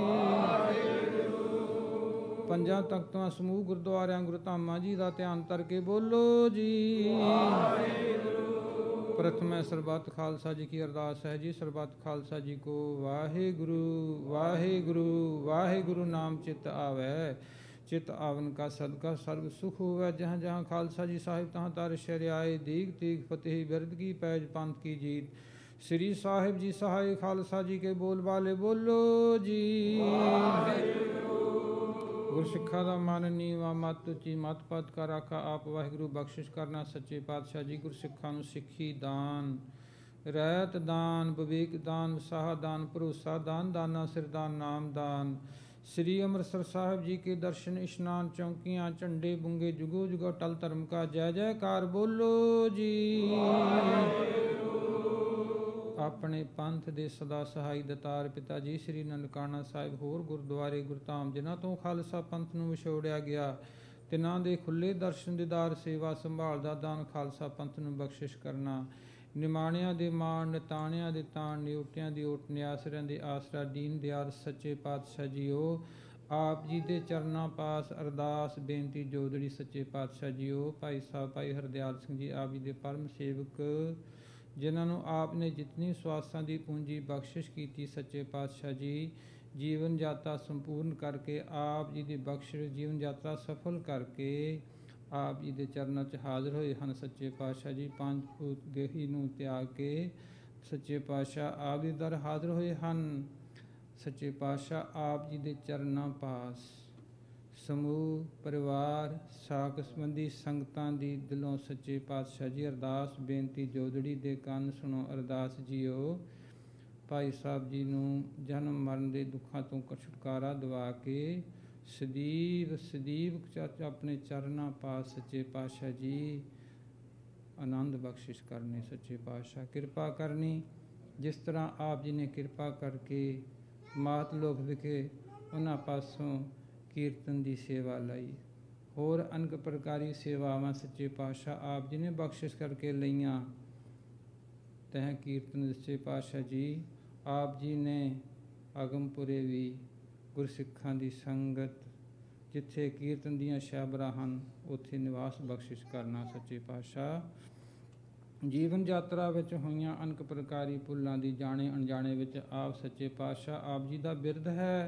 D: ਪੰਜਾਂ ਤਖਤਾਂ ਸਮੂਹ ਗੁਰਦੁਆਰਿਆਂ ਗੁਰਧਾਮਾਂ ਜੀ ਦਾ ਧਿਆਨ ਧਰ ਕੇ ਬੋਲੋ ਜੀ। प्रथम सरबत खालसा जी की अरदास है जी। सरबत खालसा जी को वाहे गुरु वाहे गुरु वाहे गुरु नाम चित आवे चित आवन का सदका सर्व सुख हुआ। जहाँ जहाँ खालसा जी साहिब तहाँ तार शरियाए दीग तीग फतेह बिरद की पैज पंथ की जीत। श्री साहिब जी सहाय खालसा जी के बोल वाले बोलो जी। ਗੁਰਸਿੱਖਾਂ ਦਾ ਮਨ ਨੀਵਾ ਮਤ ਉੱਚੀ ਮਤ ਪਦ ਕਰ ਆਖਾ ਆਪ ਵਾਹਿਗੁਰੂ ਬਖਸ਼ਿਸ਼ ਕਰਨਾ ਸੱਚੇ ਪਾਤਸ਼ਾਹ ਜੀ ਗੁਰਸਿੱਖਾਂ ਨੂੰ ਸਿੱਖੀ ਦਾਨ ਰਹਿਤ ਦਾਨ ਵਿਵੇਕ ਦਾਨ ਵਸਾਹ ਦਾਨ ਭਰੋਸਾ ਦਾਨ ਦਾਨਾ ਸਿਰਦਾਨ ਨਾਮ ਦਾਨ ਸ੍ਰੀ ਅੰਮ੍ਰਿਤਸਰ ਸਾਹਿਬ ਜੀ ਕੇ ਦਰਸ਼ਨ ਇਸ਼ਨਾਨ ਚੌਂਕੀਆਂ ਝੰਡੇ ਬੁੰਗੇ ਜੁਗੋ ਜੁਗੋ ਟਲ ਧਰਮ ਕਾ ਜੈ ਜੈਕਾਰ ਬੋਲੋ ਜੀ। ਆਪਣੇ ਪੰਥ ਦੇ ਸਦਾ ਸਹਾਈ ਦਤਾਰ ਪਿਤਾ ਜੀ ਸ੍ਰੀ ਨਨਕਾਣਾ ਸਾਹਿਬ ਹੋਰ ਗੁਰਦੁਆਰੇ ਗੁਰਧਾਮ ਜਿਨ੍ਹਾਂ ਤੋਂ ਖਾਲਸਾ ਪੰਥ ਨੂੰ ਵਿਛੋੜਿਆ ਗਿਆ ਤਿਨਾਂ ਦੇ ਖੁੱਲੇ ਦਰਸ਼ਨ ਦੀਦਾਰ ਸੇਵਾ ਸੰਭਾਲ ਦਾ ਦਾਨ ਖਾਲਸਾ ਪੰਥ ਨੂੰ ਬਖਸ਼ਿਸ਼ ਕਰਨਾ ਨਿਮਾਣਿਆਂ ਦੇ ਮਾਣ ਨਿਤਾਣਿਆਂ ਦੇ ਤਾਣ ਨਿਉਟਿਆਂ ਦੀ ਓਟ ਨਿਆਸਰਿਆਂ ਦੇ ਆਸਰਾ ਦੀਨ ਦਿਆਲ ਸੱਚੇ ਪਾਤਸ਼ਾਹ ਜੀਓ ਆਪ ਜੀ ਦੇ ਚਰਨਾਂ ਪਾਸ ਅਰਦਾਸ ਬੇਨਤੀ ਜੋਦੜੀ ਸੱਚੇ ਪਾਤਸ਼ਾਹ ਜੀਓ ਭਾਈ ਸਾਹਿਬ ਭਾਈ ਹਰਦਿਆਲ ਸਿੰਘ ਜੀ ਆਪ ਜੀ ਦੇ ਪਰਮ ਸੇਵਕ ਜਿਨ੍ਹਾਂ ਨੂੰ ਆਪ ਨੇ ਜਿਤਨੀ ਸਵਾਸਾਂ ਦੀ ਪੂੰਜੀ ਬਖਸ਼ਿਸ਼ ਕੀਤੀ ਸੱਚੇ ਪਾਤਸ਼ਾਹ ਜੀ ਜੀਵਨ ਯਾਤਰਾ ਸੰਪੂਰਨ ਕਰਕੇ ਆਪ ਜੀ ਦੀ ਬਖਸ਼ਿਸ਼ ਜੀਵਨ ਯਾਤਰਾ ਸਫਲ ਕਰਕੇ ਆਪ ਜੀ ਦੇ ਚਰਨਾਂ 'ਚ ਹਾਜ਼ਰ ਹੋਏ ਹਨ ਸੱਚੇ ਪਾਤਸ਼ਾਹ ਜੀ ਪੰਜ ਭੂਤ ਗੇਹੀ ਨੂੰ ਤਿਆਗ ਕੇ ਸੱਚੇ ਪਾਤਸ਼ਾਹ ਆਪ ਜੀ ਦਰ ਹਾਜ਼ਰ ਹੋਏ ਹਨ ਸੱਚੇ ਪਾਤਸ਼ਾਹ ਆਪ ਜੀ ਦੇ ਚਰਨਾਂ ਪਾਸ ਸਮੂਹ ਪਰਿਵਾਰ ਸਾਕ ਸੰਬੰਧੀ ਸੰਗਤਾਂ ਦੀ ਦਿਲੋਂ ਸੱਚੇ ਪਾਤਸ਼ਾਹ ਜੀ ਅਰਦਾਸ ਬੇਨਤੀ ਜੋਦੜੀ ਦੇ ਕੰਨ ਸੁਣੋ ਅਰਦਾਸ ਜੀਓ ਭਾਈ ਸਾਹਿਬ ਜੀ ਨੂੰ ਜਨਮ ਮਰਨ ਦੇ ਦੁੱਖਾਂ ਤੋਂ ਛੁਟਕਾਰਾ ਦਿਵਾ ਕੇ ਸਦੀਵ ਸਦੀਵ ਆਪਣੇ ਚਰਨਾਂ ਪਾਸ ਸੱਚੇ ਪਾਤਸ਼ਾਹ ਜੀ ਆਨੰਦ ਬਖਸ਼ਿਸ਼ ਕਰਨੀ ਸੱਚੇ ਪਾਤਸ਼ਾਹ ਕਿਰਪਾ ਕਰਨੀ ਜਿਸ ਤਰ੍ਹਾਂ ਆਪ ਜੀ ਨੇ ਕਿਰਪਾ ਕਰਕੇ ਮਾਤ ਲੋਕ ਵਿਖੇ ਉਹਨਾਂ ਪਾਸੋਂ ਕੀਰਤਨ ਦੀ ਸੇਵਾ ਲਈ ਹੋਰ ਅਨੇਕ ਪ੍ਰਕਾਰੀ ਸੇਵਾਵਾਂ ਸੱਚੇ ਪਾਤਸ਼ਾਹ ਆਪ ਜੀ ਨੇ ਬਖਸ਼ਿਸ਼ ਕਰਕੇ ਲਈਆਂ ਤਹਿ ਕੀਰਤਨ ਸੱਚੇ ਪਾਤਸ਼ਾਹ ਜੀ ਆਪ ਜੀ ਨੇ ਆਗਮਪੁਰੇ ਵੀ ਗੁਰਸਿੱਖਾਂ ਦੀ ਸੰਗਤ ਜਿੱਥੇ ਕੀਰਤਨ ਦੀਆਂ ਸ਼ਾਬਰਾਂ ਹਨ ਉੱਥੇ ਨਿਵਾਸ ਬਖਸ਼ਿਸ਼ ਕਰਨਾ ਸੱਚੇ ਪਾਤਸ਼ਾਹ ਜੀਵਨ ਯਾਤਰਾ ਵਿੱਚ ਹੋਈਆਂ ਅਨੇਕ ਪ੍ਰਕਾਰੀ ਭੁੱਲਾਂ ਦੀ ਜਾਣੇ ਅਣਜਾਣੇ ਵਿੱਚ ਆਪ ਸੱਚੇ ਪਾਤਸ਼ਾਹ ਆਪ ਜੀ ਦਾ ਬਿਰਧ ਹੈ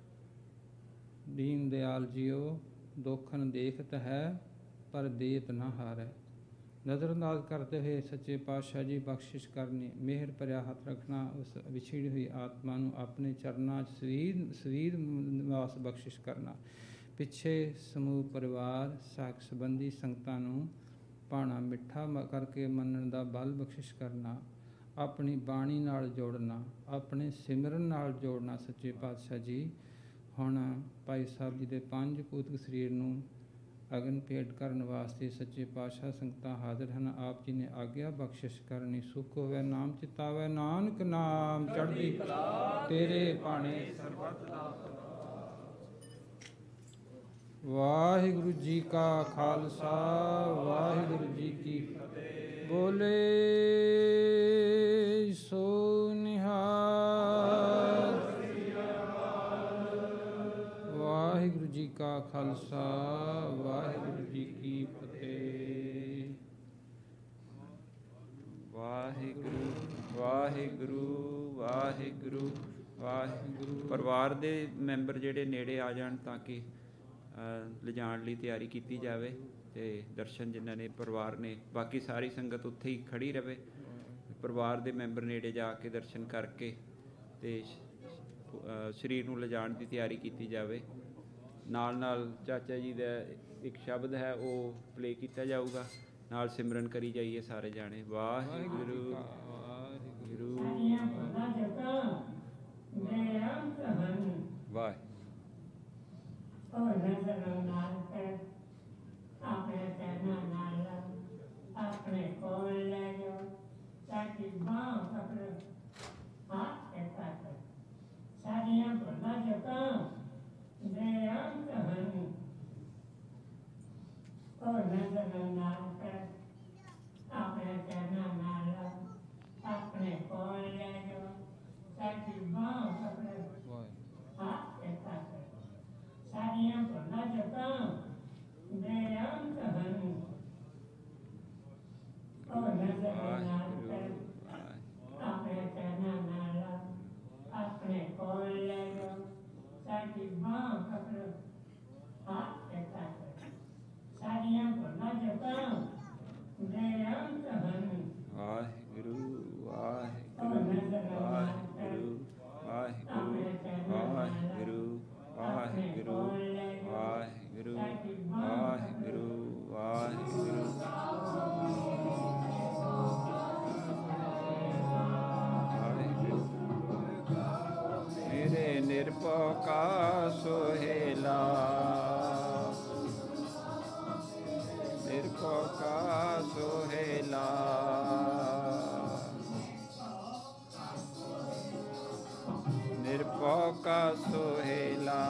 D: ਦੀਨ ਦਿਆਲ ਜੀਓ ਦੋਖਨ ਦੇਖਤ ਹੈ ਪਰ ਦੇਤ ਨਾ ਹਾਰੈ ਨਜ਼ਰਅੰਦਾਜ਼ ਕਰਦੇ ਹੋਏ ਸੱਚੇ ਪਾਤਸ਼ਾਹ ਜੀ ਬਖਸ਼ਿਸ਼ ਕਰਨੀ ਮਿਹਰ ਭਰਿਆ ਹੱਥ ਰੱਖਣਾ ਉਸ ਵਿਛੜੀ ਹੋਈ ਆਤਮਾ ਨੂੰ ਆਪਣੇ ਚਰਨਾਂ 'ਚ ਸਵੀਰ ਸਵੀਰ ਨਿਵਾਸ ਬਖਸ਼ਿਸ਼ ਕਰਨਾ ਪਿੱਛੇ ਸਮੂਹ ਪਰਿਵਾਰ ਸਾਕ ਸੰਬੰਧੀ ਸੰਗਤਾਂ ਨੂੰ ਭਾਣਾ ਮਿੱਠਾ ਕਰਕੇ ਮੰਨਣ ਦਾ ਬਲ ਬਖਸ਼ਿਸ਼ ਕਰਨਾ ਆਪਣੀ ਬਾਣੀ ਨਾਲ ਜੋੜਨਾ ਆਪਣੇ ਸਿਮਰਨ ਨਾਲ ਜੋੜਨਾ ਸੱਚੇ ਪਾਤਸ਼ਾਹ ਜੀ ਹੁਣ ਭਾਈ ਸਾਹਿਬ ਜੀ ਦੇ ਪੰਜ ਭੂਤਕ ਸਰੀਰ ਨੂੰ ਅਗਨ ਭੇਟ ਕਰਨ ਵਾਸਤੇ ਸੱਚੇ ਪਾਤਸ਼ਾਹ ਸੰਗਤਾਂ ਹਾਜ਼ਰ ਹਨ ਆਪ ਜੀ ਨੇ ਆਗਿਆ ਬਖਸ਼ਿਸ਼ ਕਰਨੀ ਸੁਖ ਹੋਵੇ ਨਾਮ ਚਿਤਾਵੇ ਨਾਨਕ ਨਾਮ ਚੜ੍ਹਦੀ ਕਲਾ ਤੇਰੇ ਭਾਣੇ ਸਰਬੱਤ ਦਾ ਵਾਹਿਗੁਰੂ ਜੀ ਕਾ ਖਾਲਸਾ ਵਾਹਿਗੁਰੂ ਜੀ ਕੀ ਫਤਿਹ ਬੋਲੇ ਸੋ ਨਿਹਾਲ ਵਾਹਿਗੁਰੂ ਜੀ ਕਾ ਖਾਲਸਾ ਵਾਹਿਗੁਰੂ ਜੀ ਕੀ ਫਤਿਹ
E: ਵਾਹਿਗੁਰੂ ਵਾਹਿਗੁਰੂ ਵਾਹਿਗੁਰੂ ਵਾਹਿਗੁਰੂ ਪਰਿਵਾਰ ਦੇ ਮੈਂਬਰ ਜਿਹੜੇ ਨੇੜੇ ਆ ਜਾਣ ਤਾਂ ਕਿ ਲਿਜਾਣ ਲਈ ਤਿਆਰੀ ਕੀਤੀ ਜਾਵੇ ਤੇ ਦਰਸ਼ਨ ਜਿਨ੍ਹਾਂ ਨੇ ਪਰਿਵਾਰ ਨੇ ਬਾਕੀ ਸਾਰੀ ਸੰਗਤ ਉੱਥੇ ਹੀ ਖੜੀ ਰਹੇ ਪਰਿਵਾਰ ਦੇ ਮੈਂਬਰ ਨੇੜੇ ਜਾ ਕੇ ਦਰਸ਼ਨ ਕਰਕੇ ਤੇ ਸਰੀਰ ਨੂੰ ਲਿਜਾਣ ਦੀ ਤਿਆਰੀ ਕੀਤੀ ਜਾਵੇ ਨਾਲ ਨਾਲ ਚਾਚਾ ਜੀ ਦਾ ਇੱਕ ਸ਼ਬਦ ਹੈ ਉਹ ਪਲੇ ਕੀਤਾ ਜਾਊਗਾ ਨਾਲ ਸਿਮਰਨ ਕਰੀ ਜਾਈਏ ਸਾਰੇ ਜਾਣੇ ਵਾਹਿਗੁਰੂ ਵਾਹਿਗੁਰੂ ਵਾਹਿ
F: ਆਪਣੇ ਕੋਲ ਲੈ ਜਾਓ ਤਾਂ ਕਿ ਬਾਹ ਆਪਣੇ ਹੱਥ ਤੇ ਪਾਸ ਸਾਡੀਆਂ ਭੁੱਲਾਂ ਜਤਾਂ ਦੇ ਅੰਤ ਹਨ ਉਹ ਨਜ਼ਰ ਨਾਲ ਕਰ ਆਪਣੇ ਚਰਨਾਂ ਨਾਲ ਆਪਣੇ ਕੋਲ ਲੈ ਜਾਓ ਤਾਂ ਕਿ ਬਾਹ ਆਪਣੇ ਹੱਥ ਤੇ ਪਾਸ ਸਾਡੀਆਂ ਭੁੱਲਾਂ ਜਤਾਂ ਦੇ ਅੰਤ ਹਨ ਉਹ ਨਜ਼ਰ ਨਾਲ ਕਰ ਆਪਣੇ ਚਰਨਾਂ ਨਾਲ ਆਪਣੇ ਕੋਲ ਲੈ ਜਾਓ ਤਾਂ ਕਿ ਬਾਹ ਆਪਣੇ ਹੱਥ ਤੇ ਪਾਸ ਸਾਡੀਆਂ ਭੁੱਲਾਂ ਜਤਾਂ ਦੇ ਅੰਤ ਹਨ
E: ਵਾਹਿਗੁਰੂ ਵਾਹਿਗੁਰੂ ਵਾਹਿਗੁਰੂ ਵਾਹਿਗੁਰੂ ਵਾਹਿਗੁਰੂ ਵਾਹਿਗੁਰੂ ਨਿਰਭਉ ਕਾ ਸੋਹੇਲਾ ਨਿਰਭਉ ਕਾ ਸੋਹੇਲਾ ਨਿਰਭਉ ਕਾ ਸੋਹੇਲਾ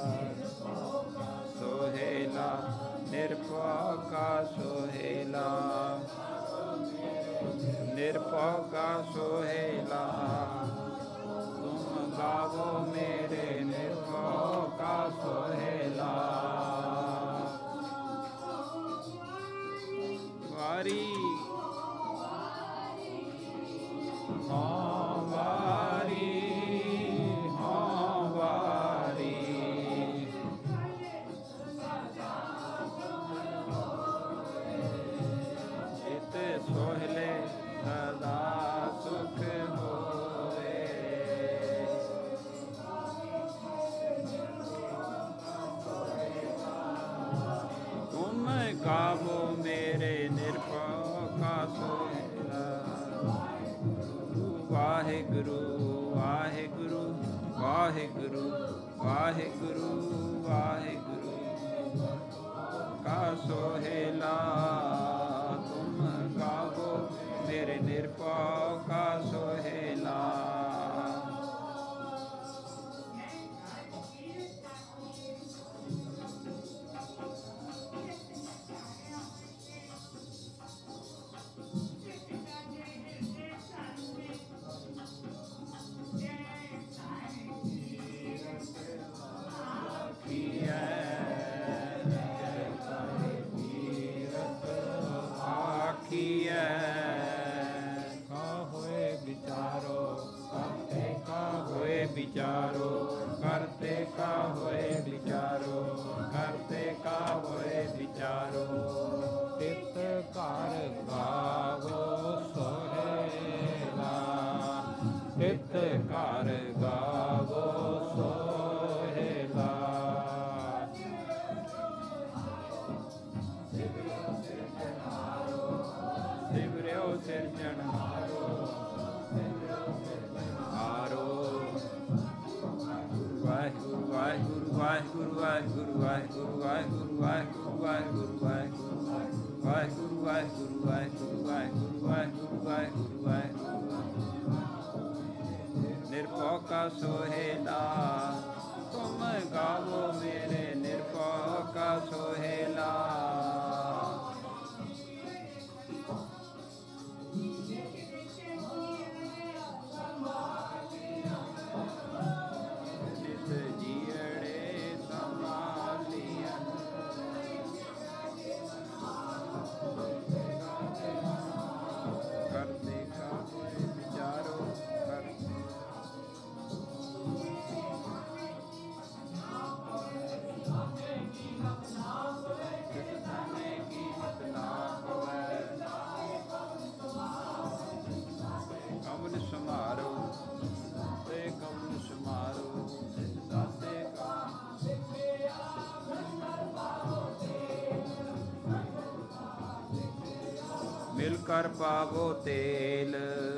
E: ਸੋਹੇਲਾ ਨਿਰਭਉ ਕਾ ਸੋਹੇਲਾ ਨਿਰਭਉ ਕਾ ਸੋਹੇਲਾ ਤੁਮ ਗਾਵੋ ਮੇਰੇ ਨਿਰਭਉ ਕਾ ਸੋਹੇਲਾ ਵਾਰੀ ਹਾਂ ਵਾਰੀ ਹਾਂ ਵਾਰੀ ਚਿਤ ਸੋਹਲੇ ਸਦਾ ਸੁਖ ਹੋਵੇ ਤੁਮ ਗਾਵੋ ਮੇਰੇ ਨਿਰਭਉ ਕਾ ਸੋਹੇਲਾ ਵਾਹਿਗੁਰੂ ਵਾਹਿਗੁਰੂ ਵਾਹਿਗੁਰੂ ਵਾਹਿਗੁਰੂ ਵਾਹਿਗੁਰੂ ਕਾ ਸੋਹੇਲਾ ਤੁਮ ਗਾਵੋ ਮੇਰੇ ਨਿਰਭਉ ਕਾ ਸੋਹੇਲਾ विचारो करते का होए विचारो करते का होए विचारो
D: ਤਿਤ ਘਰ ਗਾਵੋ ਸੋਹੇਲਾ
E: ਤਿਤ ਘਰ ਗਾਵੋ ਸੋਹੇਲਾ ਸਿਵਰਿਓ ਸਿਰਜਣਹਾਰੋ ਵਾਹਿਗੁਰੂ ਵਾਹਿਗੁਰੂ ਵਾਹਿਗੁਰੂ ਵਾਹਿਗੁਰੂ ਵਾਹਿਗੁਰੂ ਵਾਹਿਗੁਰੂ ਵਾਹਿਗੁਰੂ ਵਾਹਿਗੁਰੂ ਵਾਹਿਗੁਰੂ ਵਾਹਿਗੁਰੂ ਵਾਹਿਗੁਰੂ ਵਾਹਿਗੁਰੂ ਵਾਹਿਗੁਰੂ ਵਾਹਿਗੁਰੂ ਵਾਹਿਗੁਰੂ ਨਿਰਭਉ ਕਾ ਸੋਹੇਲਾ ਤੁਮ ਗਾਵੋ ਮੇਰੇ ਨਿਰਭਉ ਕਾ ਸੋਹੇਲਾ ਮਿਲ ਕਰ ਪਾਵੋ ਤੇਲ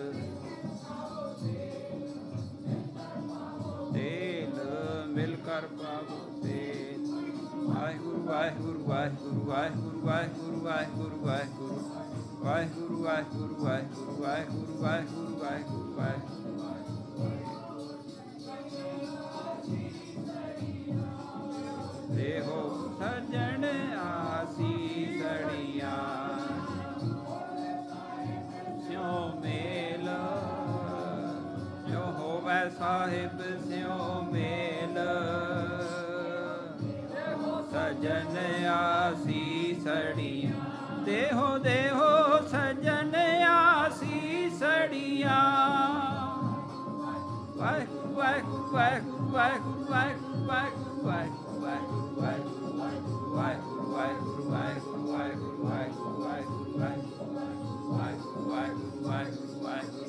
E: ਤੇਲ ਮਿਲ ਕਰ ਪਾਵੋ ਤੇਲ ਵਾਹਿਗੁਰੂ ਵਾਹਿਗੁਰੂ ਵਾਹਿਗੁਰੂ ਵਾਹਿਗੁਰੂ ਵਾਹਿਗੁਰੂ ਵਾਹਿਗੁਰੂ ਵਾਹਿਗੁਰੂ ਵਾਹਿਗੁਰੂ ਵਾਹਿਗੁਰੂ ਵਾਹਿਗੁਰੂ ਵਾਹਿਗੁਰੂ ਵਾਹਿਗੁਰੂ ਵਾਹਿਗੁਰੂ ਵਾਹਿਗੁਰੂ ਦੇਹੋ ਸਜਣ ਆਸੀ ਸੜੀਆਂ ਮੇਲ ਜੋ ਹੋਵੇ ਸਾਹਿਬ ਸਿਉ ਮੇਲ ਸਜਨ ਆਸੀ ਸੜੀਆਂ ਦੇਹੋ ਦੇਹੋ ਸਜਨ ਆਸੀ ਸੜੀਆਂ ਵਾਹਿਗੁਰੂ ਵਾਹਿਗੁਰੂ ਵਾਹਿਗੁਰੂ ਵਾਹਿਗੁਰੂ ਵਾਹਿਗੁਰੂ ਵਾਹਿਗੁਰੂ ਵਾਹਿਗੁਰੂ ਵਾਹਿਗੁਰੂ ਵਾਹਿਗੁਰੂ ਵਾਹਿਗੁਰੂ ਵਾਹਿਗੁਰੂ ਵਾਹਿਗੁਰੂ ਵਾਹਿਗੁਰੂ ਵਾਹਿਗੁਰੂ ਵਾਹਿਗੁਰੂ ਵਾਹਿਗੁਰੂ ਵਾਹਿਗੁਰੂ ਵਾਹਿਗੁਰੂ ਵਾਹਿਗੁਰੂ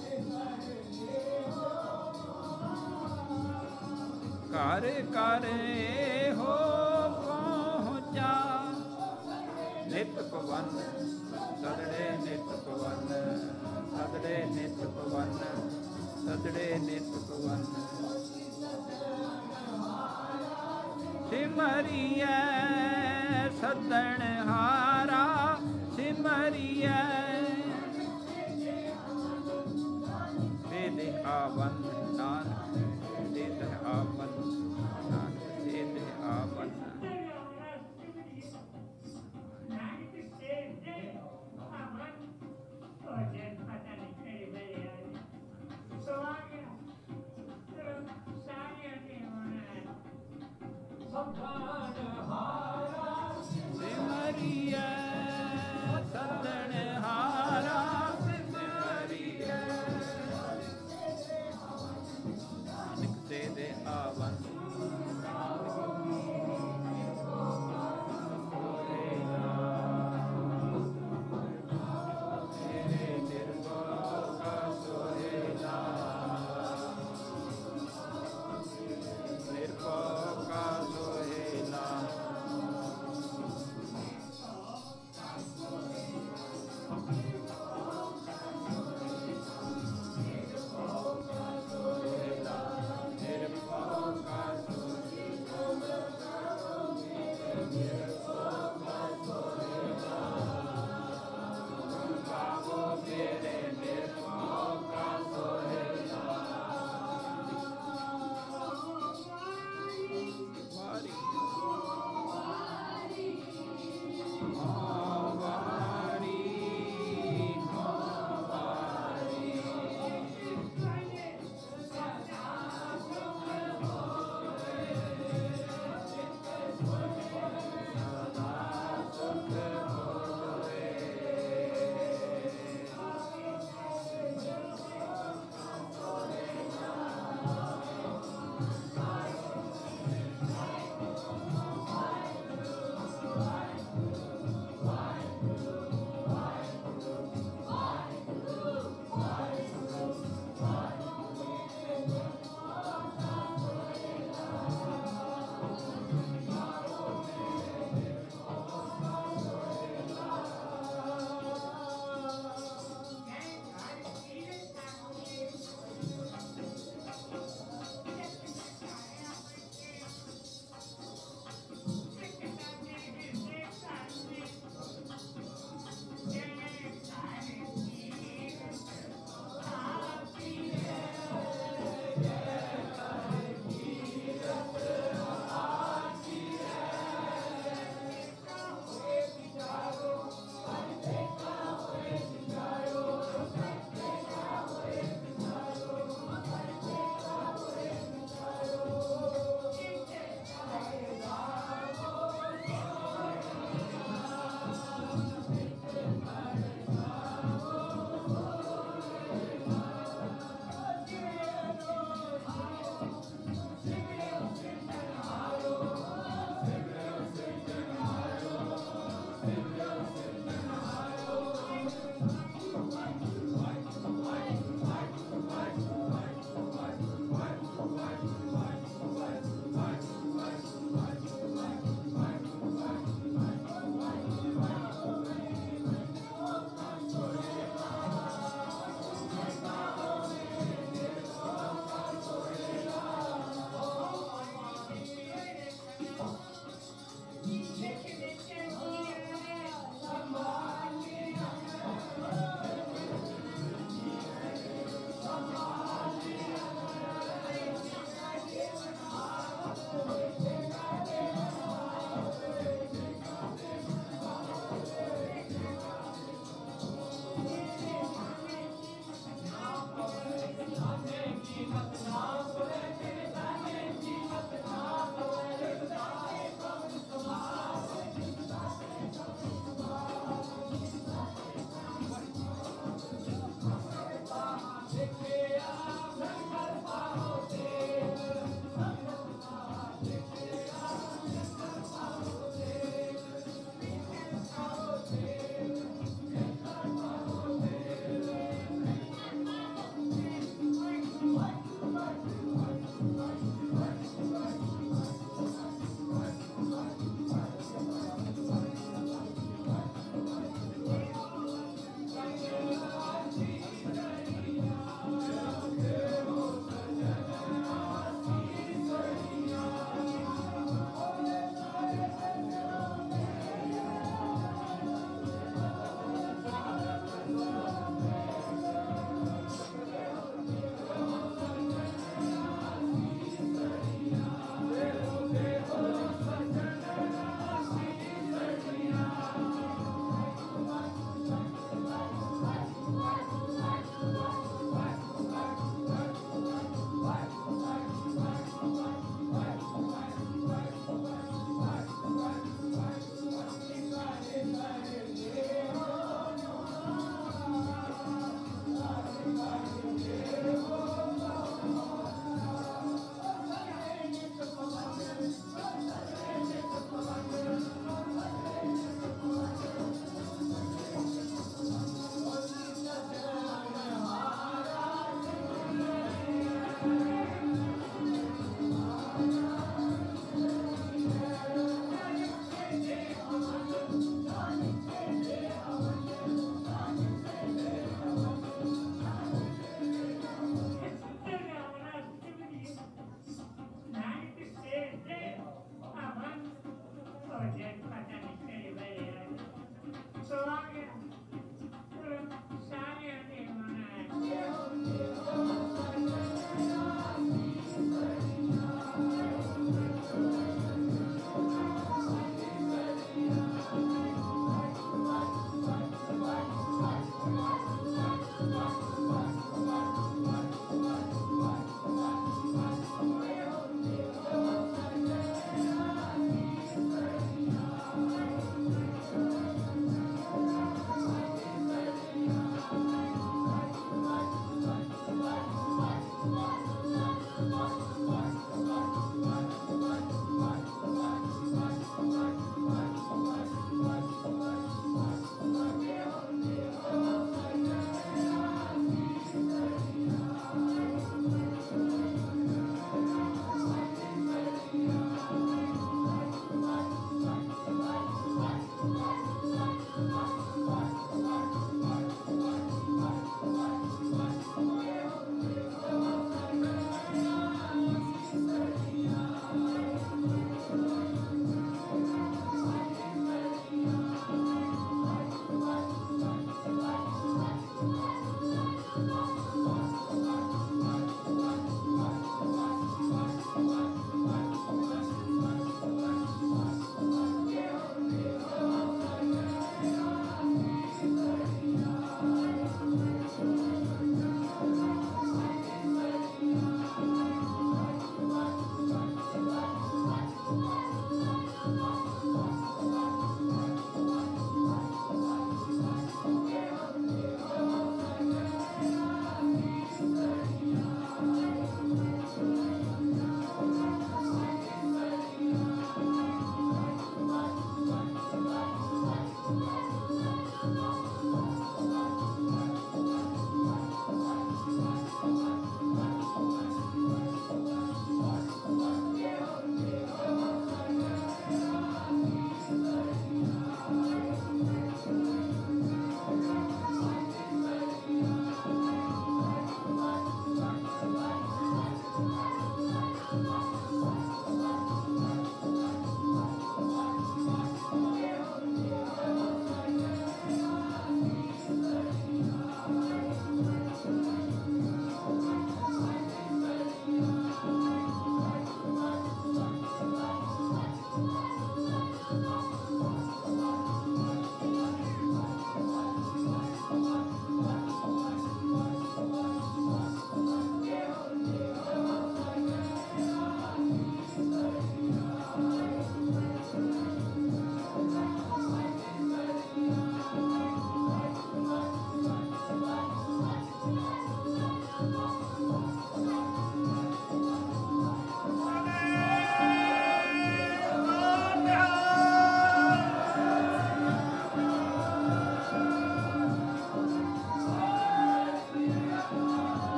E: ਘਰ ਘਰ ਹੋ ਪਹੁੰਚਾ ਨਿਤ ਪਵਨ ਸਦੜੇ ਨਿਤ ਪਵਨ ਸਦੜੇ ਨਿਤ ਪਵਨ ਸਦੜੇ ਨਿਤ ਪਵਨ ਸਿਮਰਿਐ ਸੱਦਣ ਹਾਰਾ ਸਿਮਰਿਐ ਵੇਦੇ ਆਵਨ ਨਾਨਕ ਵੇਦੇ ਆਵਨ ਨਾਨਕ ਵੇਦੇ ਆਵਨ ਸਿਮਰਿਐ ਸੱਦਣ ਹਾਰਾ ਸਿਮਰਿਐ ਨਾਨਕ ਦੇ ਦੇ ਆਵਨ ਨਿਰਭਉ ਕਾ ਸੋਹੇਲਾ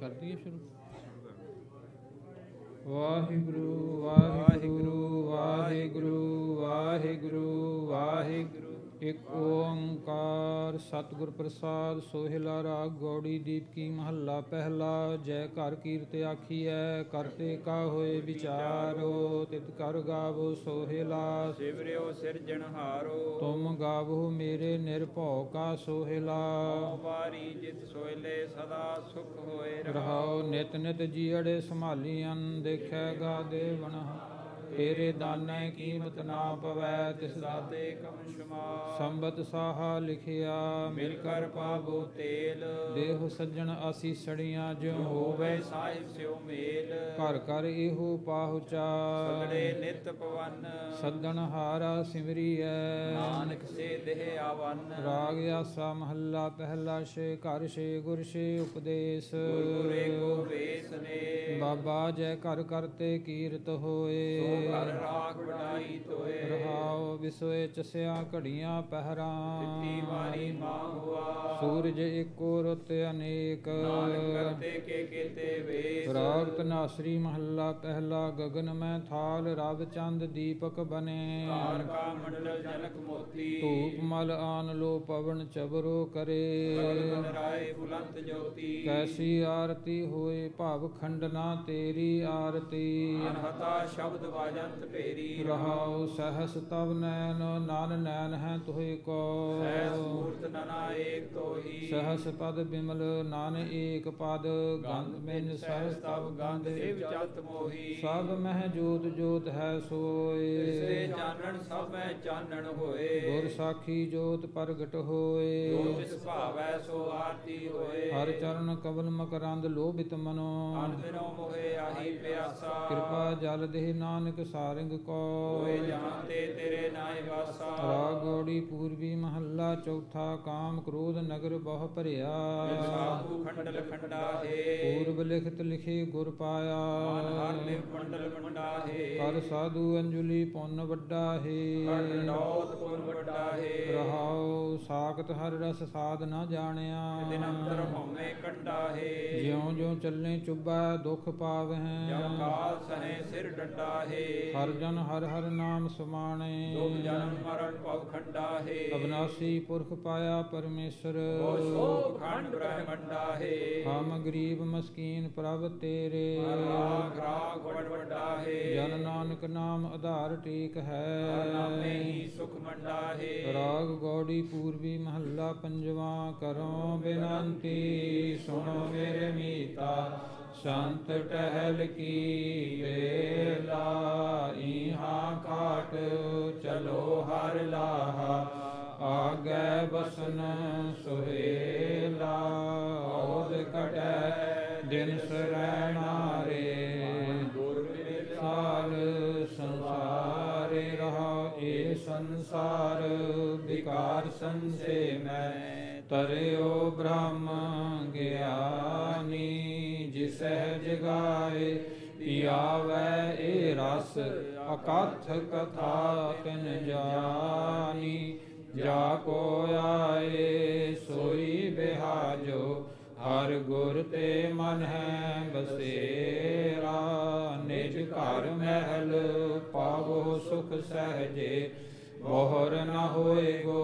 D: ਕਰ ਦਈਏ ਸ਼ੁਰੂ। ਵਾਹਿਗੁਰੂ ਵਾਹਿਗੁਰੂ ਵਾਹਿਗੁਰੂ ਵਾਹਿਗੁਰੂ ਵਾਹਿਗੁਰੂ ਇੱਕ ਓੰਕਾਰ ਸਤਿਗੁਰ ਪ੍ਰਸਾਦ। ਸੋਹਿਲਾ ਰਾਗ ਗੌੜੀ ਦੀਪਕੀ ਮਹੱਲਾ ਪਹਿਲਾ। ਜੈ ਘਰ ਕੀਰਤ ਆਖੀਐ ਕਰਤੇ ਕਾ ਹੋਏ ਵਿਚਾਰੋ ਤਿਤ ਕਰ ਗਾਵੋ ਸੋਹਿਲਾ।
E: ਸਿਵਰਿਓ ਸਿਰਜਣਹਾਰੋ
D: ਤੁਮ ਗਾਵੋ ਮੇਰੇ ਨਿਰਭਉ ਕਾ ਸੋਹਿਲਾ।
E: ਵਾਰੀ ਜਿਤ ਸੋਇਲੇ ਸਦਾ ਸੁਖ ਹੋਏ
D: ਰਹਾਉ ਨਿਤ ਨਿਤ ਜੀਅੜੇ ਸੰਭਾਲੀਆਂ ਦੇਖੈਗਾ ਦੇਵਨ। ਤੇਰੇ ਦਾਨੇ ਕੀਮਤ ਨਾ ਪਵੈ ਤਿਸ ਦਾਤੇ ਕਮ ਸ਼ਮਾ। ਸੰਬਤ ਸਾਹਾ ਲਿਖਿਆ ਮਿਲ ਕਰ ਪਾਵੋ ਤੇਲ। ਦੇਹ ਸੱਜਣ ਆਸੀਸੜੀਆਂ ਜਿਉ ਹੋਵੇ
E: ਸਾਹਿਬ ਸਿਓ ਮੇਲ।
D: ਘਰ ਘਰ ਇਹੋ ਪਾਹੁਚਾ
E: ਸਗੜੇ ਨਿਤ ਪਵਨ।
D: ਸੱਦਣ ਹਾਰਾ ਸਿਮਰੀਐ
E: ਨਾਨਕ ਸੇ ਦੇਹ ਆਵਨ।
D: ਰਾਗ ਆਸਾ ਮਹੱਲਾ ਪਹਿਲਾ। ਛੇ ਘਰ ਛੇ ਗੁਰ ਛੇ ਉਪਦੇਸ਼।
E: ਗੁਰ ਏਕੋ ਵੇਸ ਨੇ
D: ਬਾਬਾ ਜੈ ਘਰ ਕਰਤੇ ਕੀਰਤ ਹੋਏ।
E: ਘਰ ਰਾਖ ਵਡਾਈ ਤੋਏ।
D: ਰਹਾਉ ਵਿਸੋਏ ਚਸਿਆ ਘੜੀਆਂ ਪਹਿਰਾਂ।
E: ਤਿੱਤੀ ਵਾਰੀ ਮਾਂ ਹੁਆ।
D: ਸੂਰਜ ਏਕੋ ਰੁੱਤ ਅਨੇਕ।
E: ਨਾਨਕ ਕਰਤੇ ਕੇ ਕੀਤੇ ਵੇਸ।
D: ਰਾਗ ਧਨਾਸਰੀ ਮਹੱਲਾ ਪਹਿਲਾ। ਗਗਨ ਮੈਂ ਥਾਲ ਰਵ ਚੰਦ ਦੀਪਕ ਬਨੇ।
E: ਤਾਰਕਾ ਮੰਡਲ ਜਨਕ ਮੋਤੀ।
D: ਧੂਪ ਮਲ ਆਨ ਲੋ ਪਵਨ ਚਬਰੋ ਕਰੇ।
E: ਗਗਨ ਰਾਏ ਬੁਲੰਦ ਜੋਤੀ।
D: ਕੈਸੀ ਆਰਤੀ ਹੋਏ ਭਵ ਖੰਡਨਾ ਤੇਰੀ ਆਰਤੀ।
E: ਅਨਹਤਾ ਸ਼ਬਦ ਵਾਜੰਤ ਭੇਰੀ।
D: ਰਹਾਉ ਸਹਸ ਤਵ ਨੈਨ ਨਾਨ ਨੈਨ ਹੈ ਤੋਹਿ ਕੋ।
E: ਸਹਿਸ ਮੂਰਤ ਨਨਾ ਏਕ ਤੋਹੀ।
D: ਸਹਸ ਪਦ ਬਿਮਲ ਨਾਨ ਏਕ ਪਦ। ਗੰਧ ਬਿਨ ਸਹਸ ਤਵ ਗੰਧ
E: ਸਿਵ ਚਤ ਮੋਹੀ।
D: ਸਭ ਮਹਿ ਜੋਤ ਜੋਤ ਹੈ
E: ਤਿਸਰੇ
D: ਸੋਏ।
E: ਚਾਨਣ ਸਭ ਮੈਂ ਚਾਨਣ ਹੋਏ।
D: ਗੁਰ ਸਾਖੀ ਜੋਤ ਪ੍ਰਗਟ ਹੋਏ।
E: ਜੋ ਤਿਸ ਭਾਵੈ ਸੋ ਆਰਤੀ ਹੋਏ।
D: ਹਰ ਚਰਨ ਕਵਲ ਮਕਰੰਦ ਲੋਭਿਤ ਮਨੋ।
E: ਅਨਦਿਨੋ ਮੋਹਿ ਆਹੀ ਪਿਆਸਾ।
D: ਕਿਰਪਾ ਜਲ ਦੇਹ ਨਾਨਕ ਸਾਰਿੰਗ ਕੋ।
E: ਹੋਏ ਜਾਣਤੇ ਤੇਰੇ ਨਾਇ ਵਾਸਾ।
D: ਰਾਗ ਗੌੜੀ ਪੂਰਬੀ ਮਹੱਲਾ ਚੌਥਾ। ਕਾਮ ਕ੍ਰੋਧ ਨਗਰ ਬਹੁ ਭਰਿਆ।
E: ਸਾਧੂ ਖੰਡਲ ਖੰਡਾ ਹੈ।
D: ਪੂਰਬ ਲਿਖਤ ਲਿਖੇ ਗੁਰ ਪਾਇਆ।
E: ਮਨ ਹਰ ਲਿਵ ਮੰਡਲ ਮੰਡਾ ਹੈ।
D: ਕਰ ਸਾਧੂ ਅੰਜੁਲੀ ਪੁੰਨ ਵੱਡਾ
E: ਕਰ
D: ਹੈ।
E: ਡੋਤ ਪੁਰ ਵੱਡਾ ਹੈ।
D: ਰਹਾਉ ਸਾਖਤ ਹਰ ਰਸ ਸਾਧ ਨਾ ਜਾਣਿਆ।
E: ਦਿਨ ਅੰਤਰ ਹਉਮੈ ਕੰਡਾ ਹੈ।
D: ਜਿਉ ਜਿਉ ਚੱਲੇ ਚੁੱਬੈ ਦੁਖ ਪਾਵਹਿ।
E: ਜਮ ਕਾਲ ਸਹੈ ਸਿਰ ਡੰਡਾ ਹੈ।
D: ਹਰ ਜਨ ਹਰ ਹਰ ਨਾਮ ਸਮਾਣੇ।
E: ਦੁਖ ਜਨਮ ਮਰਨ ਭਵ ਖੰਡਾ ਹੈ।
D: ਅਬਨਾਸੀ ਪੁਰਖ ਪਾਇਆ ਪਰਮੇਸ਼ਰ।
E: ਉਹ ਸੋਭ ਖੰਡ ਬ੍ਰਹਮੰਡਾ ਹੈ।
D: ਹਮ ਗਰੀਬ ਮਸਕੀਨ ਪ੍ਰਭ ਤੇਰੇ।
E: ਹਰ ਰਾਗ ਰਾਗ ਵਡ ਵੱਡਾ ਹੈ।
D: ਜਨ ਨਾਨਕ ਨਾਮ ਆਧਾਰ ਟੇਕ
E: ਹਰ ਨਾਮੇ
D: ਹੈ।
E: ਹੀ ਸੁਖ ਮੰਡਾ ਹੈ।
D: ਰਾਗ ਗੌੜੀ ਪੂਰਬੀ ਮਹੱਲਾ ਪੰਜਵਾਂ। ਕਰੋ ਬੇਨੰਤੀ ਸੁਣੋ ਮੇਰੇ ਮੀਤਾ। ਸੰਤ ਟਹਿਲ ਕੀ ਵੇਲਾ। ਇਹਾਂ ਕਾਟ ਚਲੋ ਹਰ ਲਾਹਾ। ਆਗੈ ਬਸਨ ਸੁਹੇਲਾ। ਔਦ ਕਟੈ ਦਿਨ ਸਰੈਣਾ ਰੇ। ਗੁਰ ਮਿਲਾਲ ਸੰਸਾਰੇ ਰਹਾ। ਏ ਸੰਸਾਰ ਵਿਕਾਰ ਸੰਸੇ ਮੈਂ। ਤਰਿਓ ਬ੍ਰਹਮ ਗਿਆਨੀ। ਜਿਸਹਿ ਜਗਾਏ ਪਿਆਵੈ ਏ ਰਸ। ਅਕਥ ਕਥਾ ਤਿਨ ਜਾਨੀ। ਜਾ ਕੋ ਆਏ ਸੋਈ ਬਿਹਾਜੋ। ਹਰ ਗੁਰ ਤੇ ਮਨ ਹੈ ਬਸੇਰਾ। ਨਿਜ ਘਰ ਮਹਿਲ ਪਾਵੋ ਸੁਖ ਸਹਜੇ। ਮੋਹਰ ਨ ਹੋਏਗੋ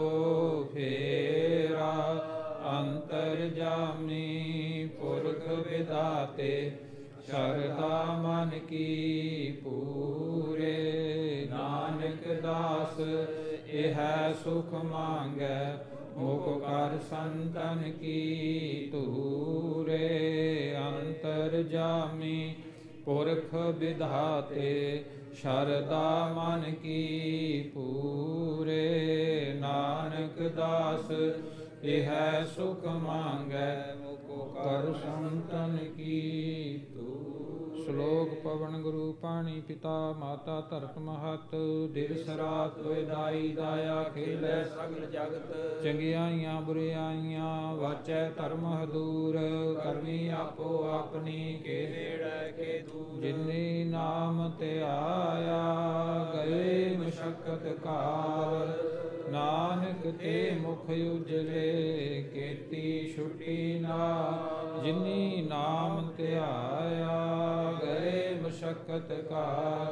D: ਫੇਰਾ। ਅੰਤਰ ਜਾਮੀ ਪੁਰਖ ਵਿਦਾਤੇ। ਸ਼ਰਦਾ ਮਨ ਕੀ ਪੂਰੇ। ਨਾਨਕ ਦਾਸ ਇਹ ਸੁਖ ਮੰਗੈ। ਮੁਖ ਕਰ ਸੰਤਨ ਕੀ ਤੂਰੇ। ਅੰਤਰ ਜਾਮੀ ਪੁਰਖ ਵਿਧਾਤੇ। ਸ਼ਰਦਾ ਮਨ ਕੀ ਪੂਰੇ। ਨਾਨਕ ਦਾਸ ਇਹ ਸੁਖ ਮੰਗੈ। ਮੁਖ ਕਰ ਸੰਤਨ ਕੀ ਤੂਰੇ। ਸ਼ਲੋਕ ਪਵਨ ਗੁਰੂ ਪਾਣੀ ਪਿਤਾ ਮਾਤਾ ਧਰਤ ਮਹਤ। ਦਿਵਸ ਰਾਤ ਵਿਦਾਈ ਦਾਇਆ ਖੇਲੇ
E: ਸਗਲ ਜਗਤ।
D: ਚੰਗਿਆਈਆਂ ਬੁਰਿਆਈਆਂ ਵਾਚੈ ਧਰਮ ਹਦੂਰ। ਕਰਮੀ ਆਪੋ ਆਪਣੀ ਕੇ
E: ਨੇੜੇ ਕੇ ਦੂਰ।
D: ਜਿਨੀ ਨਾਮ ਤੇ ਆਇਆ ਗਏ ਮੁਸ਼ਕਤ ਕਾਲ। ਨਾਨਕ ਨਾਨਕ ਤੇ ਮੁਖ ਉਜਲੇ ਕੀਤੀ ਛੁਟੀ ਨਾ ਜਿਨੀ ਨਾਮ ਧਿਆਇਆ ਗਏ ਮਸ਼ਕਤ ਕਾ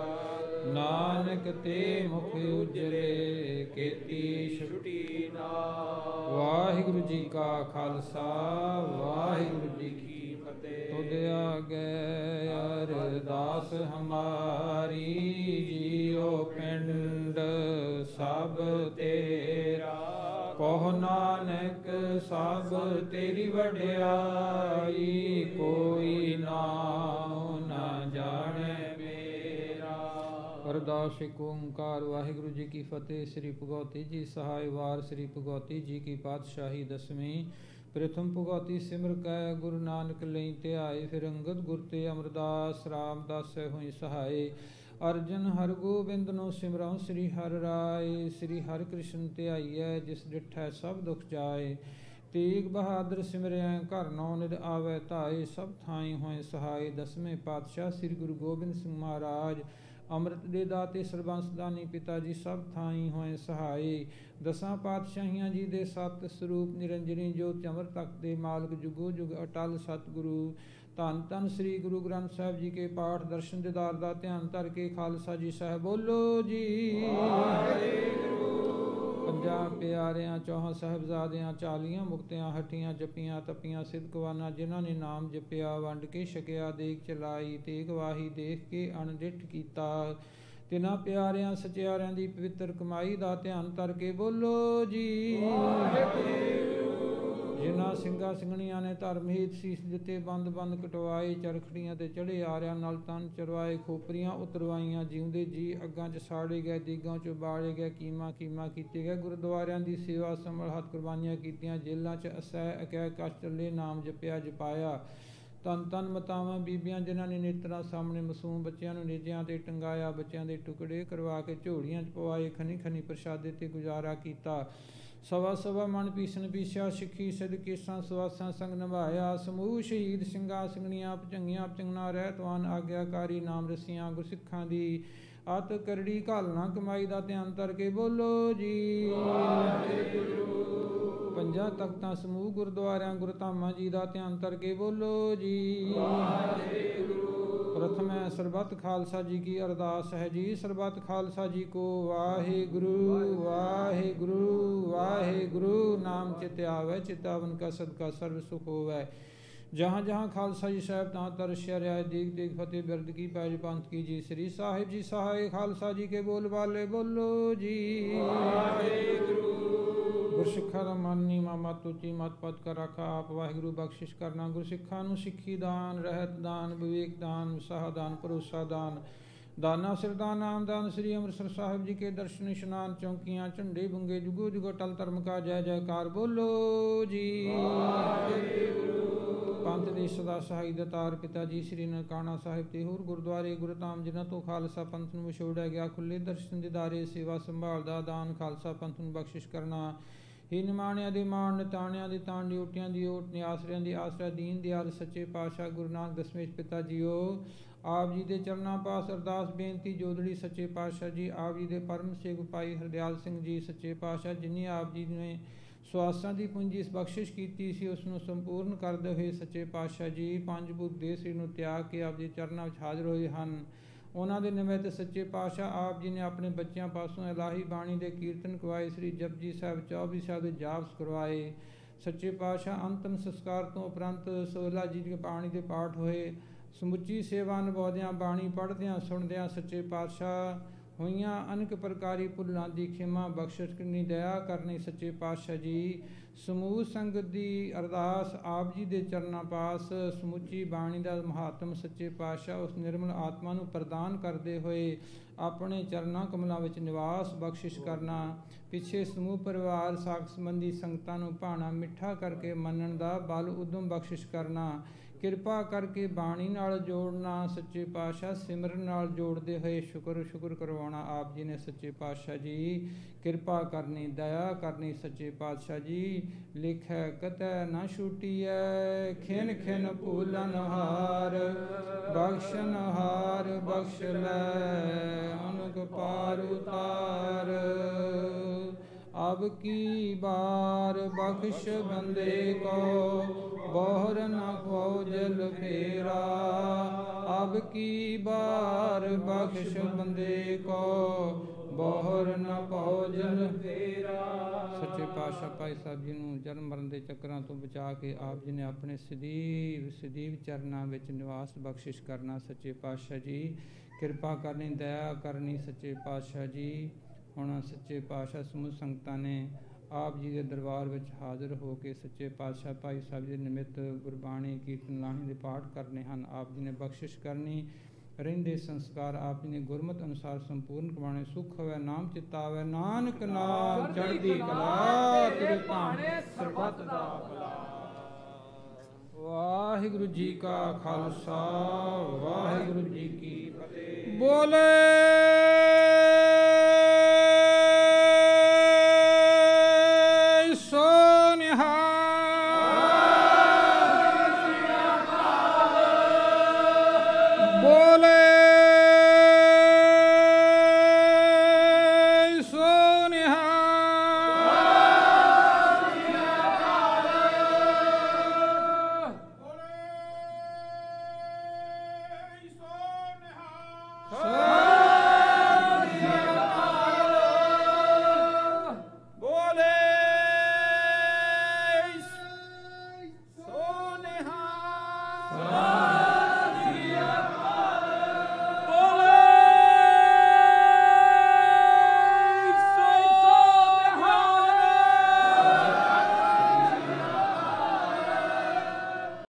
D: ਨਾਨਕ ਤੇ ਮੁਖ ਉਜਲੇ ਕੀਤੀ ਛੁਟੀ ਨਾ। ਵਾਹਿਗੁਰੂ ਜੀ ਕਾ ਖਾਲਸਾ ਵਾਹਿਗੁਰੂ ਜੀ ਕੀ ਫਤਿਹ। ਤੁਧ ਆਗੇ ਅਰਦਾਸ ਹਮਾਰੀ ਜੀਉ ਪਿੰਡ ਸਭ ਤੇਰਾ ਕਹੁ ਨਾਨਕ ਸਭ ਤੇਰੀ ਵਡਿਆਈ ਕੋਈ ਨਾਉ ਨਾ ਜਾਣੈ ਮੇਰਾ। ਅਰਦਾਸ ਏਕ ਓੰਕਾਰ ਵਾਹਿਗੁਰੂ ਜੀ ਕੀ ਫਤਿਹ। ਸ੍ਰੀ ਭਗਉਤੀ ਜੀ ਸਹਾਇ ਵਾਰ ਸ੍ਰੀ ਭਗਉਤੀ ਜੀ ਕੀ ਪਾਤਸ਼ਾਹੀ ਦਸਵੀਂ। ਪ੍ਰਥਮ ਭਗਉਤੀ ਸਿਮਰ ਕੈ ਗੁਰੂ ਨਾਨਕ ਲਈ ਧਿਆਏ ਫਿਰ ਅੰਗਦ ਗੁਰ ਤੇ ਅਮਰਦਾਸ ਰਾਮਦਾਸੈ ਹੋਈ ਸਹਾਏ। ਅਰਜਨ ਹਰ ਗੋਬਿੰਦ ਨੂੰ ਸਿਮਰਉ ਸ੍ਰੀ ਹਰਿ ਰਾਏ ਸ੍ਰੀ ਹਰਿ ਕ੍ਰਿਸ਼ਨ ਧਿਆਈਐ ਜਿਸ ਡਿਠੈ ਸਭ ਦੁਖ ਜਾਏ। ਤੇਗ ਬਹਾਦਰ ਸਿਮਰਿਆ ਘਰ ਨੌ ਨਿਧ ਆਵੈ ਧਾਏ ਸਭ ਥਾਈ ਹੋਏ ਸਹਾਏ। ਦਸਵੇਂ ਪਾਤਸ਼ਾਹ ਸ੍ਰੀ ਗੁਰੂ ਗੋਬਿੰਦ ਸਿੰਘ ਮਹਾਰਾਜ ਅੰਮ੍ਰਿਤ ਦੇ ਦਾਤੇ ਸਰਬੰਸ ਦਾਨੀ ਪਿਤਾ ਜੀ ਸਭ ਥਾਈ ਹੋਏ ਸਹਾਏ। ਦਸਾਂ ਪਾਤਸ਼ਾਹੀਆਂ ਜੀ ਦੇ ਸਤ ਸਰੂਪ ਨਿਰੰਜਨੀ ਜੋਤ ਅਮਰ ਤਖਤ ਦੇ ਮਾਲਕ ਜੁਗੋ ਜੁਗ ਅਟਲ ਸਤਿਗੁਰੂ ਧੰਨ ਧੰਨ ਸ੍ਰੀ ਗੁਰੂ ਗ੍ਰੰਥ ਸਾਹਿਬ ਜੀ ਕੇ ਪਾਠ ਦਰਸ਼ਨ ਦੀਦਾਰ ਦਾ ਧਿਆਨ ਧਰ ਕੇ ਖਾਲਸਾ ਜੀ ਸਾਹਿਬ ਬੋਲੋ ਜੀ ਵਾਹਿਗੁਰੂ। ਪੰਜਾਂ ਪਿਆਰਿਆਂ ਚੌਹਾਂ ਸਾਹਿਬਜ਼ਾਦਿਆਂ ਚਾਲੀਆਂ ਮੁਕਤਿਆਂ ਹੱਟੀਆਂ ਜਪੀਆਂ ਤਪੀਆਂ ਸਿਦਕਵਾਨਾ ਜਿਨ੍ਹਾਂ ਨੇ ਨਾਮ ਜਪਿਆ ਵੰਡ ਕੇ ਛਕਿਆ ਦੇਖ ਚਲਾਈ ਤੇਗ ਵਾਹੀ ਦੇਖ ਕੇ ਅਣਡਿੱਠ ਕੀਤਾ ਤਿਨਾਂ ਪਿਆਰਿਆਂ ਸਚਿਆਰਿਆਂ ਦੀ ਪਵਿੱਤਰ ਕਮਾਈ ਦਾ ਧਿਆਨ ਧਰ ਕੇ ਬੋਲੋ ਜੀ ਵਾਹਿਗੁਰੂ। ਜਿਨ੍ਹਾਂ ਸਿੰਘਾਂ ਸਿੰਘਣੀਆਂ ਨੇ ਧਰਮ ਹੀਤ ਸੀਸ ਦਿੱਤੇ ਬੰਦ ਬੰਦ ਕਟਵਾਏ ਚਰਖੜੀਆਂ ਤੇ ਚੜੇ ਆਰਿਆਂ ਨਾਲ ਤਨ ਚਰਵਾਏ ਖੋਪਰੀਆਂ ਉਤਰਵਾਈਆਂ ਜਿਉਂਦੇ ਜੀ ਅੱਗਾਂ 'ਚ ਸਾੜੇ ਗਏ ਦੀਗਾਂ 'ਚ ਬਾਲੇ ਗਏ ਕੀਮਾ ਕੀਮਾ ਕੀਤੇ ਗਏ ਗੁਰਦੁਆਰਿਆਂ ਦੀ ਸੇਵਾ ਸੰਭਲ ਹੱਥ ਕੁਰਬਾਨੀਆਂ ਕੀਤੀਆਂ ਜੇਲ੍ਹਾਂ 'ਚ ਅਸਹਿ ਅਕੈ ਕਸ਼ਟ ਚੱਲੇ ਨਾਮ ਜਪਿਆ ਜਪਾਇਆ। ਤਨ ਤਨ ਮਤਾਵਾਂ ਬੀਬੀਆਂ ਜਿਨ੍ਹਾਂ ਨੇ ਨੇਤਰਾਂ ਸਾਹਮਣੇ ਮਾਸੂਮ ਬੱਚਿਆਂ ਨੂੰ ਨੇਜਿਆਂ ਤੇ ਟੰਗਾਇਆ ਬੱਚਿਆਂ ਦੇ ਟੁਕੜੇ ਕਰਵਾ ਕੇ ਝੋਲੀਆਂ 'ਚ ਪਵਾਏ ਖਨੀ ਖਨੀ ਪ੍ਰਸ਼ਾਦੇ ਤੇ ਗੁਜ਼ਾਰਾ ਕੀਤਾ। ਸਵਾ ਸਵਾ ਮਨ ਪੀਸਣ ਪੀਸਿਆ ਸਿੱਖੀ ਸਿੱਧ ਕੇਸਾਂ ਸਵਾਸਾਂ ਸੰਗ ਨਿਭਾਇਆ। ਸਮੂਹ ਸ਼ਹੀਦ ਸਿੰਘਾਂ ਸਿੰਘਣੀਆਂ ਭਜੰਗੀਆਂ ਭਜੰਗਣਾ ਰਹਿਤਵਾਨ ਆਗਿਆਕਾਰੀ ਨਾਮ ਰਸੀਆਂ ਗੁਰਸਿੱਖਾਂ ਦੀ ਅਤ ਕਰੜੀ ਘਾਲਣਾ ਕਮਾਈ ਦਾ ਧਿਆਨ ਧਰ ਕੇ ਬੋਲੋ ਜੀ ਵਾਹਿਗੁਰੂ। ਪੰਜਾਂ ਤਖਤਾਂ ਸਮੂਹ ਗੁਰਦੁਆਰਿਆਂ ਗੁਰਧਾਮਾਂ ਜੀ ਦਾ ਧਿਆਨ ਧਰ ਕੇ ਬੋਲੋ ਜੀ ਵਾਹਿਗੁਰੂ। ਪ੍ਰਥਮੈ ਸਰਬੱਤ ਖਾਲਸਾ ਜੀ ਕੀ ਅਰਦਾਸ ਹੈ ਜੀ ਸਰਬੱਤ ਖਾਲਸਾ ਜੀ ਕੋ ਵਾਹਿਗੁਰੂ ਵਾਹਿਗੁਰੂ ਵਾਹਿਗੁਰੂ। ਨਾਮ ਚਿਤ ਆਵੈ ਚਿਤਾਵਨ ਕਾ ਸਦਕਾ ਸਰਬ ਸੁਖ ਹੋਵੈ। जहाँ जहाँ खालसा जी साहब तहाँ तरस्या रियाय देख देख फतेह बिरद की पैज पंथ की जी श्री साहिब जी सहाय खालसा जी के बोल बाले बोलो जी वाहिगुरू। गुरसिੱਖਾਂ ਦਾ ਮਨ ਨੀਵਾਂ ਮਤ ਉੱਚੀ ਮਤ ਪਦ ਕਰ ਰੱਖਾ ਆਪ ਵਾਹਿਗੁਰੂ ਬਖਸ਼ਿਸ਼ ਕਰਨਾ। ਗੁਰਸਿੱਖਾਂ ਨੂੰ ਸਿੱਖੀ ਦਾਨ ਰਹਿਤ ਦਾਨ ਵਿਵੇਕ ਦਾਨ ਵਿਸਾਹ ਦਾਨ ਭਰੋਸਾ ਦਾਨ ਦਾਨਾ ਸਿਰਦਾਨ ਨਾਮ ਦਾਨ ਸ੍ਰੀ ਅੰਮ੍ਰਿਤਸਰ ਸਾਹਿਬ ਜੀ ਕੇ ਦਰਸ਼ਨ ਇਸ਼ਨਾਨ ਚੌਂਕੀਆਂ ਝੰਡੇ ਬੁੰਗੇ ਜੁਗੋ ਜੁਗੋ ਟਲ ਧਰਮ ਕਾ ਜੈ ਜੈਕਾਰ ਬੋਲੋ ਜੀ ਵਾਹਿਗੁਰੂ। ਪੰਥ ਦੇ ਸਦਾ ਸਹਾਈ ਦਾਤਾਰ ਪਿਤਾ ਜੀ ਸ੍ਰੀ ਨਨਕਾਣਾ ਸਾਹਿਬ ਤੇ ਹੋਰ ਗੁਰਦੁਆਰੇ ਗੁਰਧਾਮ ਜਿਨ੍ਹਾਂ ਤੋਂ ਖਾਲਸਾ ਪੰਥ ਨੂੰ ਵਿਛੋੜਿਆ ਗਿਆ ਖੁੱਲੇ ਦਰਸ਼ਨ ਦੀਦਾਰੇ ਸੇਵਾ ਸੰਭਾਲ ਦਾ ਦਾਨ ਖਾਲਸਾ ਪੰਥ ਨੂੰ ਬਖਸ਼ਿਸ਼ ਕਰਨਾ। ਹੀ ਨਿਮਾਣਿਆਂ ਦੇ ਮਾਣ ਨਿਤਾਣਿਆਂ ਦੇ ਤਾਣ ਡਿਊਟੀਆਂ ਦੀ ਓਟ ਨਿਆਸਰਿਆਂ ਦੀ ਆਸਰਾ ਦੀਨ ਦਿਆਲ ਸੱਚੇ ਪਾਤਸ਼ਾਹ ਗੁਰੂ ਨਾਨਕ ਦਸਵੇਂ ਪਿਤਾ ਜੀਓ ਆਪ ਜੀ ਦੇ ਚਰਨਾਂ ਪਾਸ ਅਰਦਾਸ ਬੇਨਤੀ ਜੋਦੜੀ ਸੱਚੇ ਪਾਤਸ਼ਾਹ ਜੀ ਆਪ ਜੀ ਦੇ ਪਰਮ ਸੇਵਕ ਭਾਈ ਹਰਦਿਆਲ ਸਿੰਘ ਜੀ ਸੱਚੇ ਪਾਤਸ਼ਾਹ ਜਿਨੀ ਆਪ ਜੀ ਨੇ ਸਵਾਸਾਂ ਦੀ ਪੂੰਜੀ ਬਖਸ਼ਿਸ਼ ਕੀਤੀ ਸੀ ਉਸ ਨੂੰ ਸੰਪੂਰਨ ਕਰਦੇ ਹੋਏ ਸੱਚੇ ਪਾਤਸ਼ਾਹ ਜੀ ਪੰਜ ਭੂਤ ਦੇ ਸ੍ਰੀ ਨੂੰ ਤਿਆਗ ਕੇ ਆਪ ਜੀ ਚਰਨਾਂ ਵਿੱਚ ਹਾਜ਼ਰ ਹੋਏ ਹਨ। ਉਹਨਾਂ ਦੇ ਨਿਮਿਤ ਸੱਚੇ ਪਾਤਸ਼ਾਹ ਆਪ ਜੀ ਨੇ ਆਪਣੇ ਬੱਚਿਆਂ ਪਾਸੋਂ ਇਲਾਹੀ ਬਾਣੀ ਦੇ ਕੀਰਤਨ ਕਰਵਾਏ ਸ੍ਰੀ ਜਪਜੀ ਸਾਹਿਬ ਚੌਵੀ ਸਾਹਿਬ ਦੇ ਜਾਪਸ ਕਰਵਾਏ। ਸੱਚੇ ਪਾਤਸ਼ਾਹ ਅੰਤਮ ਸੰਸਕਾਰ ਤੋਂ ਉਪਰੰਤ ਸੋਹਿਲਾ ਜੀ ਦੀ ਬਾਣੀ ਦੇ ਪਾਠ ਹੋਏ। ਸਮੁੱਚੀ ਸੇਵਾ ਨਿਭਾਉਂਦਿਆਂ ਬਾਣੀ ਪੜ੍ਹਦਿਆਂ ਸੁਣਦਿਆਂ ਸੱਚੇ ਪਾਤਸ਼ਾਹ ਹੋਈਆਂ ਅਨੇਕ ਪ੍ਰਕਾਰੀ ਭੁੱਲਾਂ ਦੀ ਖਿਮਾ ਬਖਸ਼ਿਸ਼ ਕਰਨੀ ਦਇਆ ਕਰਨੀ ਸੱਚੇ ਪਾਤਸ਼ਾਹ ਜੀ। ਸਮੂਹ ਸੰਗਤ ਦੀ ਅਰਦਾਸ ਆਪ ਜੀ ਦੇ ਚਰਨਾਂ ਪਾਸ ਸਮੁੱਚੀ ਬਾਣੀ ਦਾ ਮਹਾਤਮ ਸੱਚੇ ਪਾਤਸ਼ਾਹ ਉਸ ਨਿਰਮਲ ਆਤਮਾ ਨੂੰ ਪ੍ਰਦਾਨ ਕਰਦੇ ਹੋਏ ਆਪਣੇ ਚਰਨਾਂ ਕਮਲਾਂ ਵਿੱਚ ਨਿਵਾਸ ਬਖਸ਼ਿਸ਼ ਕਰਨਾ। ਪਿੱਛੇ ਸਮੂਹ ਪਰਿਵਾਰ ਸਾਕ ਸੰਬੰਧੀ ਸੰਗਤਾਂ ਨੂੰ ਭਾਣਾ ਮਿੱਠਾ ਕਰਕੇ ਮੰਨਣ ਦਾ ਬਲ ਉਦਮ ਬਖਸ਼ਿਸ਼ ਕਰਨਾ। ਕਿਰਪਾ ਕਰਕੇ ਬਾਣੀ ਨਾਲ ਜੋੜਨਾ ਸੱਚੇ ਪਾਤਸ਼ਾਹ ਸਿਮਰਨ ਨਾਲ ਜੋੜਦੇ ਹੋਏ ਸ਼ੁਕਰ ਸ਼ੁਕਰ ਕਰਵਾਉਣਾ ਆਪ ਜੀ ਨੇ ਸੱਚੇ ਪਾਤਸ਼ਾਹ ਜੀ। ਕਿਰਪਾ ਕਰਨੀ ਦਇਆ ਕਰਨੀ ਸੱਚੇ ਪਾਤਸ਼ਾਹ ਜੀ। ਲਿਖੈ ਕਤੈ ਨਾ ਛੁਟੀਐ ਖਿਨ ਖਿਨ ਭੂਲਨ ਹਾਰ ਬਖਸ਼ਣ ਹਾਰ ਬਖਸ਼ ਲੈ ਅਨਕ ਪਾਰ ਉਤਾਰ। अब की बार बख्श बंदे को बोहर न खो जल फेरा अब की बार बख्श बंदे को बोहर न पाओ जल फेरा। सच्चे पातशाह भाई साहब जी ਨੂੰ ਜਨਮ ਮਰਨ ਦੇ ਚੱਕਰਾਂ ਤੋਂ ਬਚਾ ਕੇ ਆਪ ਜੀ ਨੇ ਆਪਣੇ ਸਦੀਵ ਸਦੀਵ ਚਰਨਾਂ ਵਿੱਚ ਨਿਵਾਸ ਬਖਸ਼ਿਸ਼ ਕਰਨਾ। ਸੱਚੇ ਪਾਤਸ਼ਾਹ ਜੀ ਕਿਰਪਾ ਕਰਨੀ, ਦਇਆ ਕਰਨੀ। ਸੱਚੇ ਪਾਤਸ਼ਾਹ ਜੀ ਹੁਣ ਸੱਚੇ ਪਾਤਸ਼ਾਹ ਸਮੂਹ ਸੰਗਤਾਂ ਨੇ ਆਪ ਜੀ ਦੇ ਦਰਬਾਰ ਵਿੱਚ ਹਾਜ਼ਰ ਹੋ ਕੇ ਸੱਚੇ ਪਾਤਸ਼ਾਹ ਭਾਈ ਸਾਹਿਬ ਜੀ ਨਿਮਿਤ ਗੁਰਬਾਣੀ ਕੀਰਤਨ ਲਾਣੀ ਦੇ ਪਾਠ ਕਰਨੇ ਹਨ। ਆਪ ਜੀ ਨੇ ਬਖਸ਼ਿਸ਼ ਕਰਨੀ। ਰਹਿੰਦੇ ਸੰਸਕਾਰ ਆਪ ਜੀ ਨੇ ਗੁਰਮਤ ਅਨੁਸਾਰ ਸੰਪੂਰਨ ਕਰਵਾਉਣੇ। ਸੁਖ ਹੋਵੇ ਨਾਮ ਚਿਤਾਵੇ ਨਾਨਕ ਨਾਮ ਚੜ੍ਹਦੀ ਕਲਾ ਤੇਰੇ ਭਾਣੇ ਸਰਬੱਤ ਦਾ ਭਲਾ। ਵਾਹਿਗੁਰੂ ਜੀ ਕਾ ਖਾਲਸਾ ਵਾਹਿਗੁਰੂ ਜੀ ਕੀ ਫਤਿਹ। ਬੋਲੇ